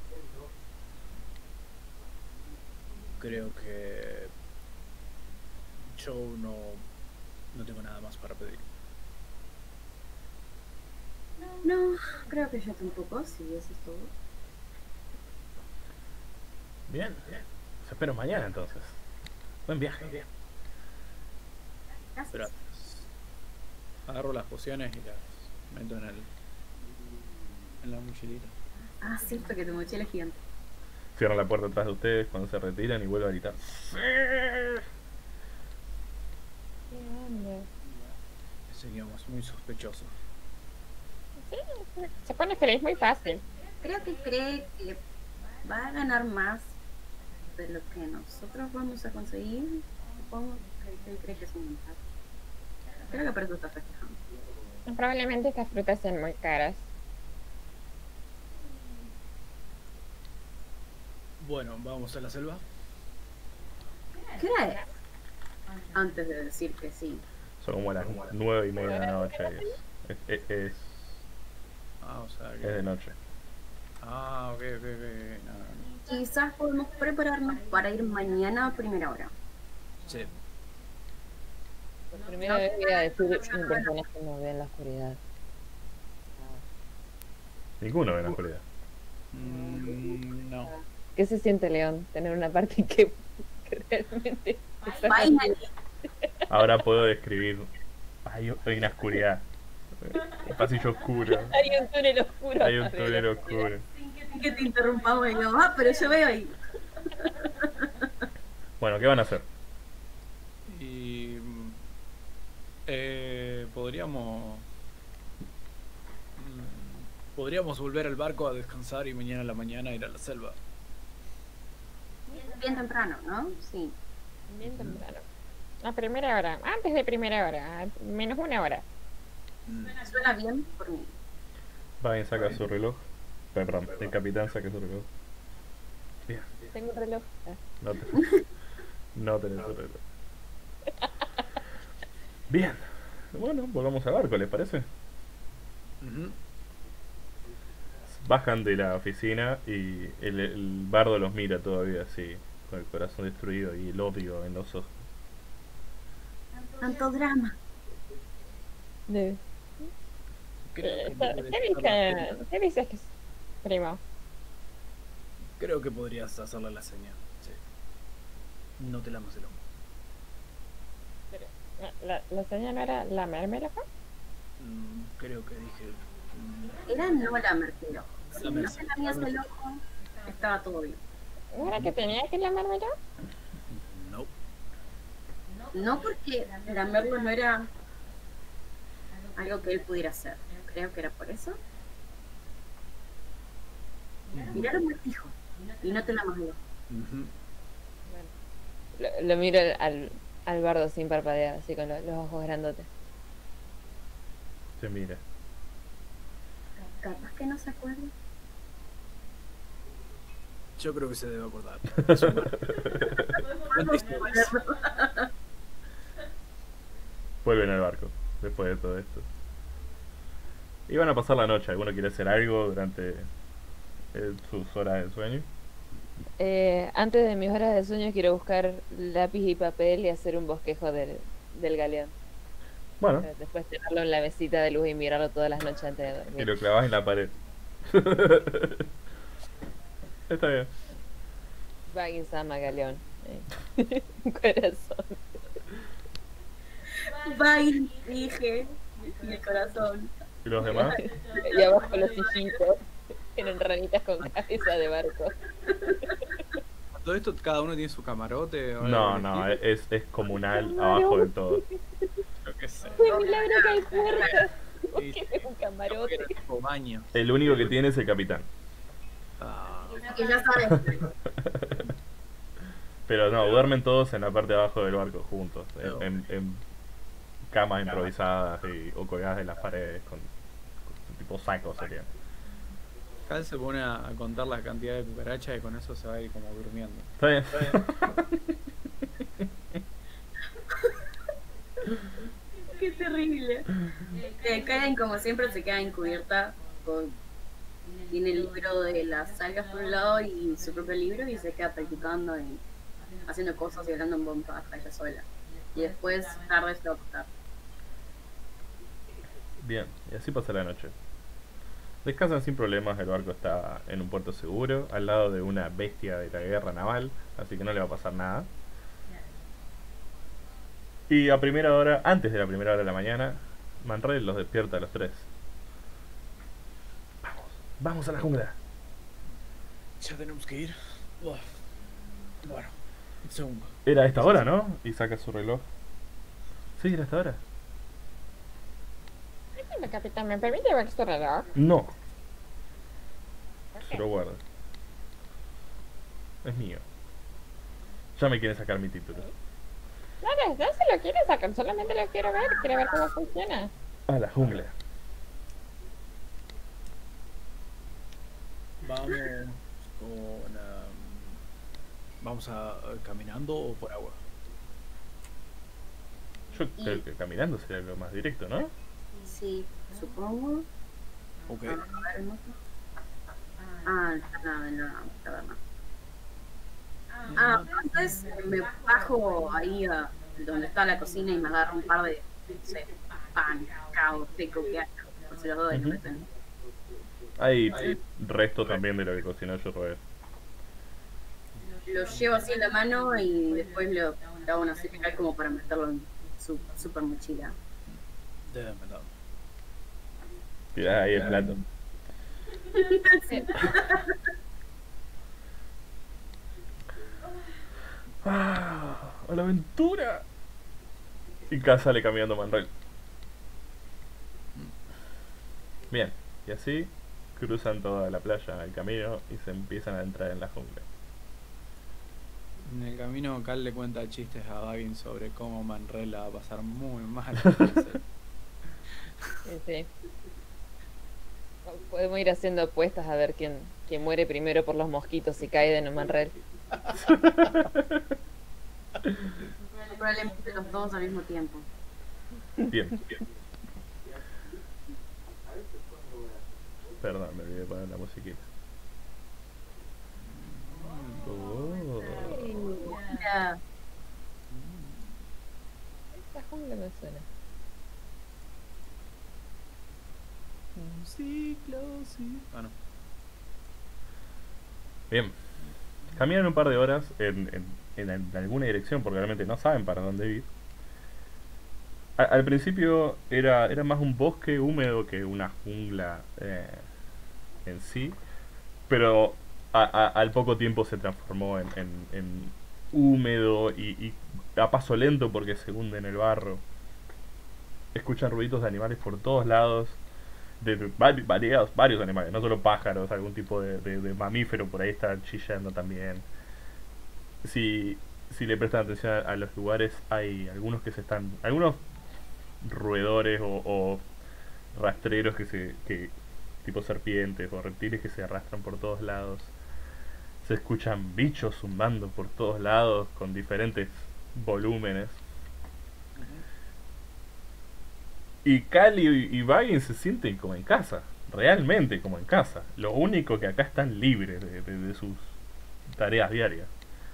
Creo que yo no tengo nada más para pedir. No, creo que yo tampoco, si eso es todo. Bien, bien. Los espero mañana entonces. Buen viaje. Gracias. Gracias. Agarro las pociones y las meto en la mochilita. Ah, cierto que tu mochila es gigante. Cierran la puerta atrás de ustedes cuando se retiran y vuelven a gritar. ¡Sí! Seríamos muy sospechosos. Sí, se pone feliz muy fácil. Creo que cree que va a ganar más de lo que nosotros vamos a conseguir. Supongo que él cree que es un ventaja. Creo que por eso está festejando. Probablemente estas frutas sean muy caras. Bueno, vamos a la selva. ¿Qué hora es? Antes de decir que sí. Son como las 9:30 de la noche. Es Ah, o sea que... de noche. Ah, ok. No. Quizás podemos prepararnos para ir mañana a primera hora. Sí. Por primera vez voy a decir mi personaje no ve en la oscuridad. Ninguno ve en la oscuridad. No. ¿Qué se siente, León? Tener una parte que realmente... Finally. Ahora puedo describir. Hay una oscuridad. Un pasillo oscuro. Hay un túnel oscuro. Hay un túnel oscuro. Que te interrumpamos y digo, pero yo veo ahí. Bueno, ¿qué van a hacer? Y Podríamos... Podríamos volver al barco a descansar y mañana a la mañana ir a la selva. Bien temprano, ¿no? Sí. Bien temprano. A primera hora, antes de primera hora, menos una hora. Suena bien por mí. Vagin saca su reloj. Perdón, el capitán saca su reloj. Bien, Tengo un reloj. no, no tenés su reloj. Bien, bueno, volvamos al barco, ¿les parece? Ujú. Bajan de la oficina y el bardo los mira todavía así, con el corazón destruido y el odio en los ojos. Tanto drama. De- Creo que ¿Qué podrías dice- qué dices que es, primo? Creo que podrías hacerle la señal. Sí. No te lamas el hombro. La señal no era la mermelada. Creo que dije. Era no la mercero. Si La no mercero. se la habías el ojo, estaba todo bien. ¿No era que tenía que la mermelada? No. No porque lamerlo no era algo que él pudiera hacer. Creo que era por eso. Mirá lo martijo. Y no te lamas el ojo. Ujú. Lo miro al bardo sin parpadear, así con los ojos grandotes. Se mira. Capaz que no se acuerde. Yo creo que se debe acordar. Vuelven al barco, después de todo esto. Y van a pasar la noche. ¿Alguno quiere hacer algo durante sus horas de sueño? Antes de mis horas de sueño quiero buscar lápiz y papel y hacer un bosquejo del galeón. Bueno, Para después tenerlo en la mesita de luz y mirarlo todas las noches antes de y dormir. lo clavas en la pared. Está bien. Vagin ama galeón. Corazón. Bye, dije. Y el corazón. ¿Y los demás? Y abajo los hijitos. Tienen ranitas con cabeza de barco. ¿Todo esto cada uno tiene su camarote? o No, algo no, así? es comunal abajo de todo. Yo qué sé. ¡Qué milagro que hay puertas! Sí, ¿Qué es un camarote? Era tipo baño. El único que tiene es el capitán. Ah, Que ya sabes. Pero no, duermen todos en la parte de abajo del barco juntos. En camas improvisadas o colgadas de las paredes con tipo sacos serían. Cal se pone a contar la cantidad de cucarachas y con eso se va a ir como durmiendo. Está bien. Qué terrible. Karen, como siempre, se queda encubierta. Tiene el libro de las algas por un lado y su propio libro y se queda practicando y haciendo cosas y hablando en voz baja ella sola. Y después, tarde, se va a acostar. Bien, y así pasa la noche. Descansan sin problemas, el barco está en un puerto seguro, al lado de una bestia de la guerra naval, así que no le va a pasar nada. Y a primera hora, antes de la primera hora de la mañana, Manrel los despierta a los tres. Vamos a la jungla. Ya tenemos que ir. Uf. Bueno, un segundo. Era a esta hora, ¿no? Y saca su reloj. Sí, era a esta hora. Dime, capitán, ¿me permite ver su reloj? No, ¿Por se qué? lo guarda. Es mío. Ya me quieren sacar mi título. No se lo quiere sacar, solamente lo quiero ver cómo funciona. A la jungla. Vamos con. ¿Vamos caminando o por agua? Yo creo que caminando sería lo más directo, ¿no? Sí, supongo. Ok. A ver, el moto. Ah, nada, nada, taberna. Ah, entonces me bajo ahí a donde está la cocina y me agarro un par de, no sé, pan, cacao, seco que haya. Por si los doy, no me estén. Hay resto también de lo que cocinó yo, Robert. Lo llevo así en la mano y después lo hago una circular como para meterlo en su super mochila. Déjamelo. Tirá ahí el plato. ¡Ah! ¡A la aventura! Y Cal sale caminando Manrel. Bien, y así cruzan toda la playa, el camino, y se empiezan a entrar en la jungla. En el camino, Cal le cuenta chistes a Baggins sobre cómo Manrel la va a pasar muy mal. Sí. Podemos ir haciendo apuestas a ver quién muere primero por los mosquitos y Kaiden o Manrel. Probablemente los dos al mismo tiempo. Bien. Perdón, me olvidé de poner la musiquita. Oh. Mira, Esta jungla me suena. Un ciclo, sí. Bueno, Bien. Caminan un par de horas en alguna dirección porque realmente no saben para dónde ir. Al principio era más un bosque húmedo que una jungla en sí, pero al poco tiempo se transformó en húmedo y a paso lento porque se hunde en el barro. Escuchan ruidos de animales por todos lados, varios animales, no solo pájaros, algún tipo de mamífero por ahí está chillando también. Si le prestan atención a los lugares, hay algunos algunos roedores o rastreros que tipo serpientes o reptiles que se arrastran por todos lados. Se escuchan bichos zumbando por todos lados con diferentes volúmenes. Y Cal y Baggins se sienten como en casa, realmente como en casa. Lo único que acá están libres de sus tareas diarias.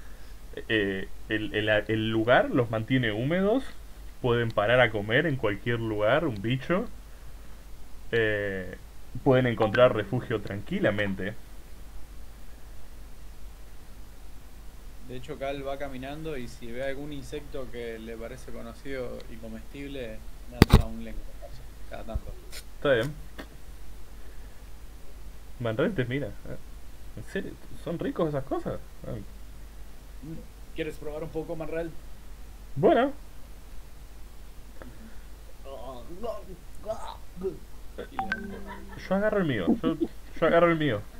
El lugar los mantiene húmedos, pueden parar a comer en cualquier lugar, un bicho. Pueden encontrar refugio tranquilamente. de hecho Cal va caminando y si ve algún insecto que le parece conocido y comestible, da un lengüetazo cada tanto. Está bien. Manrel te mira. ¿En serio? ¿Son ricos esas cosas? ¿Quieres probar un poco, Manrel? Bueno, Y le da un poco. yo agarro el mío. Yo agarro el mío.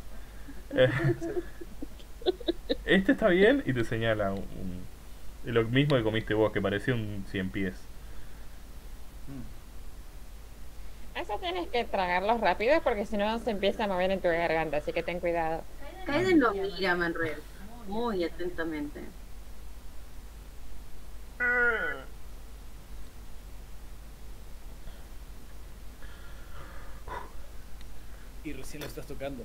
Este está bien y te señala lo mismo que comiste vos, que parecía un 100 pies. Eso tienes que tragarlos rápido porque si no se empieza a mover en tu garganta, así que ten cuidado. Kaiden lo mira a Manrel muy atentamente. Y recién lo estás tocando.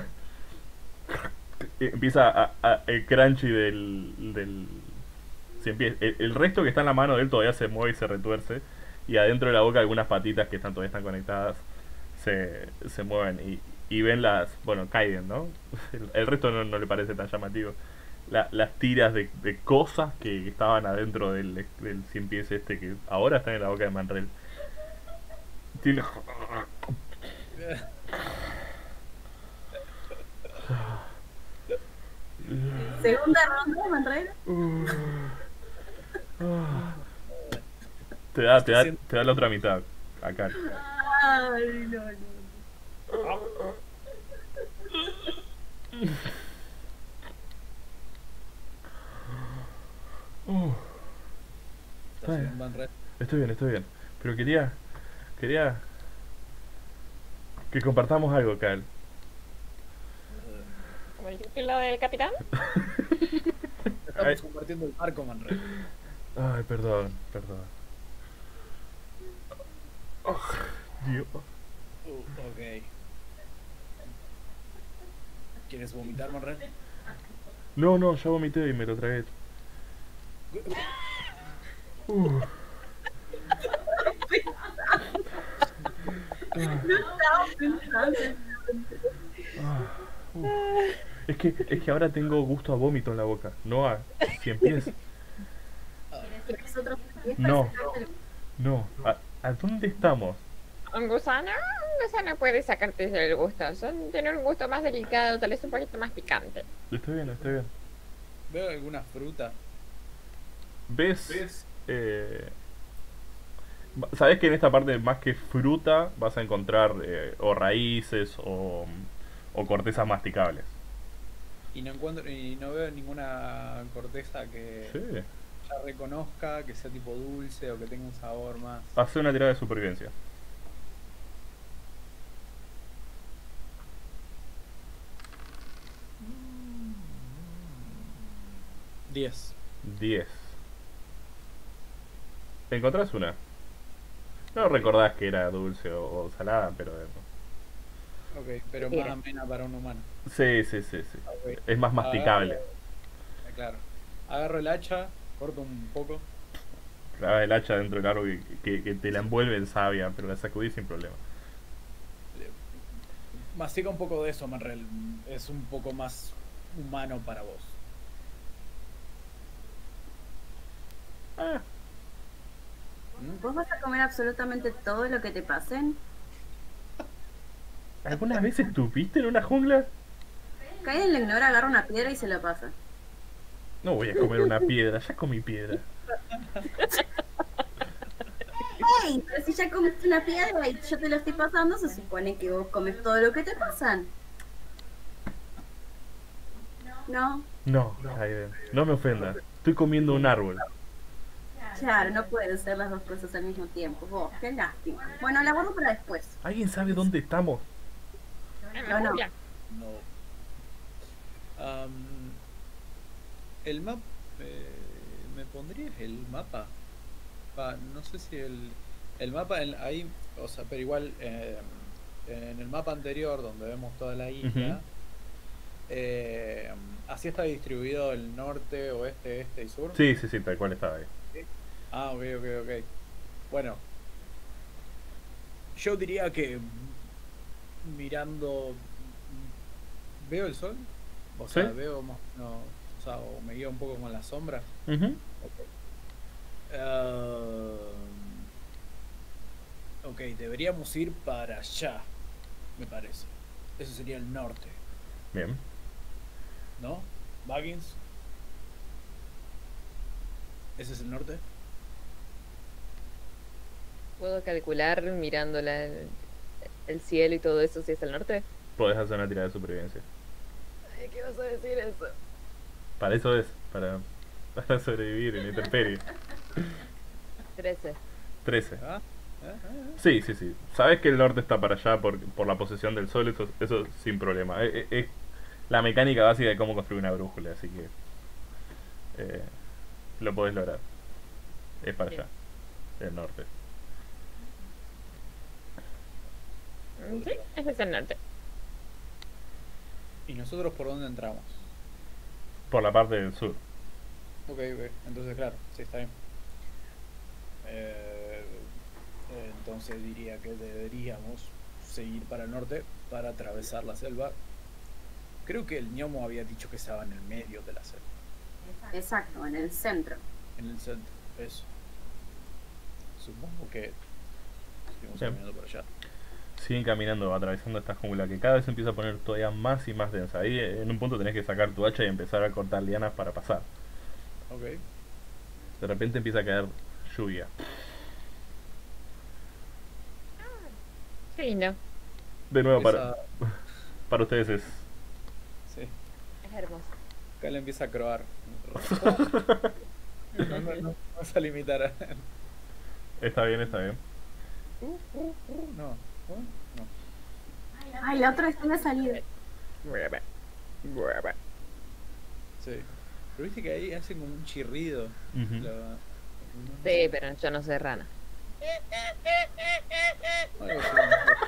Empieza el crunchy del 100 pies. El resto que está en la mano de él todavía se mueve y se retuerce. Y adentro de la boca algunas patitas que todavía están conectadas se mueven. Y ven bueno, Kaiden, ¿no? El resto no le parece tan llamativo. Las tiras de cosas que estaban adentro del 100 pies este, que ahora están en la boca de Manrel. Tiene... Segunda ronda, Manrel. Te da la otra mitad acá. Ay, no. ¿Estás bien, Manrel? Estoy bien. Pero quería que compartamos algo, Cal. ¿Como el título del capitán? Estamos compartiendo el barco, Manrel. Ay, perdón. Dios. Ok. ¿Quieres vomitar, Manrel? No, ya vomité y me lo tragué. Es que ahora tengo gusto a vómito en la boca, no a 100 pies. ¿Quieres otro pie para No. sacarte el- No, ¿a dónde estamos? Un gusano puede sacarte el gusto. Tienen un gusto más delicado, tal vez un poquito más picante. Estoy bien. Veo alguna fruta. ¿Ves Sabes que en esta parte, más que fruta, vas a encontrar o raíces o cortezas masticables. Y no encuentro, y no veo ninguna corteza que Sí. ya reconozca, que sea tipo dulce o que tenga un sabor más. Hace una tirada de supervivencia. 10. 10. ¿Encontrás una? No recordás que era dulce o salada, pero... Ok, pero Era. más amena para un humano. Sí, sí, sí, sí. Ok. Es más masticable. Claro. Agarro el hacha, corto un poco. Clavas el hacha dentro del árbol que te la envuelve en savia, pero la sacudís sin problema. Mastica un poco de eso, Manrel. Es un poco más humano para vos. Ah, ¿Vos vas a comer absolutamente todo lo que te pasen? ¿alguna vez estuviste en una jungla? Kaiden lo ignora, agarra una piedra y se la pasa. No voy a comer una piedra, ya comí piedra. ¡Ey! Pero si ya comiste una piedra y yo te lo estoy pasando, se supone que vos comes todo lo que te pasan. No, No, Kaiden, no me ofendas. Estoy comiendo un árbol. claro, no pueden ser las dos cosas al mismo tiempo. Vos, qué lástima. Bueno, la guardo para después. ¿Alguien sabe dónde estamos? No, no. No. El mapa. ¿Me pondrías el mapa? No sé si el mapa ahí. O sea, pero igual. En el mapa anterior, donde vemos toda la isla. Así está distribuido el norte, oeste, este y sur. Sí, sí, sí, tal cual estaba ahí. Ah, ok. Bueno, Yo diría que mirando... ¿veo el sol? O ¿Sí? sea, veo más. No, o sea, o me guío un poco con las sombras. Ujú. Ok, deberíamos ir para allá, me parece. Ese sería el norte, Bien. ¿no? Baggins. ¿Ese es el norte? ¿Puedo calcular mirando el cielo y todo eso si es el norte? Podés hacer una tirada de supervivencia. Ay, ¿qué vas a decir eso? Para eso es, para sobrevivir en intemperie. 13. 13. ¿Ah? Sí, sí, sí. Sabes que el norte está para allá por la posición del sol, eso sin problema. Es la mecánica básica de cómo construir una brújula, así que lo podés lograr. Es para allá, el norte. Sí, ese es el norte. ¿Y nosotros por dónde entramos? Por la parte del sur. Ok, entonces claro, sí, está bien. Entonces diría que deberíamos seguir para el norte para atravesar la selva. Creo que el ñomo había dicho que estaba en el medio de la selva, Exacto, en el centro. en el centro. Eso. Supongo que seguimos Bien. caminando por allá. Siguen caminando, atravesando esta jungla que cada vez se empieza a poner todavía más y más densa. Ahí en un punto tenés que sacar tu hacha y empezar a cortar lianas para pasar. Ok. De repente empieza a caer lluvia. Qué lindo. De nuevo, Empieza- para ustedes es... Sí, Es hermoso. acá le empieza a croar. No vas a limitar a... Está bien, está bien. No, no. Ay, la otra vez tiene salida. Sí. Pero viste que ahí hacen como un chirrido. Ujú. Sí, pero yo no soy rana. Algo así.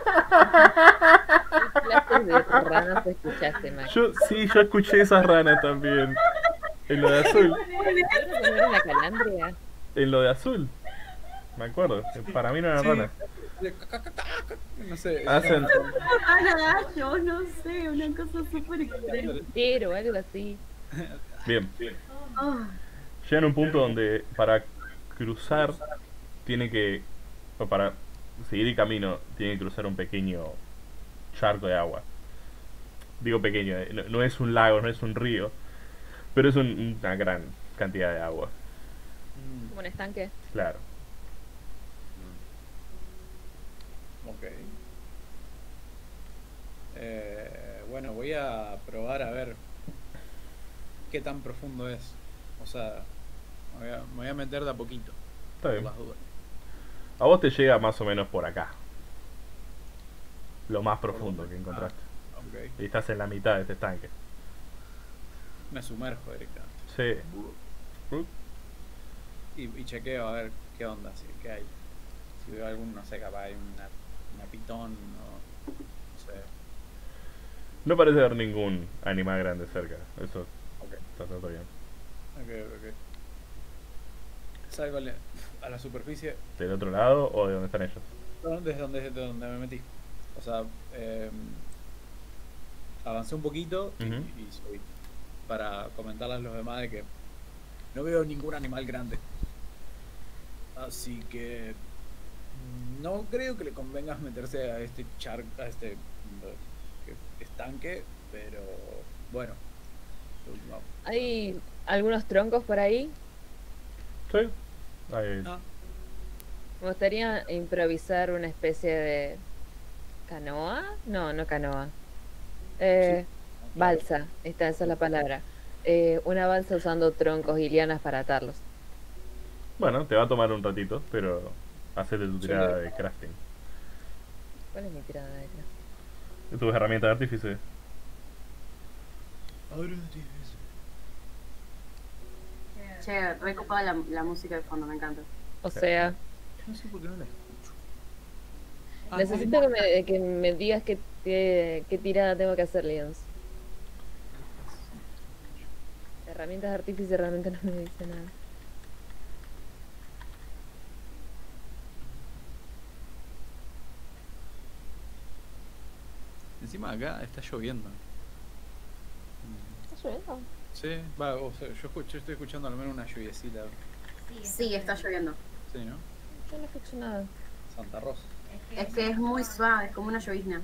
¿Qué clases de ranas escuchaste, Max? Yo escuché esas ranas también. En lo de azul. ¿No era una calandria? En lo de azul. Me acuerdo. Para mí no era Sí. rana. No sé. Hacen... Yo no sé, una cosa súper extraña. Pero algo así. Bien. Oh, Llegan a un punto donde para cruzar tiene que... O para seguir el camino tiene que cruzar un pequeño charco de agua. Digo pequeño, no es un lago, no es un río. Pero es una gran cantidad de agua. Como un estanque. Claro. Ok. Bueno, voy a probar a ver qué tan profundo es. O sea, me voy a meter de a poquito. Está Por bien. las dudas. A vos te llega más o menos por acá. Lo más ¿Por profundo dónde? que encontraste. Ok. Y estás en la mitad de este estanque. Me sumerjo directamente. Sí. Y chequeo a ver qué onda, qué hay. Si veo algún, no sé, capaz hay una pitón o no sé. No parece haber ningún animal grande cerca. Eso Ok, está todo bien. ok. Salgo a la superficie ¿Del otro lado o de donde están ellos? desde donde me metí. O sea, avancé un poquito Ujú. y subí. Para comentarles a los demás de que no veo ningún animal grande. Así que no creo que le convenga meterse a este estanque, pero bueno. No. ¿Hay algunos troncos por ahí? Sí. Ahí. Ah, Me gustaría improvisar una especie de canoa. No, no canoa. Eh, balsa, esa es la palabra. Una balsa usando troncos y lianas para atarlos. Bueno, te va a tomar un ratito, pero hacete tu tirada de crafting. ¿Cuál es mi tirada de acá? Tus herramientas de artífice. Che, recopada la música de fondo, me encanta. O sea, no sé por qué no la escucho. necesito que me digas qué tirada tengo que hacer, Leons. Herramientas de artífice realmente no me dice nada. Encima acá está lloviendo. ¿Está lloviendo? Sí, va, o sea, yo estoy escuchando al menos una lluviecita. Sí, está lloviendo. Sí, ¿no? Yo no escucho nada. Santa Rosa. Es que es muy suave, es como una llovizna.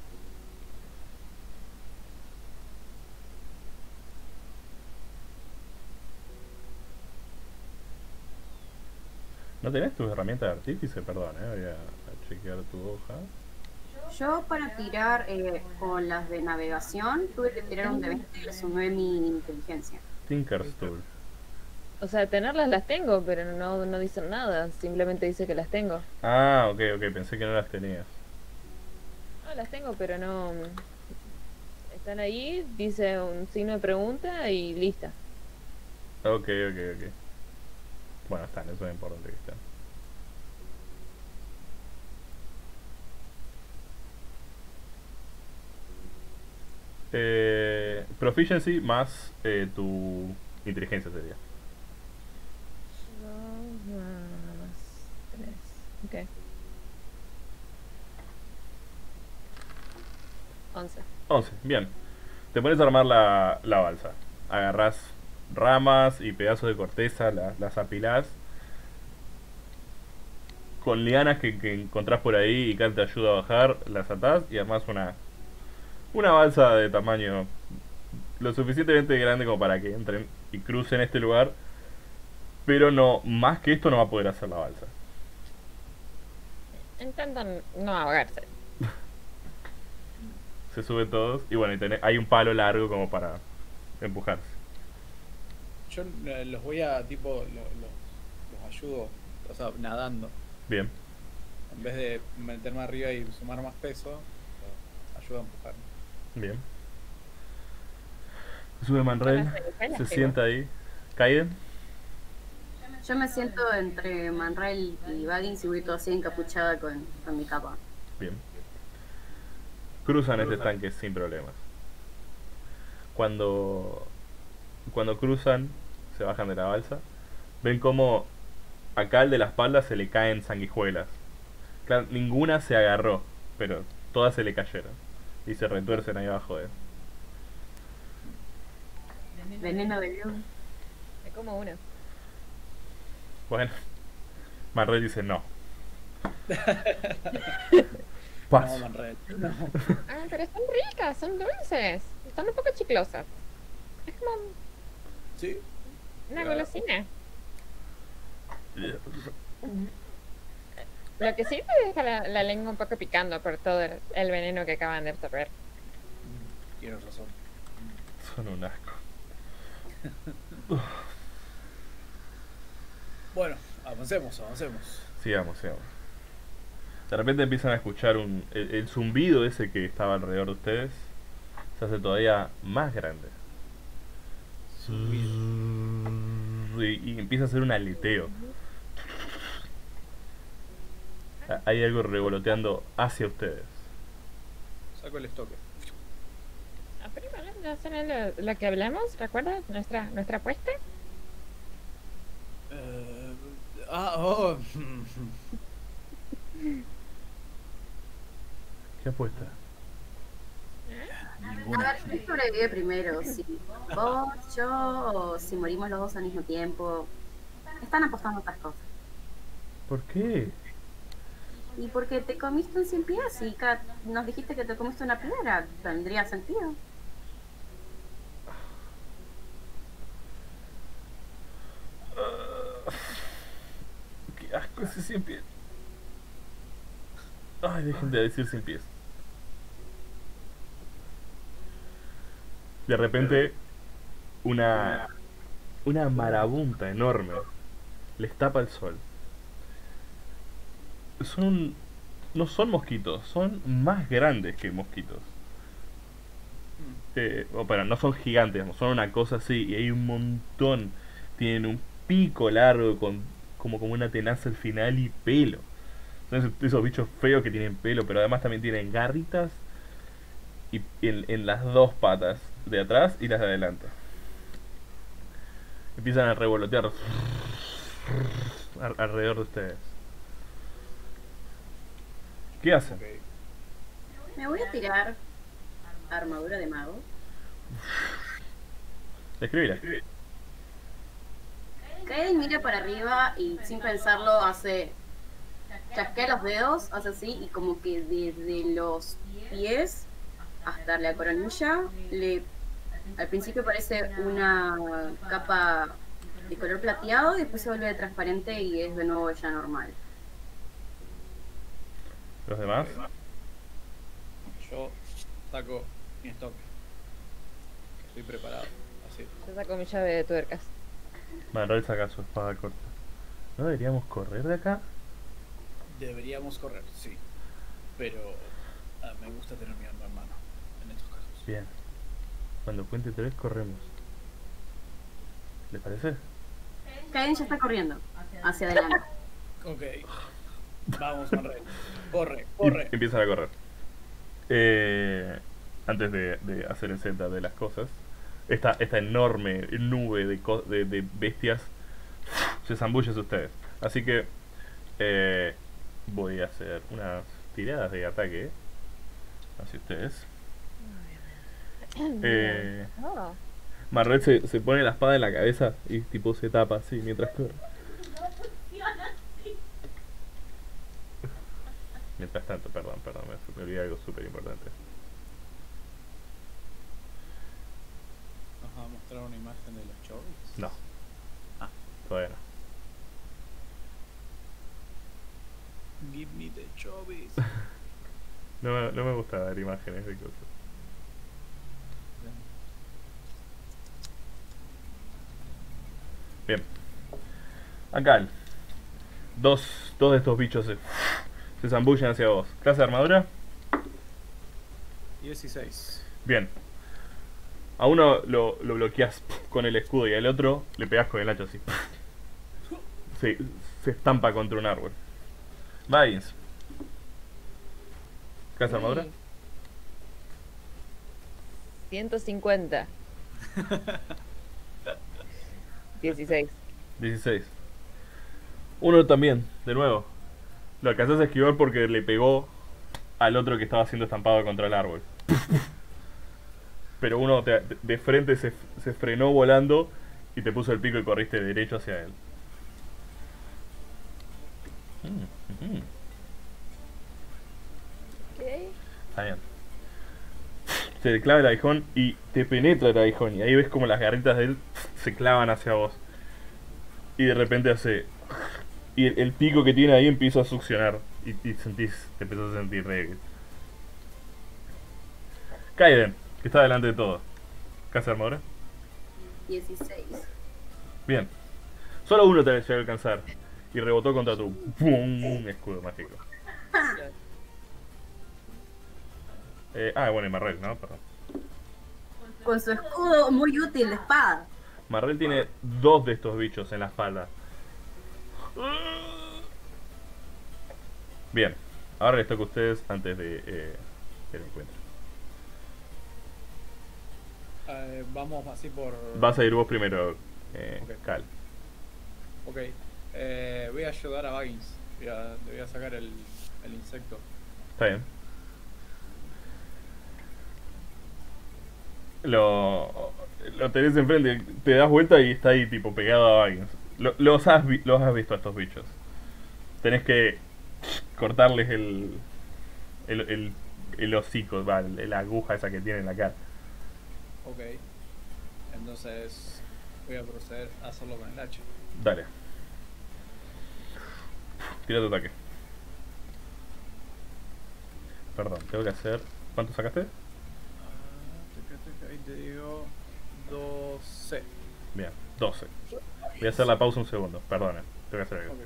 ¿No tenés tus herramientas de artífice? Perdón, voy a chequear tu hoja. Yo para tirar con las de navegación tuve que tirar un de 20 y le sumé mi inteligencia. Tinker's Tool. O sea, tenerlas las tengo, pero no dicen nada. Simplemente dice que las tengo. Ah, ok, pensé que no las tenías. No, las tengo, pero no. Están ahí, dice un signo de pregunta y lista. Ok. Bueno, están, eso es importante que estén. Proficiency más tu inteligencia sería. 2 más 3. Ok. 11. 11, bien. Te pones a armar la balsa. Agarrás ramas y pedazos de corteza, las apilás. Con lianas que encontrás por ahí y Cal te ayuda a bajar, las atás y armás una balsa de tamaño lo suficientemente grande como para que entren y crucen este lugar. Pero no, más que esto no va a poder hacer la balsa. Intentan no ahogarse. Se suben todos y bueno, hay un palo largo como para empujarse. Yo los voy a, tipo, los ayudo, o sea, nadando. Bien, En vez de meterme arriba y sumar más peso, los ayudo a empujar. bien. Sube Manrel, se Chicos. sienta ahí. Kaiden, Yo me siento entre Manrail y Baggins y voy todo así encapuchada con mi capa. bien. Cruzan este estanque sin problemas. Cuando cruzan, se bajan de la balsa, ven como acá al de la espalda se le caen sanguijuelas. Claro, ninguna se agarró, pero todas se le cayeron. Y se retuercen ahí abajo de él. Veneno de león. Es como una. Bueno, Manrel dice no. No, Paso. Manred. Ah, pero están ricas, son dulces. Están un poco chiclosas. Es como Sí. una golosina. Lo que sí te deja la lengua un poco picando por todo el veneno que acaban de absorber. Tienes razón. Son un asco. Bueno, avancemos. Sigamos. De repente empiezan a escuchar el zumbido ese que estaba alrededor de ustedes. Se hace todavía más grande. Y empieza a hacer un aleteo. Hay algo revoloteando hacia ustedes. Saco el estoque. Ah, pero igual no será lo que hablamos, ¿recuerdas? Nuestra apuesta. Oh. ¿Qué apuesta? A ver, ¿quién sobrevive primero? Si vos, yo o si morimos los dos al mismo tiempo. Están apostando otras cosas. ¿Por qué? Y porque te comiste un 100 pies y nos dijiste que te comiste una piedra, tendría sentido. Qué asco ese 100 pies. Ay, dejen de decir 100 pies. De repente, una marabunta enorme les tapa el sol. No son mosquitos, son más grandes que mosquitos. Bueno, no son gigantes, son una cosa así, y hay un montón. Tienen un pico largo como una tenaza al final y pelo. Son esos bichos feos que tienen pelo, pero además también tienen garritas y en las dos patas, de atrás y las de adelante. Empiezan a revolotear alrededor de ustedes. ¿Qué hacen? Me voy a tirar armadura de mago. Describila. Kaeden mira para arriba y sin pensarlo chasquea los dedos, hace así y como que desde los pies hasta la coronilla al principio parece una capa de color plateado y después se vuelve transparente y es de nuevo ya normal. ¿Los demás? Yo saco mi estoque. Estoy preparado. Así. Yo saco mi llave de tuercas. Manuel saca su espada corta. ¿No deberíamos correr de acá? Deberíamos correr, sí. Pero me gusta tener mi arma en mano en estos casos. Bien. Cuando cuente 3 corremos. ¿Les parece? Kaeden ya está corriendo hacia adelante. Ok. Vamos, Manred. Corre. Y empiezan a correr. Antes de hacer el setup de las cosas, esta enorme nube de bestias se zambulle hacia ustedes. Así que voy a hacer unas tiradas de ataque hacia ustedes. Oh. Marret se pone la espada en la cabeza y tipo se tapa así mientras corre. Mientras tanto, perdón, me olvidé algo súper importante. ¿Nos va a mostrar una imagen de los chovis? No. Ah. Todavía no. Give me the chovis. No me gusta dar imágenes de cosas. Bien. Acá. Dos de estos bichos se zambullen hacia vos. ¿Clase de armadura? 16. Bien. A uno lo bloqueas con el escudo y al otro le pegas con el hacha así. Se estampa contra un árbol. Vines. ¿Clase de armadura? 150. 16. 16. Uno también, de nuevo. Lo alcanzás a esquivar porque le pegó al otro que estaba siendo estampado contra el árbol. Pero uno de frente se frenó volando y te puso el pico y corriste derecho hacia él. ¿Qué? Está bien. Se te clava el aguijón y te penetra el aguijón. Y ahí ves como las garritas de él se clavan hacia vos. Y de repente hace Y el pico que tiene ahí empieza a succionar. Y te empezás a sentir débil. Kaiden, que está delante de todo. ¿Qué hace armadura? 16. Bien. Solo uno te llegó a alcanzar. Y rebotó contra tu ¡pum! Escudo mágico. Bueno, y Marrel, ¿no? Perdón. Con su escudo muy útil de espada. Marrel tiene 2 de estos bichos en la espalda. Bien. Ahora les toca a ustedes antes de del encuentro. Vamos así por... Vas a ir vos primero, Ok. Cal. Ok. Voy a ayudar a Baggins. Le voy a sacar el insecto. Está bien. Lo tenés enfrente, te das vuelta y está ahí tipo pegado a Baggins. Los has visto a estos bichos. Tenés que cortarles el hocico, la aguja esa que tiene en la cara. Ok. Entonces voy a proceder a hacerlo con el hacha. Dale. Tira tu ataque. Perdón, tengo que hacer... ¿Cuánto sacaste? Ahí te digo 12. Bien, 12. Voy a hacer la pausa un segundo, perdona. Tengo que hacer algo. Ok.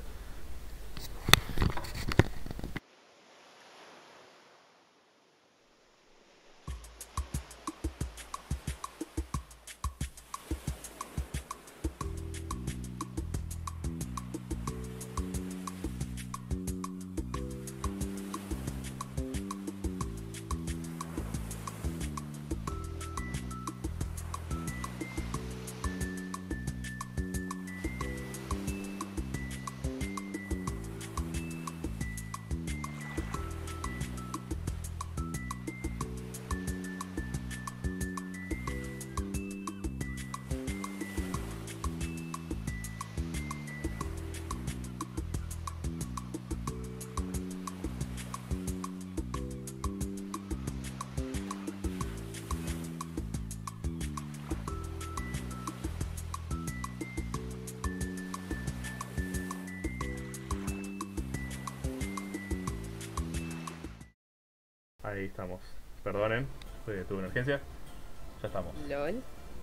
Ahí estamos. Perdonen, tuve una urgencia. Ya estamos. LOL.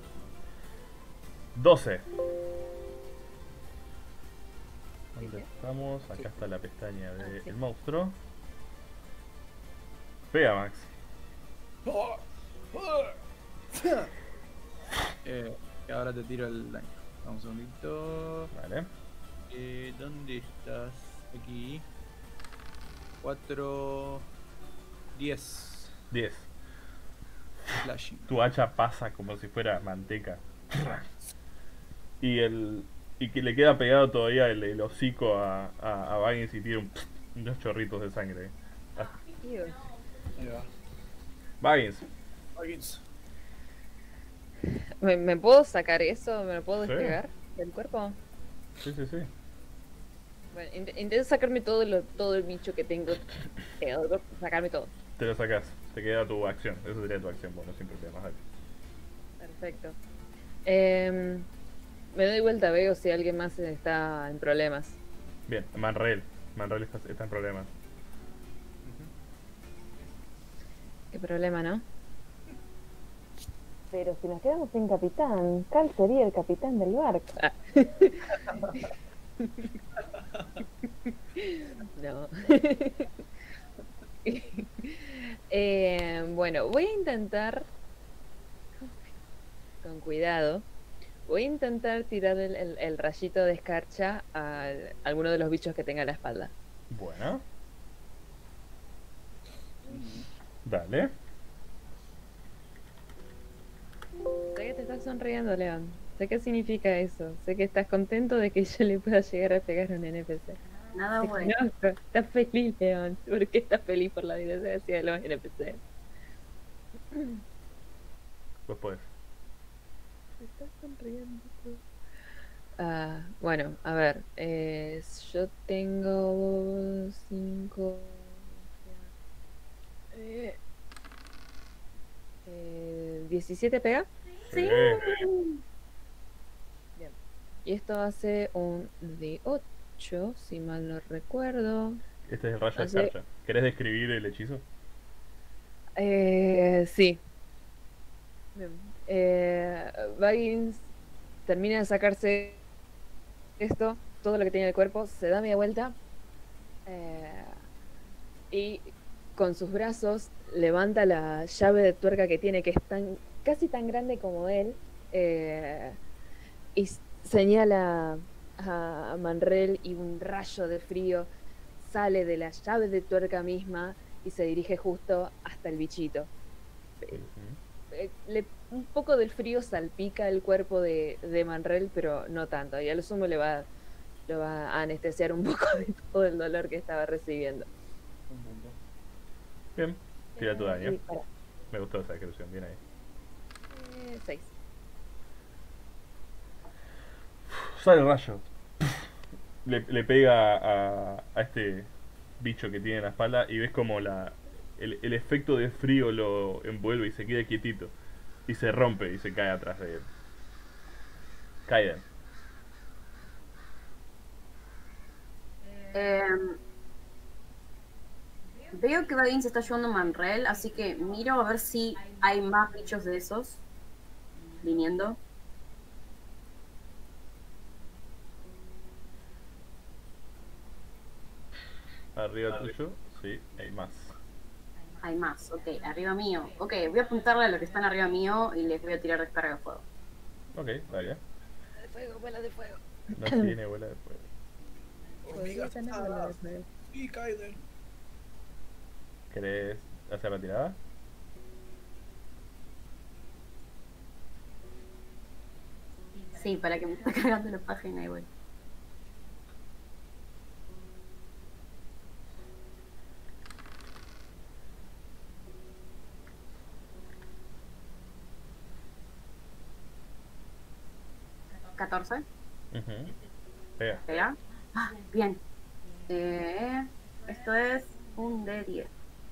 12. ¿Dónde estamos? Acá está la pestaña del sí. monstruo. Pega, Max. Y ahora te tiro el daño. Vamos un segundito. Vale. ¿Dónde estás? Aquí. 4, 10. 10. Flashing. Tu hacha pasa como si fuera manteca. Y que le queda pegado todavía el hocico a Baggins y tira unos chorritos de sangre. Ew. Ahí va. Baggins. Baggins. ¿Me puedo sacar eso? ¿Me lo puedo Sí. despegar del cuerpo? Sí, sí, sí. Bueno, intento sacarme todo el bicho que tengo pegado del cuerpo, sacarme todo. Te lo sacas. Te queda tu acción. Eso sería tu acción. Bueno, siempre te más dale. Perfecto. Me doy vuelta, veo si alguien más está en problemas. Bien, Manrel. Manrel está en problemas. Qué problema, ¿no? Pero si nos quedamos sin capitán, Cal sería el capitán del barco. Ah. No. Bueno, voy a intentar, con cuidado, voy a intentar tirar el rayito de escarcha a alguno de los bichos que tenga a la espalda. Bueno. Dale. Sé que te estás sonriendo, León. Sé qué significa eso. Sé que estás contento de que yo le pueda llegar a pegar a un NPC. Nada Te bueno. conozco. Estás feliz, León. ¿Por qué estás feliz por la desgracia de los NPC? Vos podés. Te estás sonriendo tú. Bueno, a ver. Yo tengo 5... 17 pega. Sí. Bien. Y esto hace un de 8. 8, si mal no recuerdo. Este es el rayo de Hace- escarcha. ¿Querés describir el hechizo? Sí. Bien. Baggins termina de sacarse esto, todo lo que tiene en el cuerpo, se da media vuelta y con sus brazos levanta la llave de tuerca que tiene, que es casi tan grande como él, y señala a Manrel y un rayo de frío sale de la llave de tuerca misma y se dirige justo hasta el bichito. Un poco del frío salpica el cuerpo de Manrel, pero no tanto. Y a lo sumo lo va a anestesiar un poco de todo el dolor que estaba recibiendo. Un punto. Bien, tira tu daño. Y para, Me gustó esa descripción, bien ahí. 6. Sale el rayo. Le pega a este bicho que tiene en la espalda y ves como el efecto de frío lo envuelve y se queda quietito. Y se rompe y se cae atrás de él. Kaiden. Veo que Baggins está ayudando a Manrel, así que miro a ver si hay más bichos de esos viniendo. Arriba tuyo, sí, hay más. Hay más, ok, arriba mío. Ok, voy a apuntarle a los que están arriba mío y les voy a tirar descarga de fuego. Ok, dale. De fuego, bola de fuego. No tiene bola de fuego. Hormigas Podría tener bola de pesadas. fuego. Sí, Kaiden. ¿Querés hacer la tirada? Sí, para que me esté cargando la página igual. ¿14? Pega. ¿Pega? Ah, bien. Esto es un D10.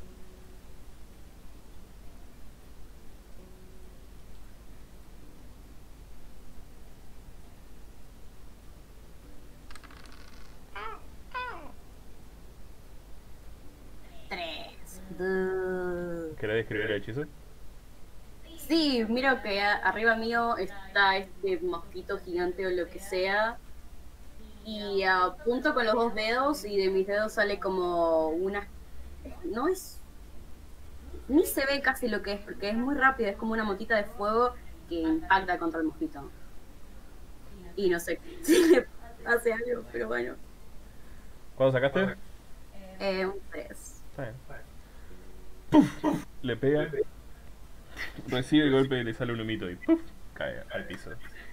¿Querés describir el hechizo? Sí, miro que arriba mío está este mosquito gigante o lo que sea. Y apunto con los dos dedos y de mis dedos sale como una... No es... Ni se ve casi lo que es, porque es muy rápido, es como una motita de fuego que impacta contra el mosquito. Y no sé si le hace algo, pero bueno. ¿Cuándo sacaste? Un 3. Está bien. ¡Puf! Le pega. Recibe el golpe y le sale un humito y ¡puf! Cae al piso.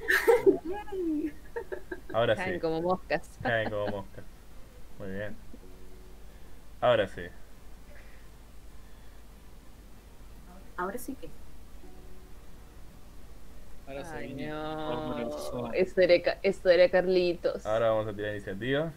Ahora sí. Caen como moscas. Caen como moscas. Muy bien. Ahora sí. Ahora sí que... Ahora se Ay, viene. no. Esto era Carlitos. Ahora vamos a tirar iniciativa.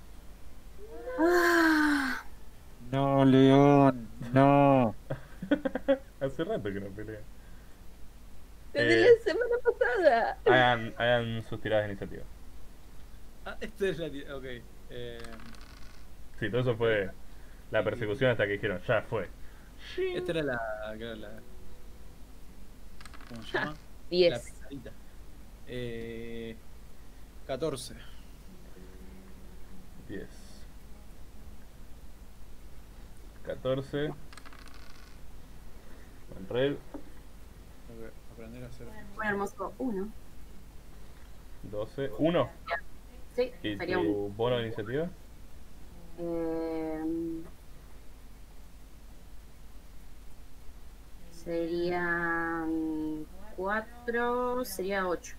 Ah, No, León, no. Hace rato que no pelean. Desde la semana pasada. Hagan sus tiradas de iniciativa. Ah, esta es la ok. Sí, todo eso fue la persecución hasta que dijeron, ya fue. Esta era la ¿cómo se llama? La 10. pesadita. 14. 10. 14. Manrel. Tengo que aprender a hacer. un hermoso 1. 12. 1. Sí, ¿Y sería un... tu bono de iniciativa? Serían 4, sería 8.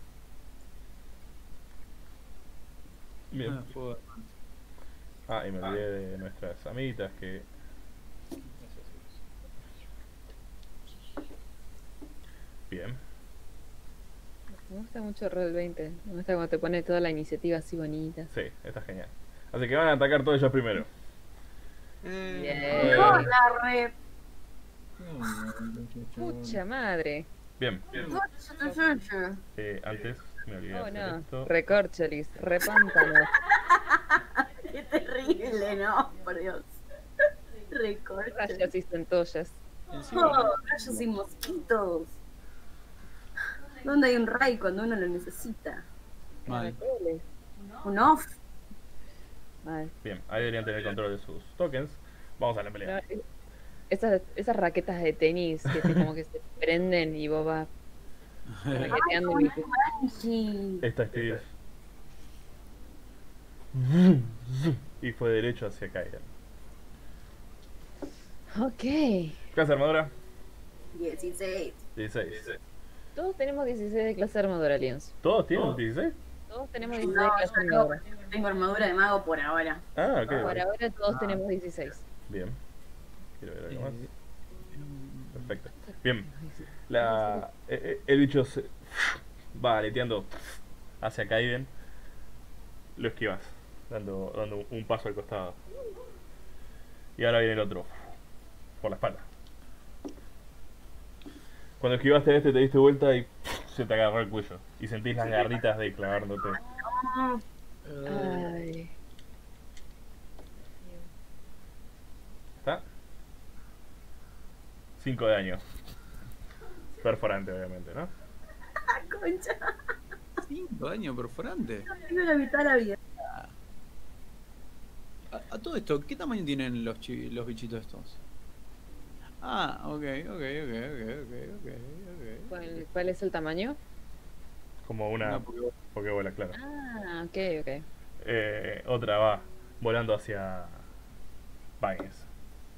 Bien. Ah, fuego. Ah, y me olvidé de nuestras amiguitas que... Bien. Me gusta mucho Roll 20. Me gusta cuando te pone toda la iniciativa así bonita. Sí, está genial. Así que van a atacar todos ellos primero. Bien. No, la re... Mucha madre. Bien. Antes me olvidé de Oh hacer no. esto. Recorcholis, repántano. Qué terrible, ¿no? Por Dios. Recorte. Rayas y centollas. Encima, Oh, rayos y mosquitos. ¿Dónde hay un ray cuando uno lo necesita? mal. Caracoles. Un off. Mal. Bien, ahí deberían tener control de sus tokens. Vamos a la No, pelea. esas raquetas de tenis que como que se prenden y vos vas raqueteando y Sí. Esta Steve. Y fue derecho hacia Kaiden. Ok. Clase de armadura, 16. 16. Todos tenemos 16 de clase de armadura, Aliens. ¿Todos tienen 16? Todos tenemos 16 No, de clase de yo no. armadura. Tengo armadura de mago por ahora. Ah, ok. Por ok. ahora todos tenemos 16. Bien. Quiero ver algo más. Eh, Perfecto. Bien. El bicho se va aleteando hacia Kaiden. Lo esquivas, dando un paso al costado. Y ahora viene el otro. Por la espalda. Cuando esquivaste a este te diste vuelta y se te agarró el cuello. Y sentís las garritas de clavándote. Ay. ¿Está? 5 de daño. Perforante, obviamente, ¿no? ¡Ah, concha! 5 daño perforante. Tengo la mitad de la vida. A todo esto, ¿qué tamaño tienen los bichitos estos? Ah, ok. ¿Cuál es el tamaño? Como una Una Pokébola. Pokébola, claro. Ah, ok, ok. Otra va volando hacia Baggins.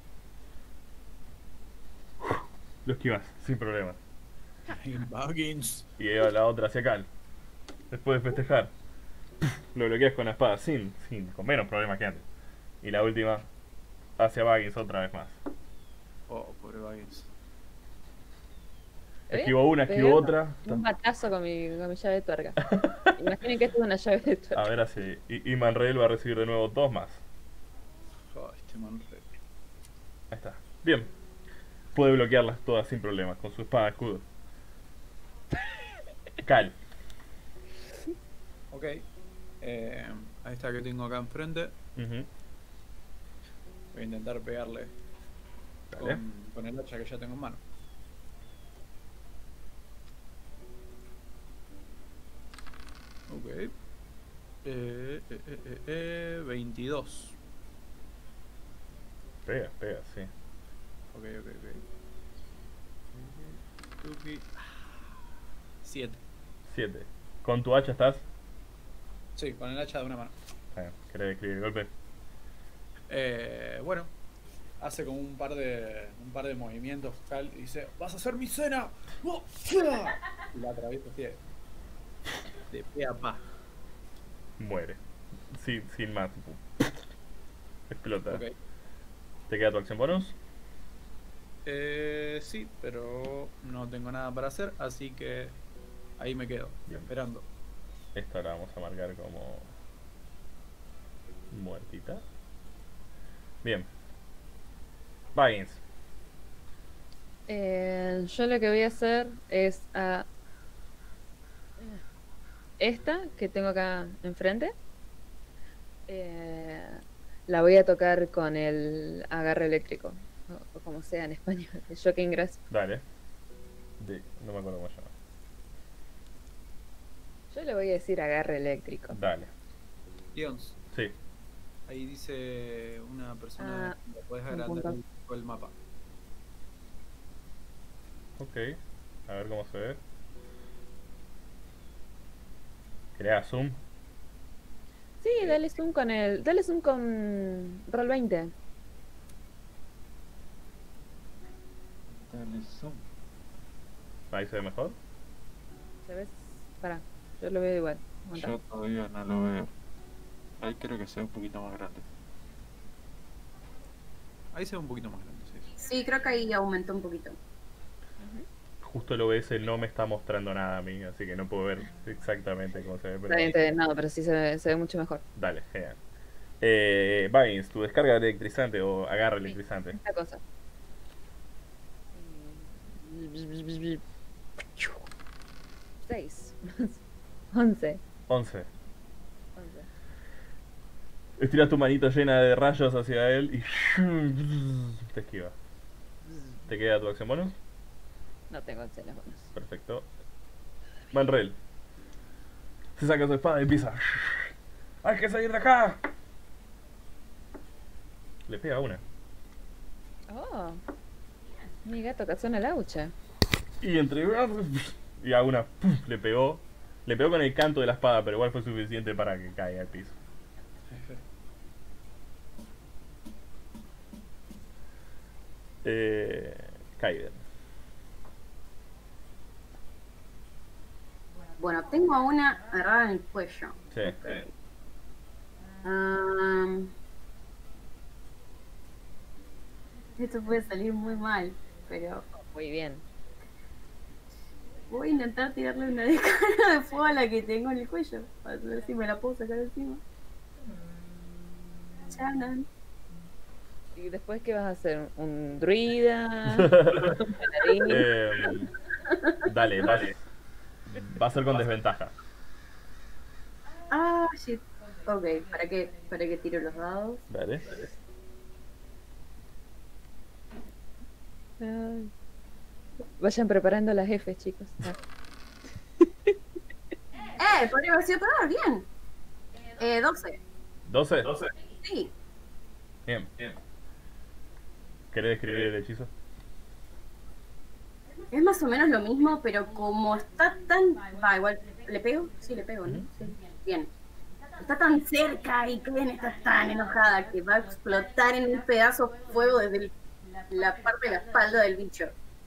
Lo esquivas, sin problemas. Baggins. Y ahí va la otra hacia Cal. Después de festejar, lo bloqueas con la espada, con menos problemas que antes. Y la última, hacia Baggins otra vez más. Oh, pobre Baggins. Esquivo una, esquivo Pegando otra. Un batazo con mi llave de tuerca. Imaginen que esto es una llave de tuerca. A ver, así. Y Manrael va a recibir de nuevo 2 más. Oh, este man Ahí está. Bien. Puede bloquearlas todas sin problemas con su espada escudo. Cal. Ok. Ahí está que tengo acá enfrente. Ujú. Voy a intentar pegarle Dale. con el hacha que ya tengo en mano. Ok. 22. Pega, sí. Ok. 7. 7. ¿Con tu hacha estás? Sí, con el hacha de una mano. ¿Querés escribir el golpe? Bueno, hace como un par de movimientos Cal y dice: ¡Vas a hacer mi cena! ¡Oh! Y la atraviesa así de pe a pa. Muere. Sin más. Explota. Ok. ¿Te queda tu acción bonus? Sí, pero no tengo nada para hacer, así que ahí me quedo, Bien. esperando. Esta la vamos a marcar como muertita. Bien. Baggins. Yo lo que voy a hacer es a esta que tengo acá enfrente. La voy a tocar con el agarre eléctrico, o como sea en español, el shocking grasp. Dale. No me acuerdo cómo se llama. Yo le voy a decir agarre eléctrico. Dale. Lions, Sí. ahí dice una persona que puedes un agrandar punto. el mapa. Ok. A ver cómo se ve. Crea zoom. Sí, dale zoom con Roll 20. Dale zoom. Ahí se ve mejor. ¿Se ves? Pará, yo lo veo igual. Aguanta. Yo todavía no lo veo. Ahí creo que se ve un poquito más grande. Ahí se ve un poquito más grande, sí. Sí, creo que ahí aumentó un poquito. Justo el OBS no me está mostrando nada a mí, así que no puedo ver exactamente cómo se ve. Pero... Está bien, no, pero sí se ve mucho mejor. Dale, genial. Baggins, tu descarga electrizante o agarra electrizante. Esta cosa. 6. 11. 11. Estiras tu manito llena de rayos hacia él y te esquiva. ¿Te queda tu acción bonus? No tengo acciones bonus. Perfecto. Manrel. Se saca su espada y empieza. ¡Hay que salir de acá! Le pega una. Oh. Mi gato cazó una laucha. Y entre. Y a una. Le pegó. Le pegó con el canto de la espada, pero igual fue suficiente para que caiga al piso. Kaiden. Bueno, tengo a una agarrada en el cuello. Sí. Esto puede salir muy mal, pero Muy bien. voy a intentar tirarle una descarga de fuego a la que tengo en el cuello. Para ver si me la puedo sacar encima. Chanan. ¿Y después qué vas a hacer? ¿Un druida? ¿Un paladín? Dale. Va a ser con desventaja. Ah, shit. Ok, ¿para qué tiro los dados? Dale. Ay. Vayan preparando las jefes, chicos. Podría haber sido peor, bien. 12. ¿12? Sí. Bien. ¿Querés describir el hechizo? Es más o menos lo mismo, pero como está tan... Va, igual, ¿le pego? Sí, le pego, ¿no? Sí. Bien. Está tan cerca y Clen está tan enojada que va a explotar en un pedazo de fuego desde la parte de la espalda del bicho.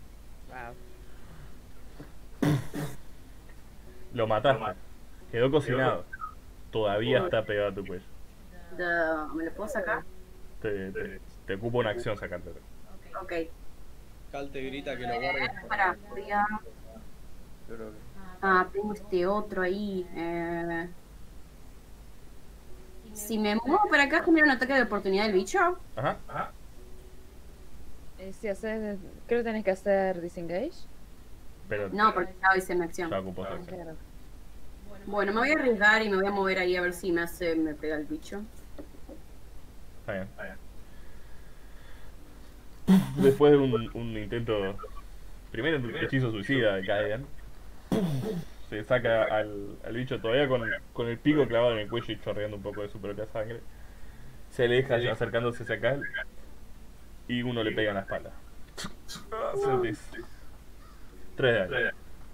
Wow. Lo mataste. Quedó cocinado. Todavía está pegado a tu cuello. ¿Me lo puedo sacar? Te ocupa una acción sacártelo. Ok. Cal te grita que lo guardes. Para, voy a... Yo creo que... tengo este otro ahí. Si me muevo para acá, genera un ataque de oportunidad del bicho. Ajá. Si haces, creo que tenés que hacer disengage. Pero No, porque ya hice mi acción. ya ocupó su Ah, acción. claro. Bueno, me voy a arriesgar y me voy a mover ahí a ver si me pega el bicho. Está bien. Después de un intento. Primero un hechizo suicida de Kaeden. Se saca al bicho todavía con el pico clavado en el cuello y chorreando un poco de su propia sangre. Se aleja acercándose hacia Cal. Y uno le pega en la espalda. Sentís 3 de daño.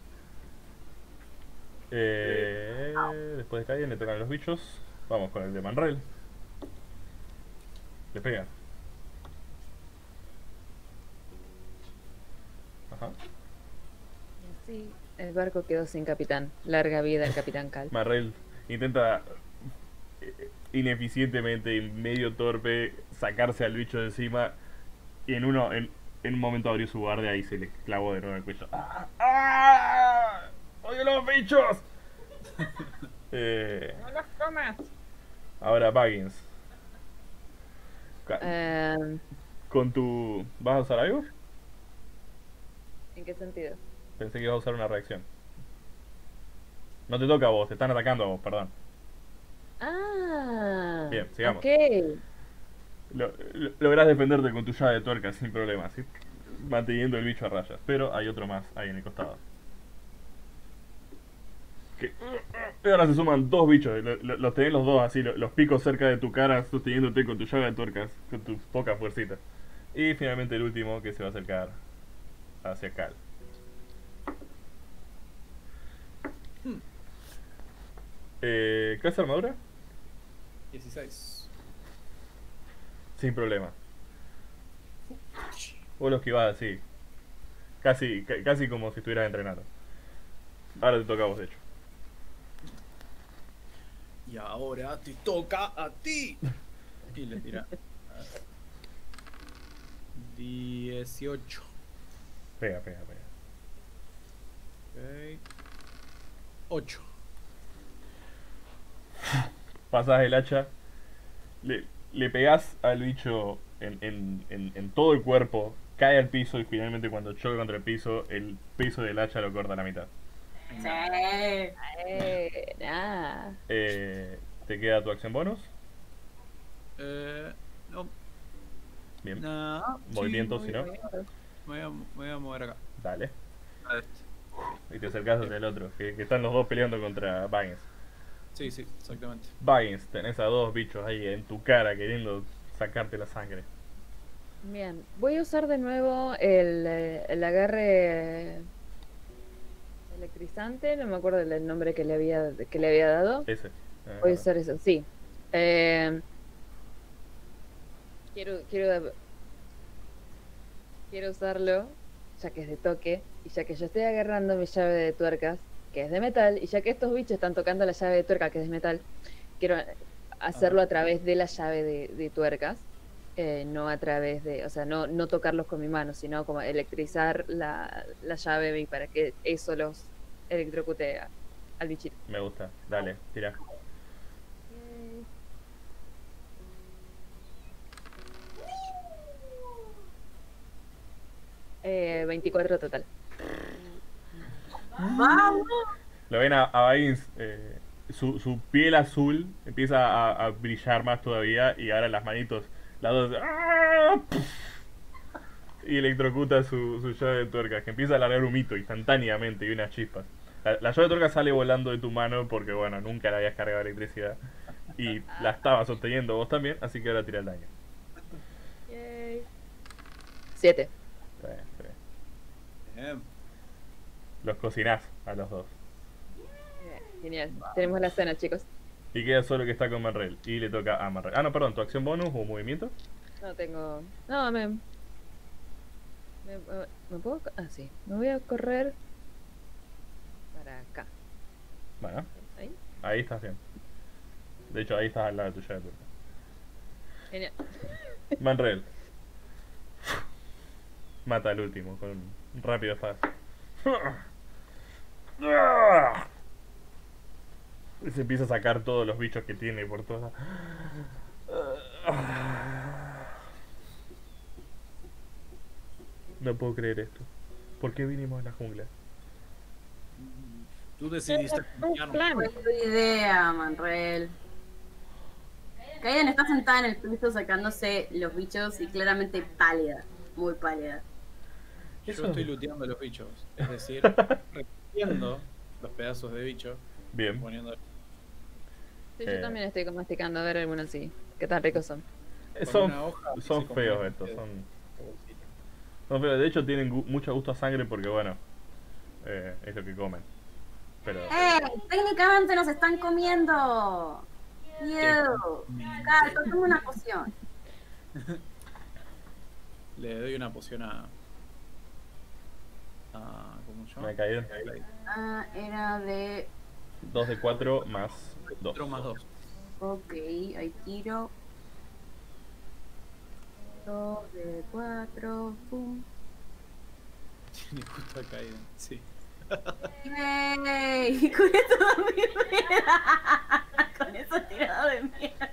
Después de Kaeden le tocan los bichos. Vamos con el de Manrel. Le pega. Ajá. Y así el barco quedó sin capitán. Larga vida el capitán Cal. Manrel intenta ineficientemente y medio torpe sacarse al bicho de encima y en un momento abrió su guardia y se le clavó de nuevo en el cuello. ¡Ah! ¡Odio los bichos! No los comas. Ahora Baggins. Con tu... ¿Vas a usar algo? ¿En qué sentido? Pensé que ibas a usar una reacción. No te toca a vos, te están atacando a vos, perdón. Ah. Bien, sigamos. Ok. Lográs defenderte con tu llave de tuerca sin problema, ¿sí? Manteniendo el bicho a rayas. Pero hay otro más ahí en el costado. Y ahora se suman 2 bichos. Los tenés los dos así, los picos cerca de tu cara, sosteniéndote con tu llave de tuercas, con tus pocas fuercitas. Y finalmente el último que se va a acercar hacia Cal. ¿Qué es armadura? 16. Sin problema. Vos lo esquivás así. Casi como si estuvieras entrenando. Ahora te toca a vos, de hecho. Y ahora te toca a ti. Y le tira. 18. Pega. Ok. 8. Pasás el hacha. Le pegás al bicho en todo el cuerpo. Cae al piso y finalmente cuando choca contra el piso del hacha lo corta a la mitad. Sí. Nah. ¿Te queda tu acción bonus? No, Bien. no, Movimiento, sí, si no. me voy a mover acá. Dale. A este. Y te acercás hacia el otro, que están los dos peleando contra Baggins. Sí, sí, exactamente. Baggins, tenés a dos bichos ahí en tu cara queriendo sacarte la sangre. Bien, voy a usar de nuevo el agarre electrizante, no me acuerdo el nombre que le había dado. Ese. Voy a usar eso, sí. Quiero usarlo, ya que es de toque, y ya que yo estoy agarrando mi llave de tuercas, que es de metal, y ya que estos bichos están tocando la llave de tuerca, que es de metal, quiero hacerlo a través de la llave de tuercas, no a través de, o sea, no tocarlos con mi mano, sino como electrizar la llave y para que eso los electrocute al bichito. Me gusta. Dale, tira. 24 total. ¡Vamos! Lo ven a Baggins, su piel azul empieza a brillar más todavía y ahora las manitos, las dos, ¡ah! Y electrocuta su llave de tuerca, que empieza a largar humito instantáneamente y unas chispas. La llave de tuerca sale volando de tu mano porque, bueno, nunca la habías cargado de electricidad y la estaba sosteniendo vos también, así que ahora tira el daño. 7. Está bien, está bien. Bien. Los cocinás a los dos. Genial. Tenemos la cena, chicos. Y queda solo que está con Manrel. Y le toca a Manrel. Ah, no, perdón, ¿tu acción bonus o movimiento? No tengo. No, me puedo. Ah, sí. Me voy a correr para acá. Bueno, Ahí. ahí estás bien. De hecho, ahí estás al lado de tu llave de tuerca. Genial. Manrel. Mata al último con un rápido espada. Y se empieza a sacar todos los bichos que tiene por todas. No puedo creer esto. ¿Por qué vinimos a la jungla? Tú decidiste acompañarnos. Plan. Fue tu idea, Manrel. Kaiden está sentada en el piso sacándose los bichos y claramente pálida, muy pálida. Yo Eso- estoy looteando los bichos, es decir, recogiendo los pedazos de bicho, Bien. poniendo Sí, Eh. yo también estoy como masticando a ver algunos sí. ¿Qué tan ricos son? con Son, una hoja y son se feos come estos. de Son bolsita. feos. De hecho, tienen mucho gusto a sangre porque, bueno, es lo que comen. Pero. Técnicamente nos están comiendo. Miedo. Calto, toma una poción. Le doy una poción a ¿cómo se llama? Me ha caído. Ah, era de. 2 de 4 más 2. 4 más 2. Ok, ahí tiro. 2 de 4. Pum. Tiene justo acá, sí. ¡Yay! Con eso dormí. Con eso tirado de mierda.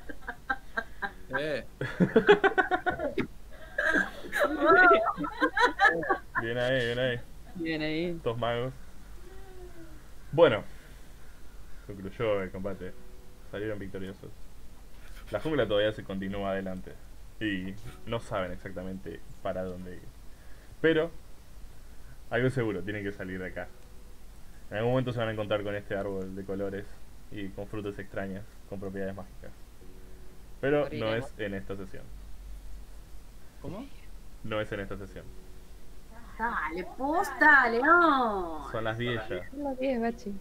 Bien ahí, bien ahí. Bien ahí. Estos magos. Bueno, concluyó el combate. Salieron victoriosos. La jungla todavía se continúa adelante. Y no saben exactamente para dónde ir. Pero, algo seguro, tienen que salir de acá. En algún momento se van a encontrar con este árbol de colores y con frutas extrañas, con propiedades mágicas. Pero no Moriremos. es en esta sesión. ¿Cómo? No es en esta sesión. Dale, posta, León. Son las 10 ya. Son las 10, Bachi.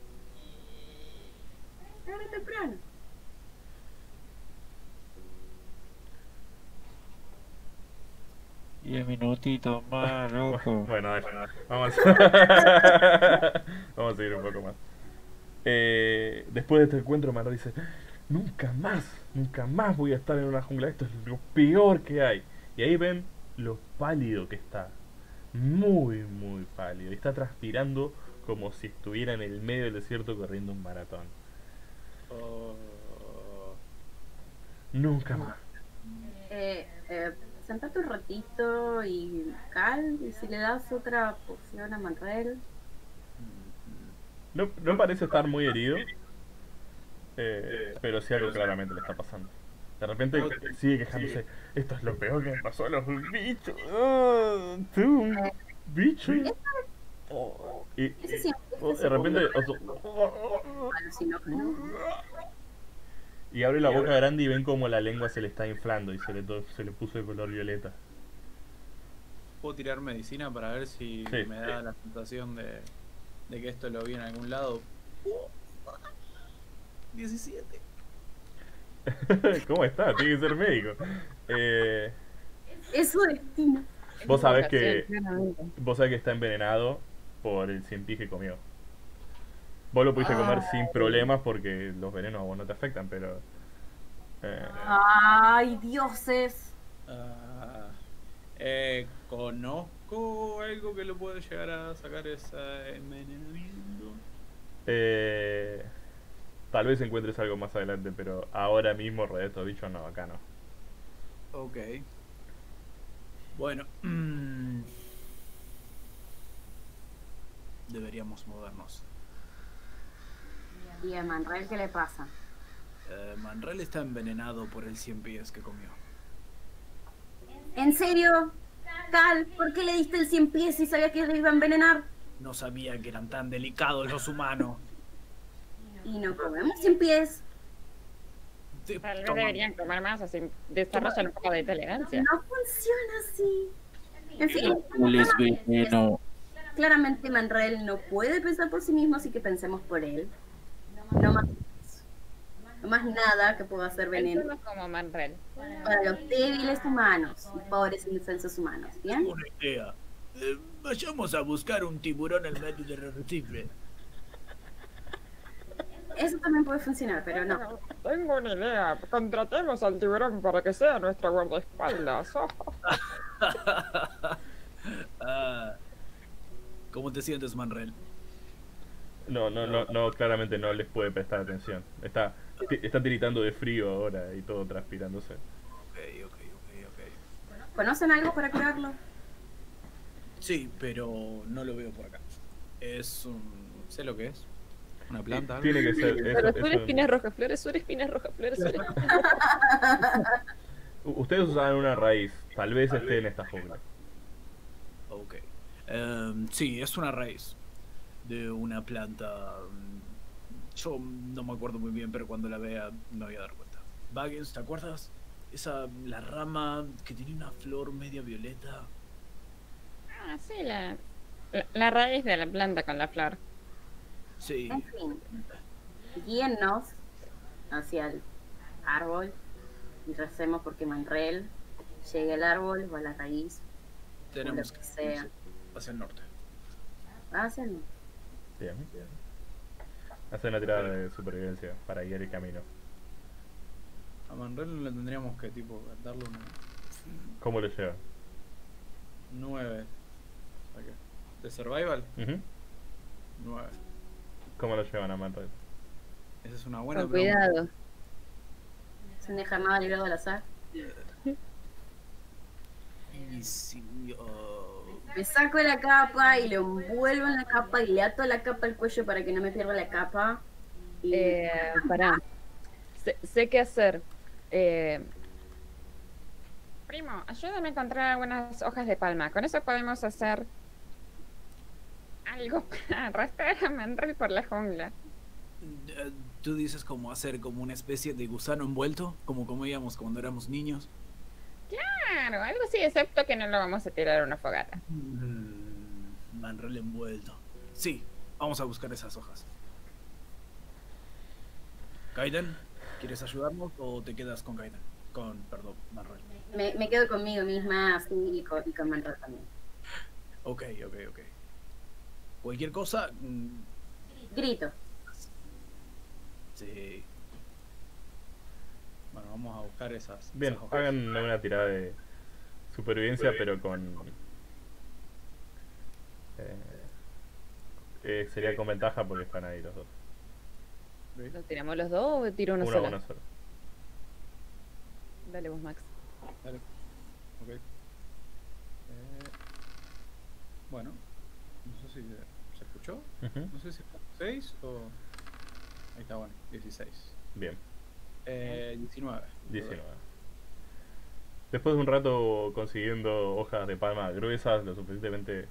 Tarde temprano. Diez minutitos más, loco. Bueno, dale. Vamos vamos a seguir un poco más. Después de este encuentro, Mara dice: nunca más voy a estar en una jungla. Esto es lo peor que hay. Y ahí ven lo pálido que está. Muy, muy pálido. Y está transpirando como si estuviera en el medio del desierto corriendo un maratón. Oh, Nunca más. Sentate un ratito y cal. Y si le das otra poción a Manrel. No parece estar muy herido. Pero sí algo claramente le está pasando. De repente sigue quejándose. Esto es lo peor que me pasó a los bichos. Ah, tú, un bicho. Oh, y Ese sí, de repente alucinógeno. y abre la boca grande y ven como la lengua se le está inflando y se le puso de color violeta. ¿Puedo tirar medicina para ver si Sí. me da la sensación de que esto lo vi en algún lado? 17. ¿Cómo está? Tiene que ser médico. Es su destino. Vos sabés que Invocación, claramente. vos sabés que está envenenado por el 100 pies que comió. Vos lo pudiste comer sin problemas porque los venenos a vos no te afectan, pero Ay, dioses. ¿Conozco algo que lo puede llegar a sacar ese envenenamiento? tal vez encuentres algo más adelante, pero ahora mismo rodeado de estos bichos no, acá no. Ok. Bueno. Deberíamos movernos. ¿Y a Manrel qué le pasa? Manrel está envenenado por el 100 pies que comió. ¿En serio? Cal, ¿por qué le diste el 100 pies si sabía que le iba a envenenar? No sabía que eran tan delicados los humanos. Y no comemos 100 pies. Tal vez Toma. deberían comer más, así desarrollan un poco de tolerancia. No funciona así. En fin, Él es veneno. claramente Manrel no puede pensar por sí mismo, así que pensemos por él. No más, no más nada que pueda hacer veneno Pensemos como Manrel. para los débiles humanos y pobres indefensos humanos, ¿bien? Una idea. Vayamos a buscar un tiburón en medio del arrecife. Eso también puede funcionar, pero no. Tengo una idea. Contratemos al tiburón para que sea nuestra guardaespaldas. Ah, ¿cómo te sientes, Manrel? No, claramente no les puede prestar atención. Está tiritando de frío ahora y todo transpirándose. Ok. ¿Conocen algo para curarlo? Sí, pero no lo veo por acá. Es un... ¿Sé lo que es? ¿Una planta? algo? Tiene que ser. Flores, espinas rojas, flores, espinas rojas, flores, Ustedes usaban una raíz, tal vez esté en esta jungla. Ok. Sí, es una raíz de una planta. Yo no me acuerdo muy bien, pero cuando la vea me voy a dar cuenta. Baggins, ¿te acuerdas? La rama que tenía una flor media violeta. Ah, sí, la raíz de la planta con la flor. Sí. En fin, guíennos hacia el árbol y recemos porque Manrel llegue al árbol o a la raíz, Tenemos lo que que sea. hacia el norte. Hacia el norte. Bien. Hace una tirada de supervivencia para guiar el camino. A Manrel le tendríamos que tipo darle un ¿Cómo lo lleva? 9. O sea que, ¿de survival? Ujú. 9. ¿Cómo lo llevan a Manred? Esa es una buena Con pregunta. cuidado. Es un dejamado librado al azar. Y si... Me saco la capa y lo envuelvo en la capa y le ato la capa al cuello para que no me pierda la capa. Y Pará. Sé qué hacer. Primo, ayúdame a encontrar algunas hojas de palma. Con eso podemos hacer algo para arrastrar a Manrel por la jungla. ¿Tú dices como hacer como una especie de gusano envuelto? Como comíamos cuando éramos niños. Claro, algo así, excepto que no lo vamos a tirar a una fogata. Manrel envuelto. Sí, vamos a buscar esas hojas. Kaiden, ¿quieres ayudarnos o te quedas con Kaiden? Perdón, Manrel. me quedo conmigo misma así y con Manrel también. Ok. Cualquier cosa... Grito. sí. Bueno, vamos a buscar esas. Bien, esas hojas. hagan una tirada de supervivencia, pero con. Sería con ventaja porque están ahí los dos. ¿Lo tiramos los dos o tiro uno solo? Uno solo. Dale vos, Max. Dale. Ok. Bueno, no sé si se escuchó. Ujú. No sé si fue 6 o. Ahí está, bueno, 16. Bien. 19. 19. Después de un rato consiguiendo hojas de palma gruesas, lo suficientemente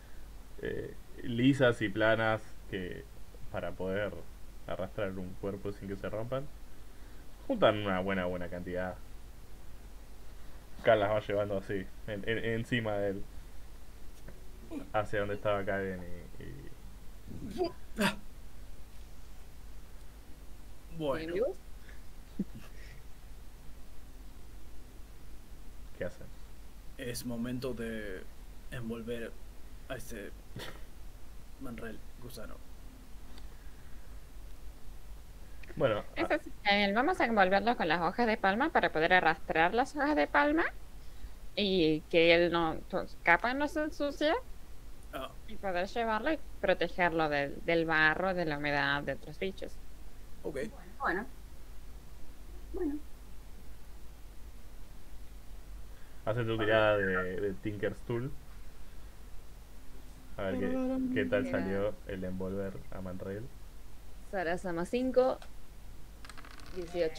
lisas y planas que para poder arrastrar un cuerpo sin que se rompan, juntan una buena cantidad. Cal las va llevando así, encima de él, hacia donde estaba Kaiden Bueno, ¿Amigos? ¿qué hacen? es momento de envolver a este Manrel gusano. Bueno, Eso sí, vamos a envolverlo con las hojas de palma para poder arrastrar las hojas de palma y que él no, su capa no se ensucie Ah, y poder llevarlo y protegerlo del barro, de la humedad, de otros bichos. ok. Bueno. Bueno. hace tu tirada de Tinker's Tool. A ver qué tal salió el envolver a Manrail. Sarasama 5, 18.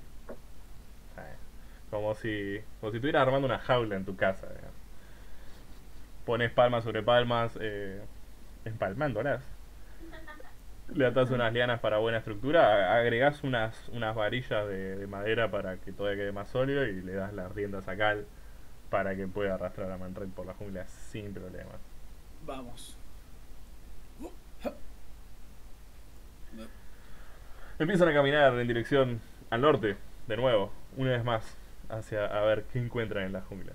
Como si estuvieras armando una jaula en tu casa, digamos. Pones palmas sobre palmas, empalmándolas. Le atas unas lianas para buena estructura, agregás unas varillas de madera para que todavía quede más sólido y le das las riendas a Cal para que pueda arrastrar a Manred por la jungla sin problemas. Vamos. Empiezan a caminar en dirección al norte, de nuevo, una vez más, hacia a ver qué encuentran en la jungla.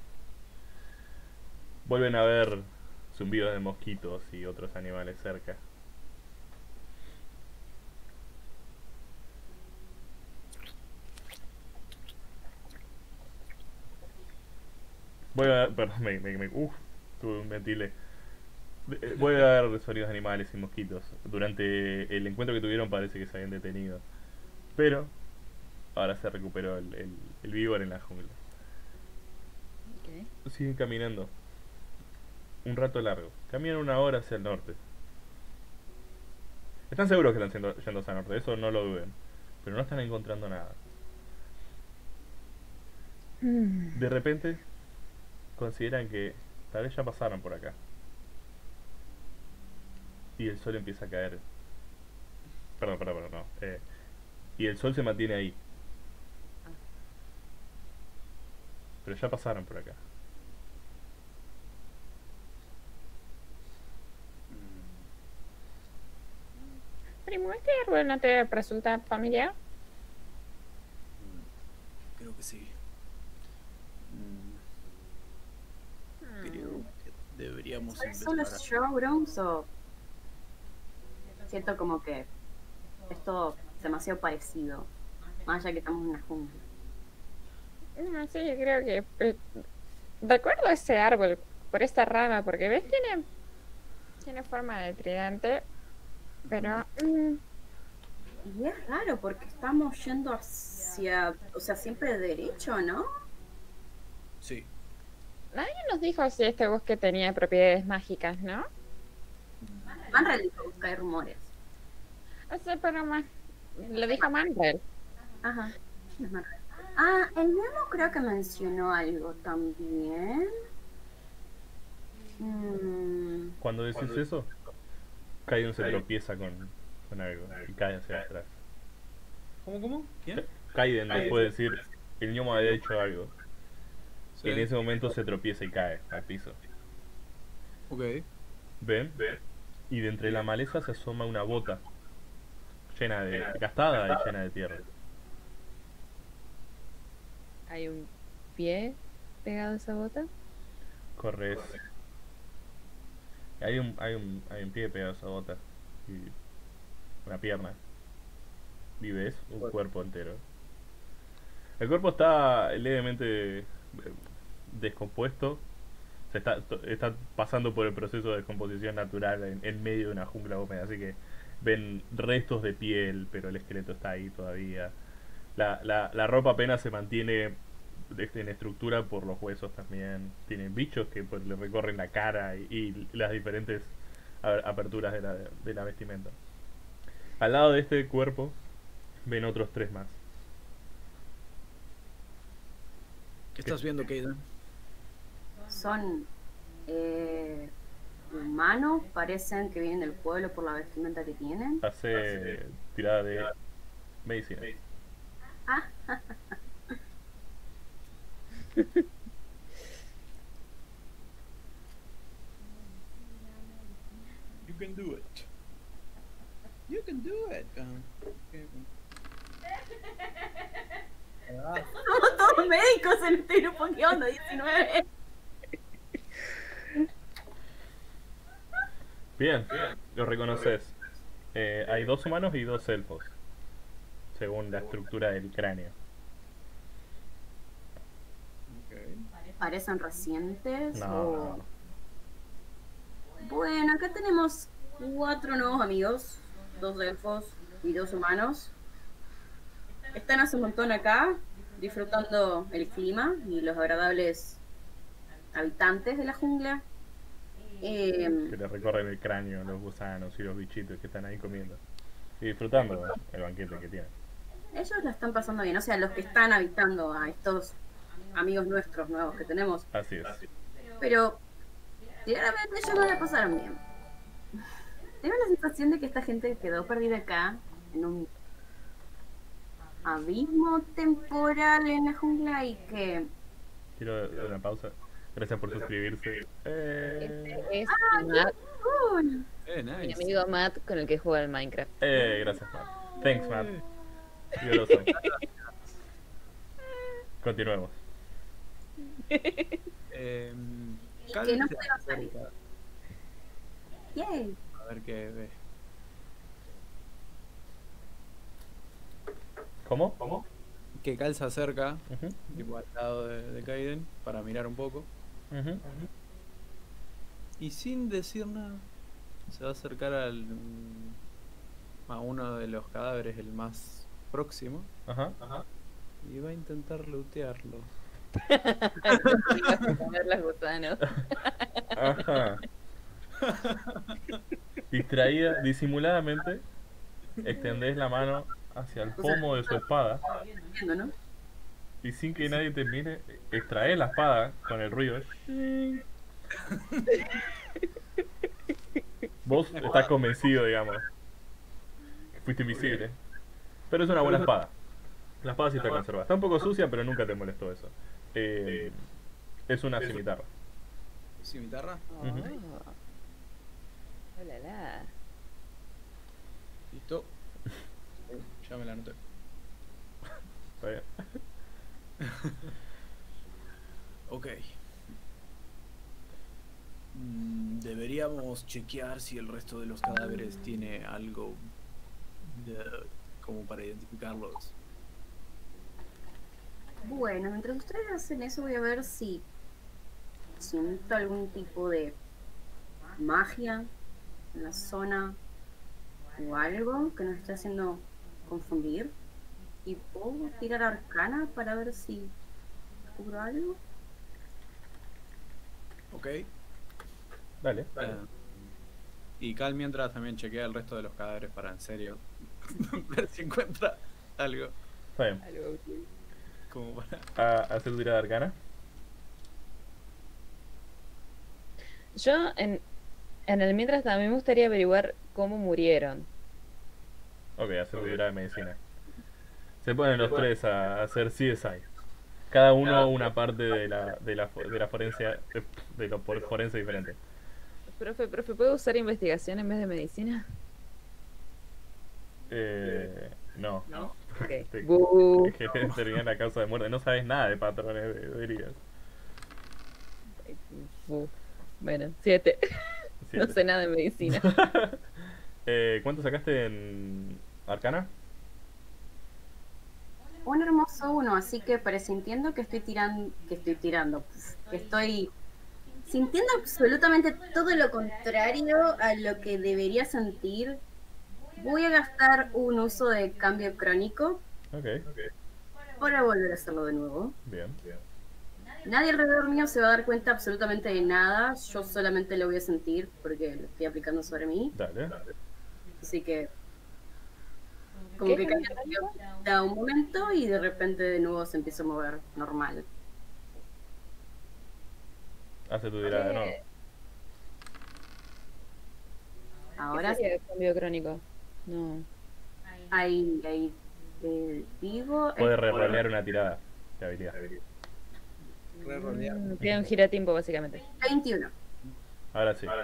Vuelven a ver zumbidos de mosquitos y otros animales cerca. Voy a ver, perdón, tuve un ventile. Voy a ver sonidos de animales y mosquitos. Durante el encuentro que tuvieron parece que se habían detenido. Pero ahora se recuperó el vigor en la jungla. Ok. Siguen caminando. Un rato largo. Caminan una hora hacia el norte. Están seguros que están yendo hacia el norte, eso no lo duden. Pero no están encontrando nada. De repente consideran que tal vez ya pasaron por acá. Y el sol empieza a caer. Perdón, no. Y el sol se mantiene ahí. Pero ya pasaron por acá. Primo, ¿este árbol no te resulta familiar? Creo que sí. Creo que deberíamos ¿Son solo empezar showrooms o siento como que es todo demasiado parecido? Más allá que estamos en una jungla. No, sí, yo creo que recuerdo ese árbol por esta rama, porque ves, tiene forma de tridente, pero Y es raro porque estamos yendo hacia, o sea, siempre derecho, ¿no? Sí. nadie nos dijo si este bosque tenía propiedades mágicas, ¿no? Manrel dijo que hay rumores. O sea, pero más lo dijo Manrel. Ajá. Es Manrel. Ah, el Nemo creo que mencionó algo también. Cuando decís eso, Kaiden se tropieza con algo y cae hacia atrás. ¿Cómo? ¿Quién? Kaiden después de decir, el gnomo había hecho algo. Sí. En ese momento se tropieza y cae al piso. Ok. ¿Ven? Y de entre la maleza se asoma una bota llena de gastada y llena de tierra. ¿Hay un pie pegado a esa bota? Corres. Hay un pie pegado a esa bota y una pierna. Y ves un cuerpo entero. El cuerpo está levemente descompuesto. Está pasando por el proceso de descomposición natural en medio de una jungla húmeda. Así que ven restos de piel, pero el esqueleto está ahí todavía. La ropa apenas se mantiene en estructura por los huesos también. Tienen bichos que pues, le recorren la cara y las diferentes aperturas de la vestimenta. Al lado de este cuerpo ven otros 3 más. ¿Qué estás viendo, Kaiden? Son humanos, parecen que vienen del pueblo por la vestimenta que tienen. Hace tirada de medicina. Ah, You can do it. You can do it. somos todos médicos en este grupo. ¿Qué onda? 19. Bien, lo reconoces. Hay 2 humanos y 2 elfos, según la estructura del cráneo. ¿Parecen recientes? No, o... no, no. Bueno, acá tenemos 4 nuevos amigos, 2 elfos y 2 humanos. Están hace un montón acá, disfrutando el clima y los agradables habitantes de la jungla. Que le recorren el cráneo los gusanos y los bichitos que están ahí comiendo. Y disfrutando el banquete que tienen. Ellos la están pasando bien, o sea, los que están habitando a estos amigos nuestros nuevos que tenemos. Así es. Pero, claramente ellos no la pasaron bien. Tengo la sensación de que esta gente quedó perdida acá, en un abismo temporal en la jungla y que... Quiero dar una pausa. Gracias por suscribirse. Este es Matt, Cool. mi Nice. amigo Matt con el que juega al Minecraft. Gracias, Matt. Thanks, Matt. You're awesome. Continuemos. Y que no puedo salir. Yay. A ver qué ve. ¿Cómo? Que Cal se acerca, Ujú, tipo al lado de Kaiden, para mirar un poco. ujú. Y sin decir nada, se va a acercar a uno de los cadáveres, el más próximo, Ajá. y va a intentar lootearlo. Vas a comer los gusanos. Ajá. Distraída, disimuladamente, extendés la mano hacia el pomo de su espada Entiendo, ¿no? y sin que nadie te mire, extraes la espada con el ruido. Vos estás convencido, digamos, que fuiste invisible. Pero es una buena espada. La espada sí está conservada. Está un poco sucia, pero nunca te molestó eso. Es una cimitarra. ¿Cimitarra? Ujú. Oh la la. Listo. Ya me la anoté. Está bien. Ok. Deberíamos chequear si el resto de los cadáveres tiene algo como para identificarlos. Bueno, mientras ustedes hacen eso voy a ver si siento algún tipo de magia en la zona o algo que nos esté haciendo confundir. Y puedo tirar arcana para ver si descubro algo. Ok. Dale. Y Cal mientras también chequea el resto de los cadáveres para en serio ver si encuentra algo Está bien. Algo útil. como para... ¿Hacer tu tirada arcana? Yo en el mientras también me gustaría averiguar cómo murieron. Ok, hacer tu tirada de medicina. Se ponen los tres a hacer CSI. Cada uno una parte de la forencia, de lo forense diferente. Profe, ¿puedo usar investigación en vez de medicina? No. Ok. Te- Bu. Es que determinar la causa de muerte. No sabes nada de patrones de heridas. Bu. Bueno, 7. No sé nada de medicina. ¿Cuánto sacaste en Arcana? Un hermoso uno, así que presintiendo que estoy sintiendo absolutamente todo lo contrario a lo que debería sentir, voy a gastar un uso de cambio crónico Ok, para volver a hacerlo de nuevo. bien. Nadie alrededor mío se va a dar cuenta absolutamente de nada, yo solamente lo voy a sentir porque lo estoy aplicando sobre mí, Dale. así que como que da un momento y de repente de nuevo se empieza a mover normal. Hace tu tirada de nuevo. Ahora ¿Qué sería el cambio crónico? No. ahí te digo. Puede re-rolear una tirada de habilidad. Re-rolear. Queda un giratiempo, básicamente. 21. Ahora sí.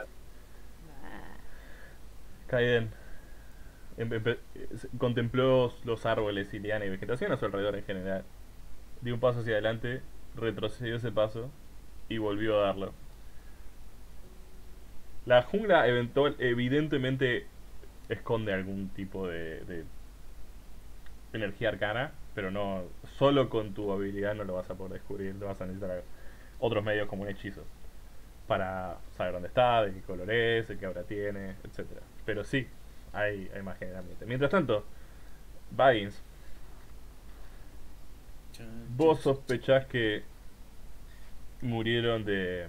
Kaiden contempló los árboles y liana y vegetación a su alrededor en general. Dio un paso hacia adelante, retrocedió ese paso y volvió a darlo. La jungla evidentemente esconde algún tipo de energía arcana, pero no solo con tu habilidad no lo vas a poder descubrir, lo vas a necesitar otros medios como un hechizo para saber dónde está, de qué color es, de qué aura tiene, etcétera. Pero sí, hay magia en el ambiente. Mientras tanto, Baggins, vos sospechás que murieron de...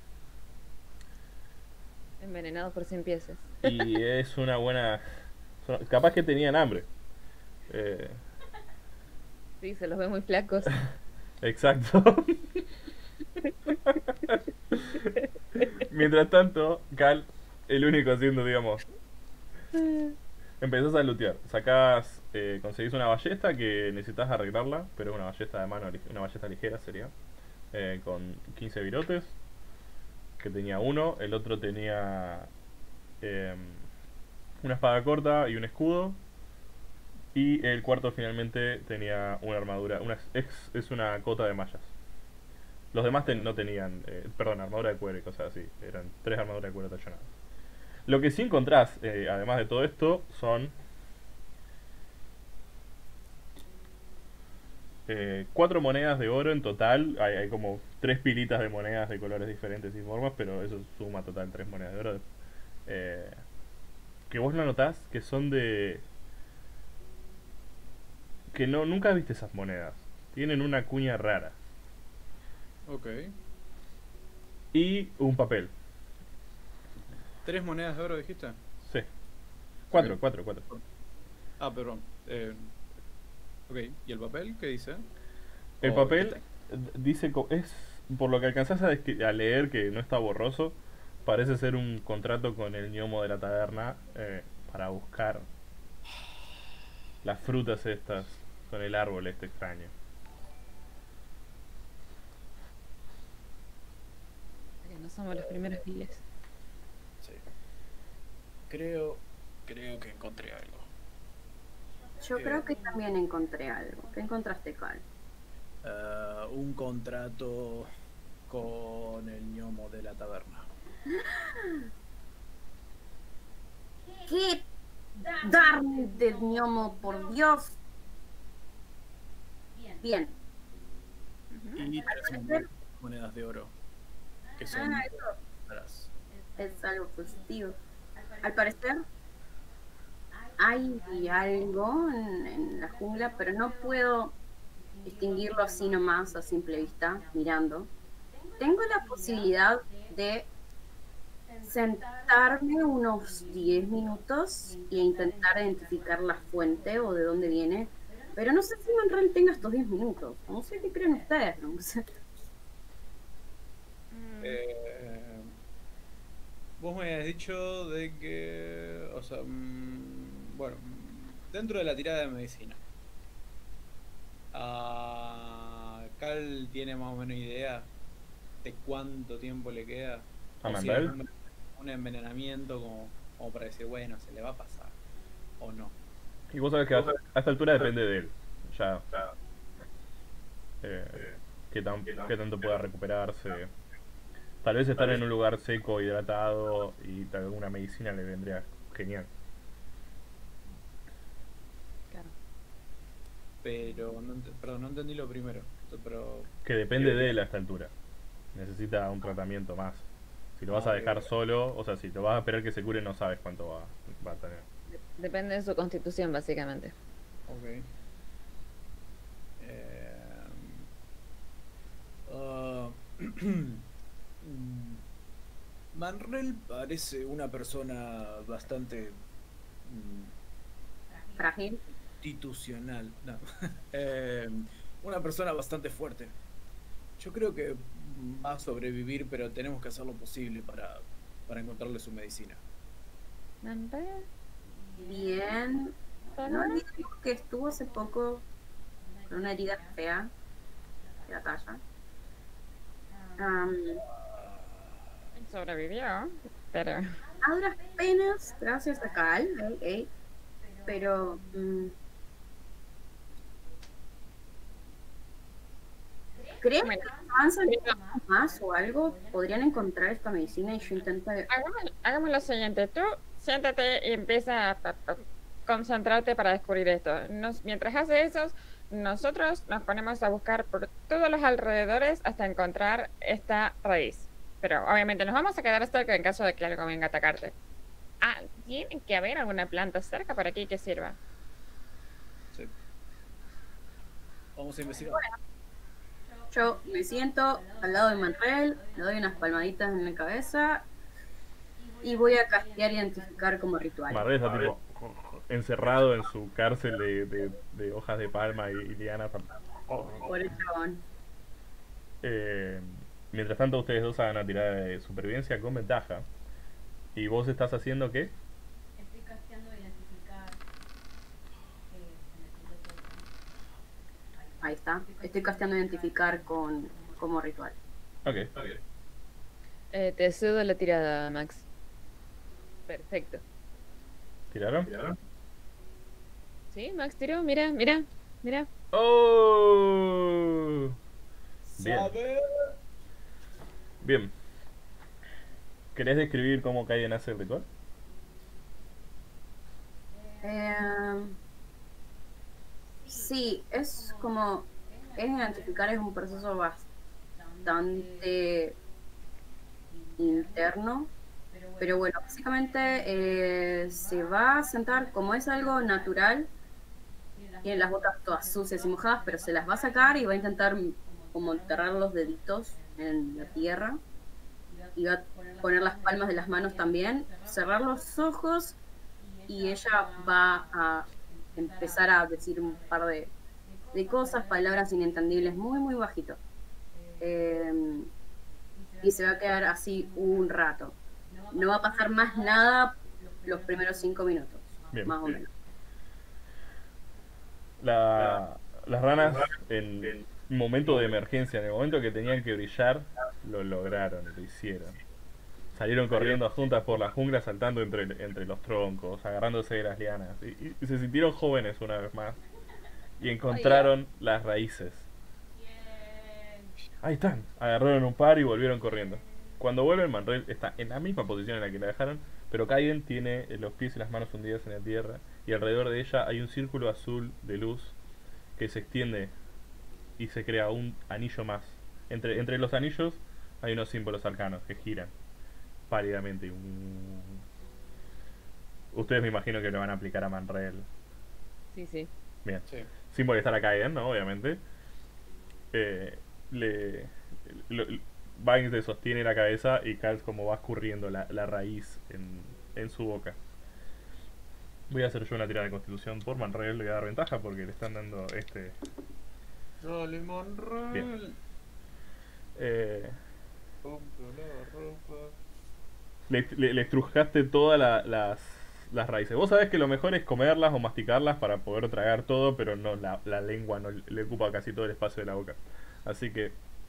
Envenenados por 100 piezas. Y es una buena... Capaz que tenían hambre. Sí, se los ve muy flacos. Exacto. Mientras tanto, Cal, el único haciendo, digamos, empezás a lootear. Sacás, conseguís una ballesta que necesitas arreglarla, pero es una ballesta de mano, una ballesta ligera sería, con 15 virotes, que tenía uno, el otro tenía una espada corta y un escudo, y el cuarto finalmente tenía una armadura, es una cota de mallas. Los demás no tenían, perdón, armadura de cuero y cosas así. Eran 3 armaduras de cuero tallonadas. Lo que sí encontrás, además de todo esto, son 4 monedas de oro en total. Hay como 3 pilitas de monedas de colores diferentes y formas, pero eso suma total 3 monedas de oro. Que vos no notás que son de... Que nunca viste esas monedas. Tienen una cuña rara. Ok. Y un papel. 3 monedas de oro, dijiste. Sí. 4. Ah, perdón. Ok, ¿y el papel qué dice? El O, papel dice, es por lo que alcanzás a leer, que no está borroso, parece ser un contrato con el gnomo de la taberna para buscar las frutas estas con el árbol este extraño. Que no somos los primeros giles. Sí. Creo que encontré algo. Yo creo que también encontré algo. ¿Qué encontraste, Cal? Un contrato con el gnomo de la taberna. ¿Qué darme del gnomo, por Dios? Bien. Y 3 monedas de oro. Que son Eso caras. es algo positivo. Al parecer hay algo en la jungla, pero no puedo distinguirlo así nomás a simple vista, mirando. Tengo la posibilidad de sentarme unos 10 minutos e intentar identificar la fuente o de dónde viene, pero no sé si Manrel tenga estos 10 minutos. No sé qué creen ustedes. No sé. Vos me habías dicho de que, o sea, bueno, dentro de la tirada de medicina, Cal tiene más o menos idea de cuánto tiempo le queda. ¿A O si Manrel? es un envenenamiento como para decir, bueno, se le va a pasar, o no. Y vos sabés que a esta altura depende de él. Ya. Qué tanto pueda recuperarse. Tal vez estar en un lugar seco, hidratado y tal vez una medicina le vendría genial. Claro. Pero, perdón, no entendí lo primero. Pero, Que depende de él a esta altura. Necesita un tratamiento más. Si lo vas a dejar solo, o sea, si lo vas a esperar que se cure, no sabes cuánto va a tener. Depende de su constitución, básicamente. ok. Manrel parece una persona bastante Frágil. institucional. No. Una persona bastante fuerte. Yo creo que va a sobrevivir, pero tenemos que hacer lo posible para encontrarle su medicina. Manrel, Bien. No olvidemos que estuvo hace poco con una herida fea de batalla. sobrevivió, pero A duras penas, gracias a Cal, pero ¿creen que bueno, avanzan un poco más o algo? ¿Podrían encontrar esta medicina y yo intento... hagamos lo siguiente. Tú siéntate y empieza a concentrarte para descubrir esto. Mientras haces eso, nosotros nos ponemos a buscar por todos los alrededores hasta encontrar esta raíz. Pero obviamente nos vamos a quedar cerca en caso de que algo venga a atacarte. Ah, tiene que haber alguna planta cerca por aquí que sirva. Sí. Vamos a investigar. Yo me siento al lado de Manrel, le doy unas palmaditas en la cabeza y voy a castear identificar como ritual. Manrel está tipo encerrado en su cárcel de hojas de palma y lianas. Por el chabón. Mientras tanto, ustedes dos hagan una tirada de supervivencia con ventaja. ¿Y vos estás haciendo qué? Estoy casteando identificar. Ahí está. Estoy casteando identificar como ritual. Ok. Te cedo la tirada, Max. Perfecto. ¿Tiraron? Sí, Max tiró, mira, mira, mira. ¡Oh! Bien. ¿Sabe? Bien. ¿Querés describir cómo Kaiden hace el ritual? Sí, es identificar, es un proceso bastante interno, pero bueno, básicamente se va a sentar, como es algo natural, tiene las botas todas sucias y mojadas, pero se las va a sacar y va a intentar como enterrar los deditos en la tierra y va a poner las palmas de las manos también, cerrar los ojos y ella va a empezar a decir un par de cosas, palabras inentendibles, muy muy bajito, y se va a quedar así un rato. No va a pasar más nada los primeros 5 minutos. Bien. Más o menos. Las ranas en un momento de emergencia, en el momento que tenían que brillar, lo lograron, lo hicieron. Salieron corriendo juntas por la jungla, saltando entre los troncos, agarrándose de las lianas. Y se sintieron jóvenes una vez más. Y encontraron las raíces. Ahí están. Agarraron un par y volvieron corriendo. Cuando vuelven, Manrel está en la misma posición en la que la dejaron, pero Kaiden tiene los pies y las manos hundidas en la tierra, y alrededor de ella hay un círculo azul de luz que se extiende y se crea un anillo más. Entre los anillos hay unos símbolos arcanos que giran pálidamente. Ustedes me imagino que lo van a aplicar a Manrel. Sí, sí. Bien. Sí. Sin molestar a Kaiden, ¿no? Obviamente. Vines le sostiene la cabeza y Kals como va escurriendo la raíz en su boca. Voy a hacer yo una tirada de constitución por Manrel, le voy a dar ventaja porque le están dando Dale, Manrel. Bien. Compro la ropa. Le estrujaste todas las raíces. Vos sabés que lo mejor es comerlas o masticarlas para poder tragar todo, pero no, la lengua no le ocupa casi todo el espacio de la boca. Así que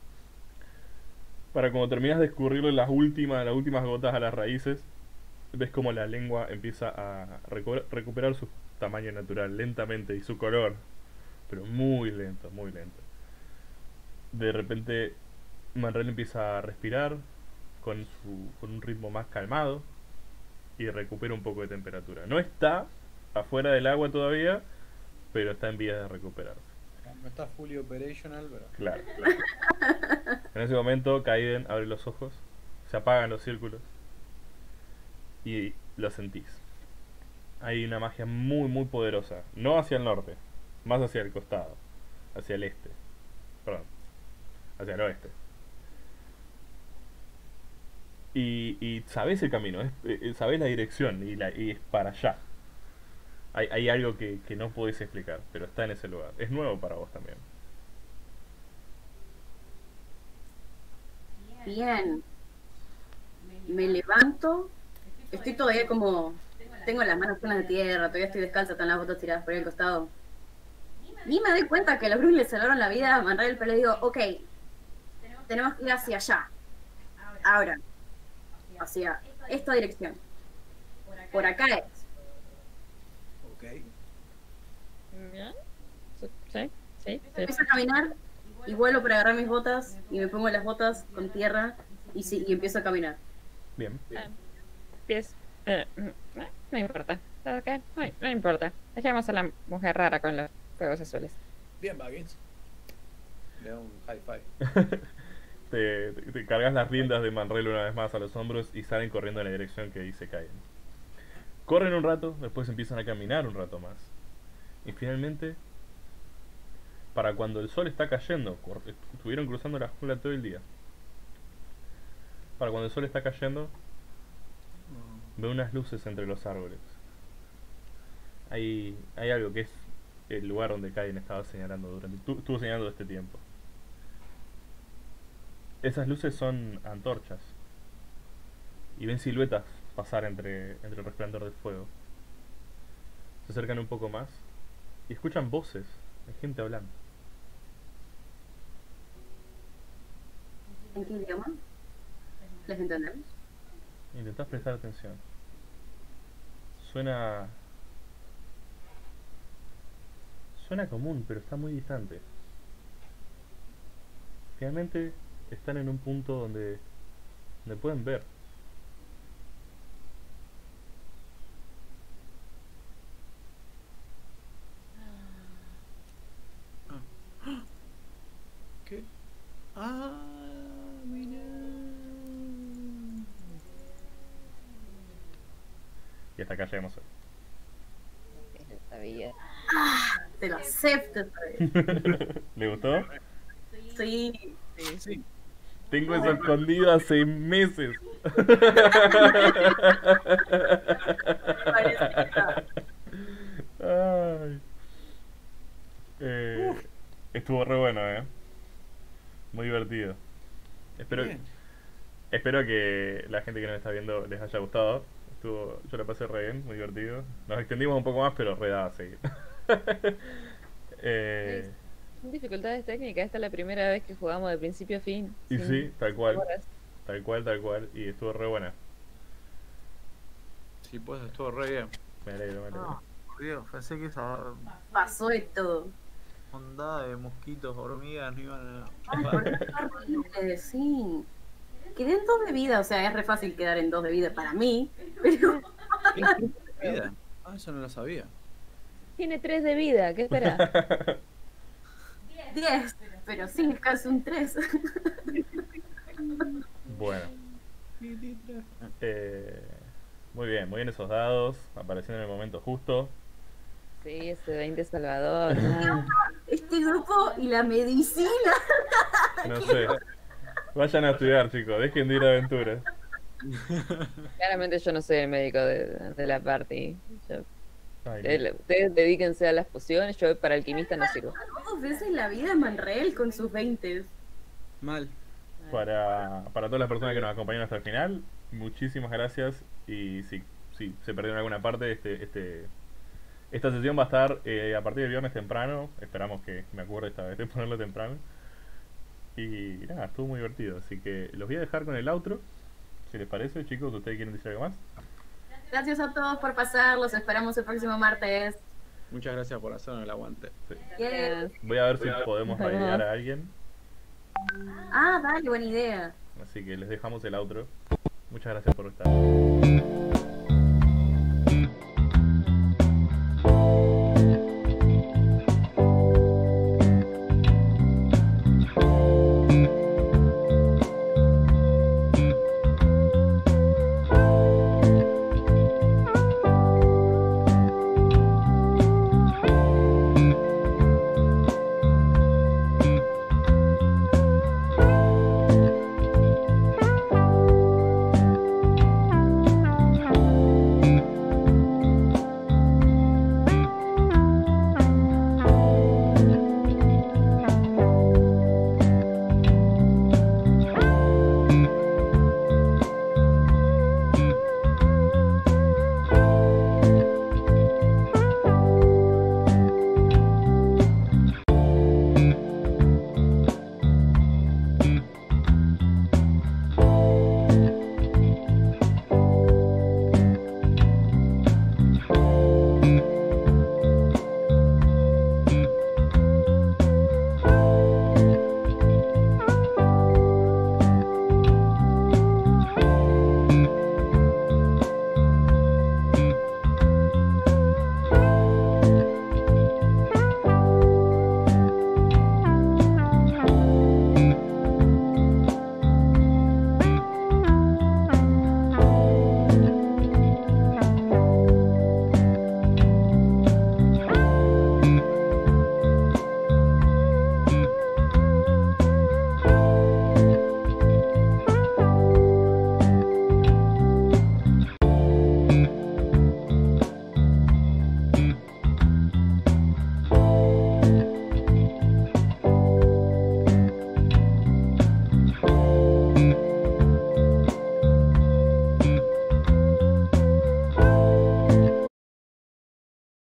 para cuando terminas de escurrirle las últimas gotas a las raíces, ves como la lengua empieza a recuperar su tamaño natural lentamente y su color, pero muy lento, muy lento. De repente Manrel empieza a respirar con un ritmo más calmado y recupera un poco de temperatura. No está afuera del agua todavía, pero está en vías de recuperarse. No está fully operational, pero... Claro. En ese momento Kaiden abre los ojos, se apagan los círculos y lo sentís. Hay una magia muy muy poderosa, no hacia el norte, más hacia el costado, hacia el este, perdón, hacia el oeste. Y sabés el camino, sabés la dirección y es para allá. Hay algo que no podés explicar, pero está en ese lugar. Es nuevo para vos también. Bien. Me levanto. Estoy todavía como... Tengo las manos llenas de tierra, todavía estoy descalza, están las botas tiradas por ahí al costado. Ni me doy cuenta que los Bruce le salvaron la vida a Manrael, pero le digo, ok, tenemos que ir hacia allá. Ahora. Hacia esta dirección. Por acá es. Ok. Bien. Sí, sí. Empiezo a caminar y vuelvo para agarrar mis botas y me pongo las botas con tierra y empiezo a caminar. Bien. Pies. No importa. ¿Sabes qué? No importa. Dejemos a la mujer rara con los fuegos azules. Bien, Baggins. Le da un high five. Te cargas las riendas de Manrail una vez más a los hombros y salen corriendo en la dirección que dice Caen. Corren un rato, después empiezan a caminar un rato más. Y finalmente, para cuando el sol está cayendo, estuvieron cruzando la jungla todo el día. Para cuando el sol está cayendo, veo unas luces entre los árboles. Hay algo que es el lugar donde Caen estaba señalando estuvo señalando este tiempo. Esas luces son antorchas. Y ven siluetas pasar entre el resplandor del fuego. Se acercan un poco más y escuchan voces de gente hablando. ¿En qué idioma? ¿Les entendemos? Intentás prestar atención. Suena común, pero está muy distante. Finalmente están en un punto donde pueden ver. ¿Qué? Ah, mira. Y hasta acá llegamos hoy. Sabía. Te lo acepto. ¿Le gustó? Sí. Sí. Tengo eso escondido hace meses. Ay. Estuvo re bueno, muy divertido. Espero que la gente que nos está viendo les haya gustado. Yo la pasé re bien, muy divertido. Nos extendimos un poco más, pero re daba a seguir. Son dificultades técnicas, esta es la primera vez que jugamos de principio a fin. Y sin sí, tal cual. horas. Tal cual. Y estuvo re buena. Sí, pues estuvo re bien. Me alegro. Por Dios, pensé que esa Pasó de todo. ondada de mosquitos, hormigas no iban a... Ay, por qué horrible, sí. Quedé en 2 de vida, o sea, es re fácil quedar en 2 de vida para mí, pero... Vida. Ah, eso no lo sabía. Tiene 3 de vida, ¿qué esperás? 10, pero sí, es casi un 3. Bueno. Muy bien esos dados. Aparecieron en el momento justo. Sí, ese 20 Salvador. ¿No? Este grupo y la medicina. No sé. Vayan a estudiar, chicos. Dejen de ir a aventuras. Claramente yo no soy el médico de la party. Ay, Ustedes dedíquense a las pociones, yo para alquimista no sirvo. 2 veces la vida a Manrael con sus 20. Mal. para todas las personas que nos acompañaron hasta el final, muchísimas gracias. Y si se perdieron alguna parte, esta sesión va a estar a partir del viernes temprano. Esperamos que me acuerde esta vez de ponerlo temprano. Y nada, estuvo muy divertido. Así que los voy a dejar con el outro. Si les parece, chicos, ¿ustedes quieren decir algo más? Gracias a todos por pasar, los esperamos el próximo martes. Muchas gracias por hacernos el aguante. Sí. Yes. Voy a ver si podemos raidear a alguien. Ah, dale, buena idea. Así que les dejamos el outro. Muchas gracias por estar.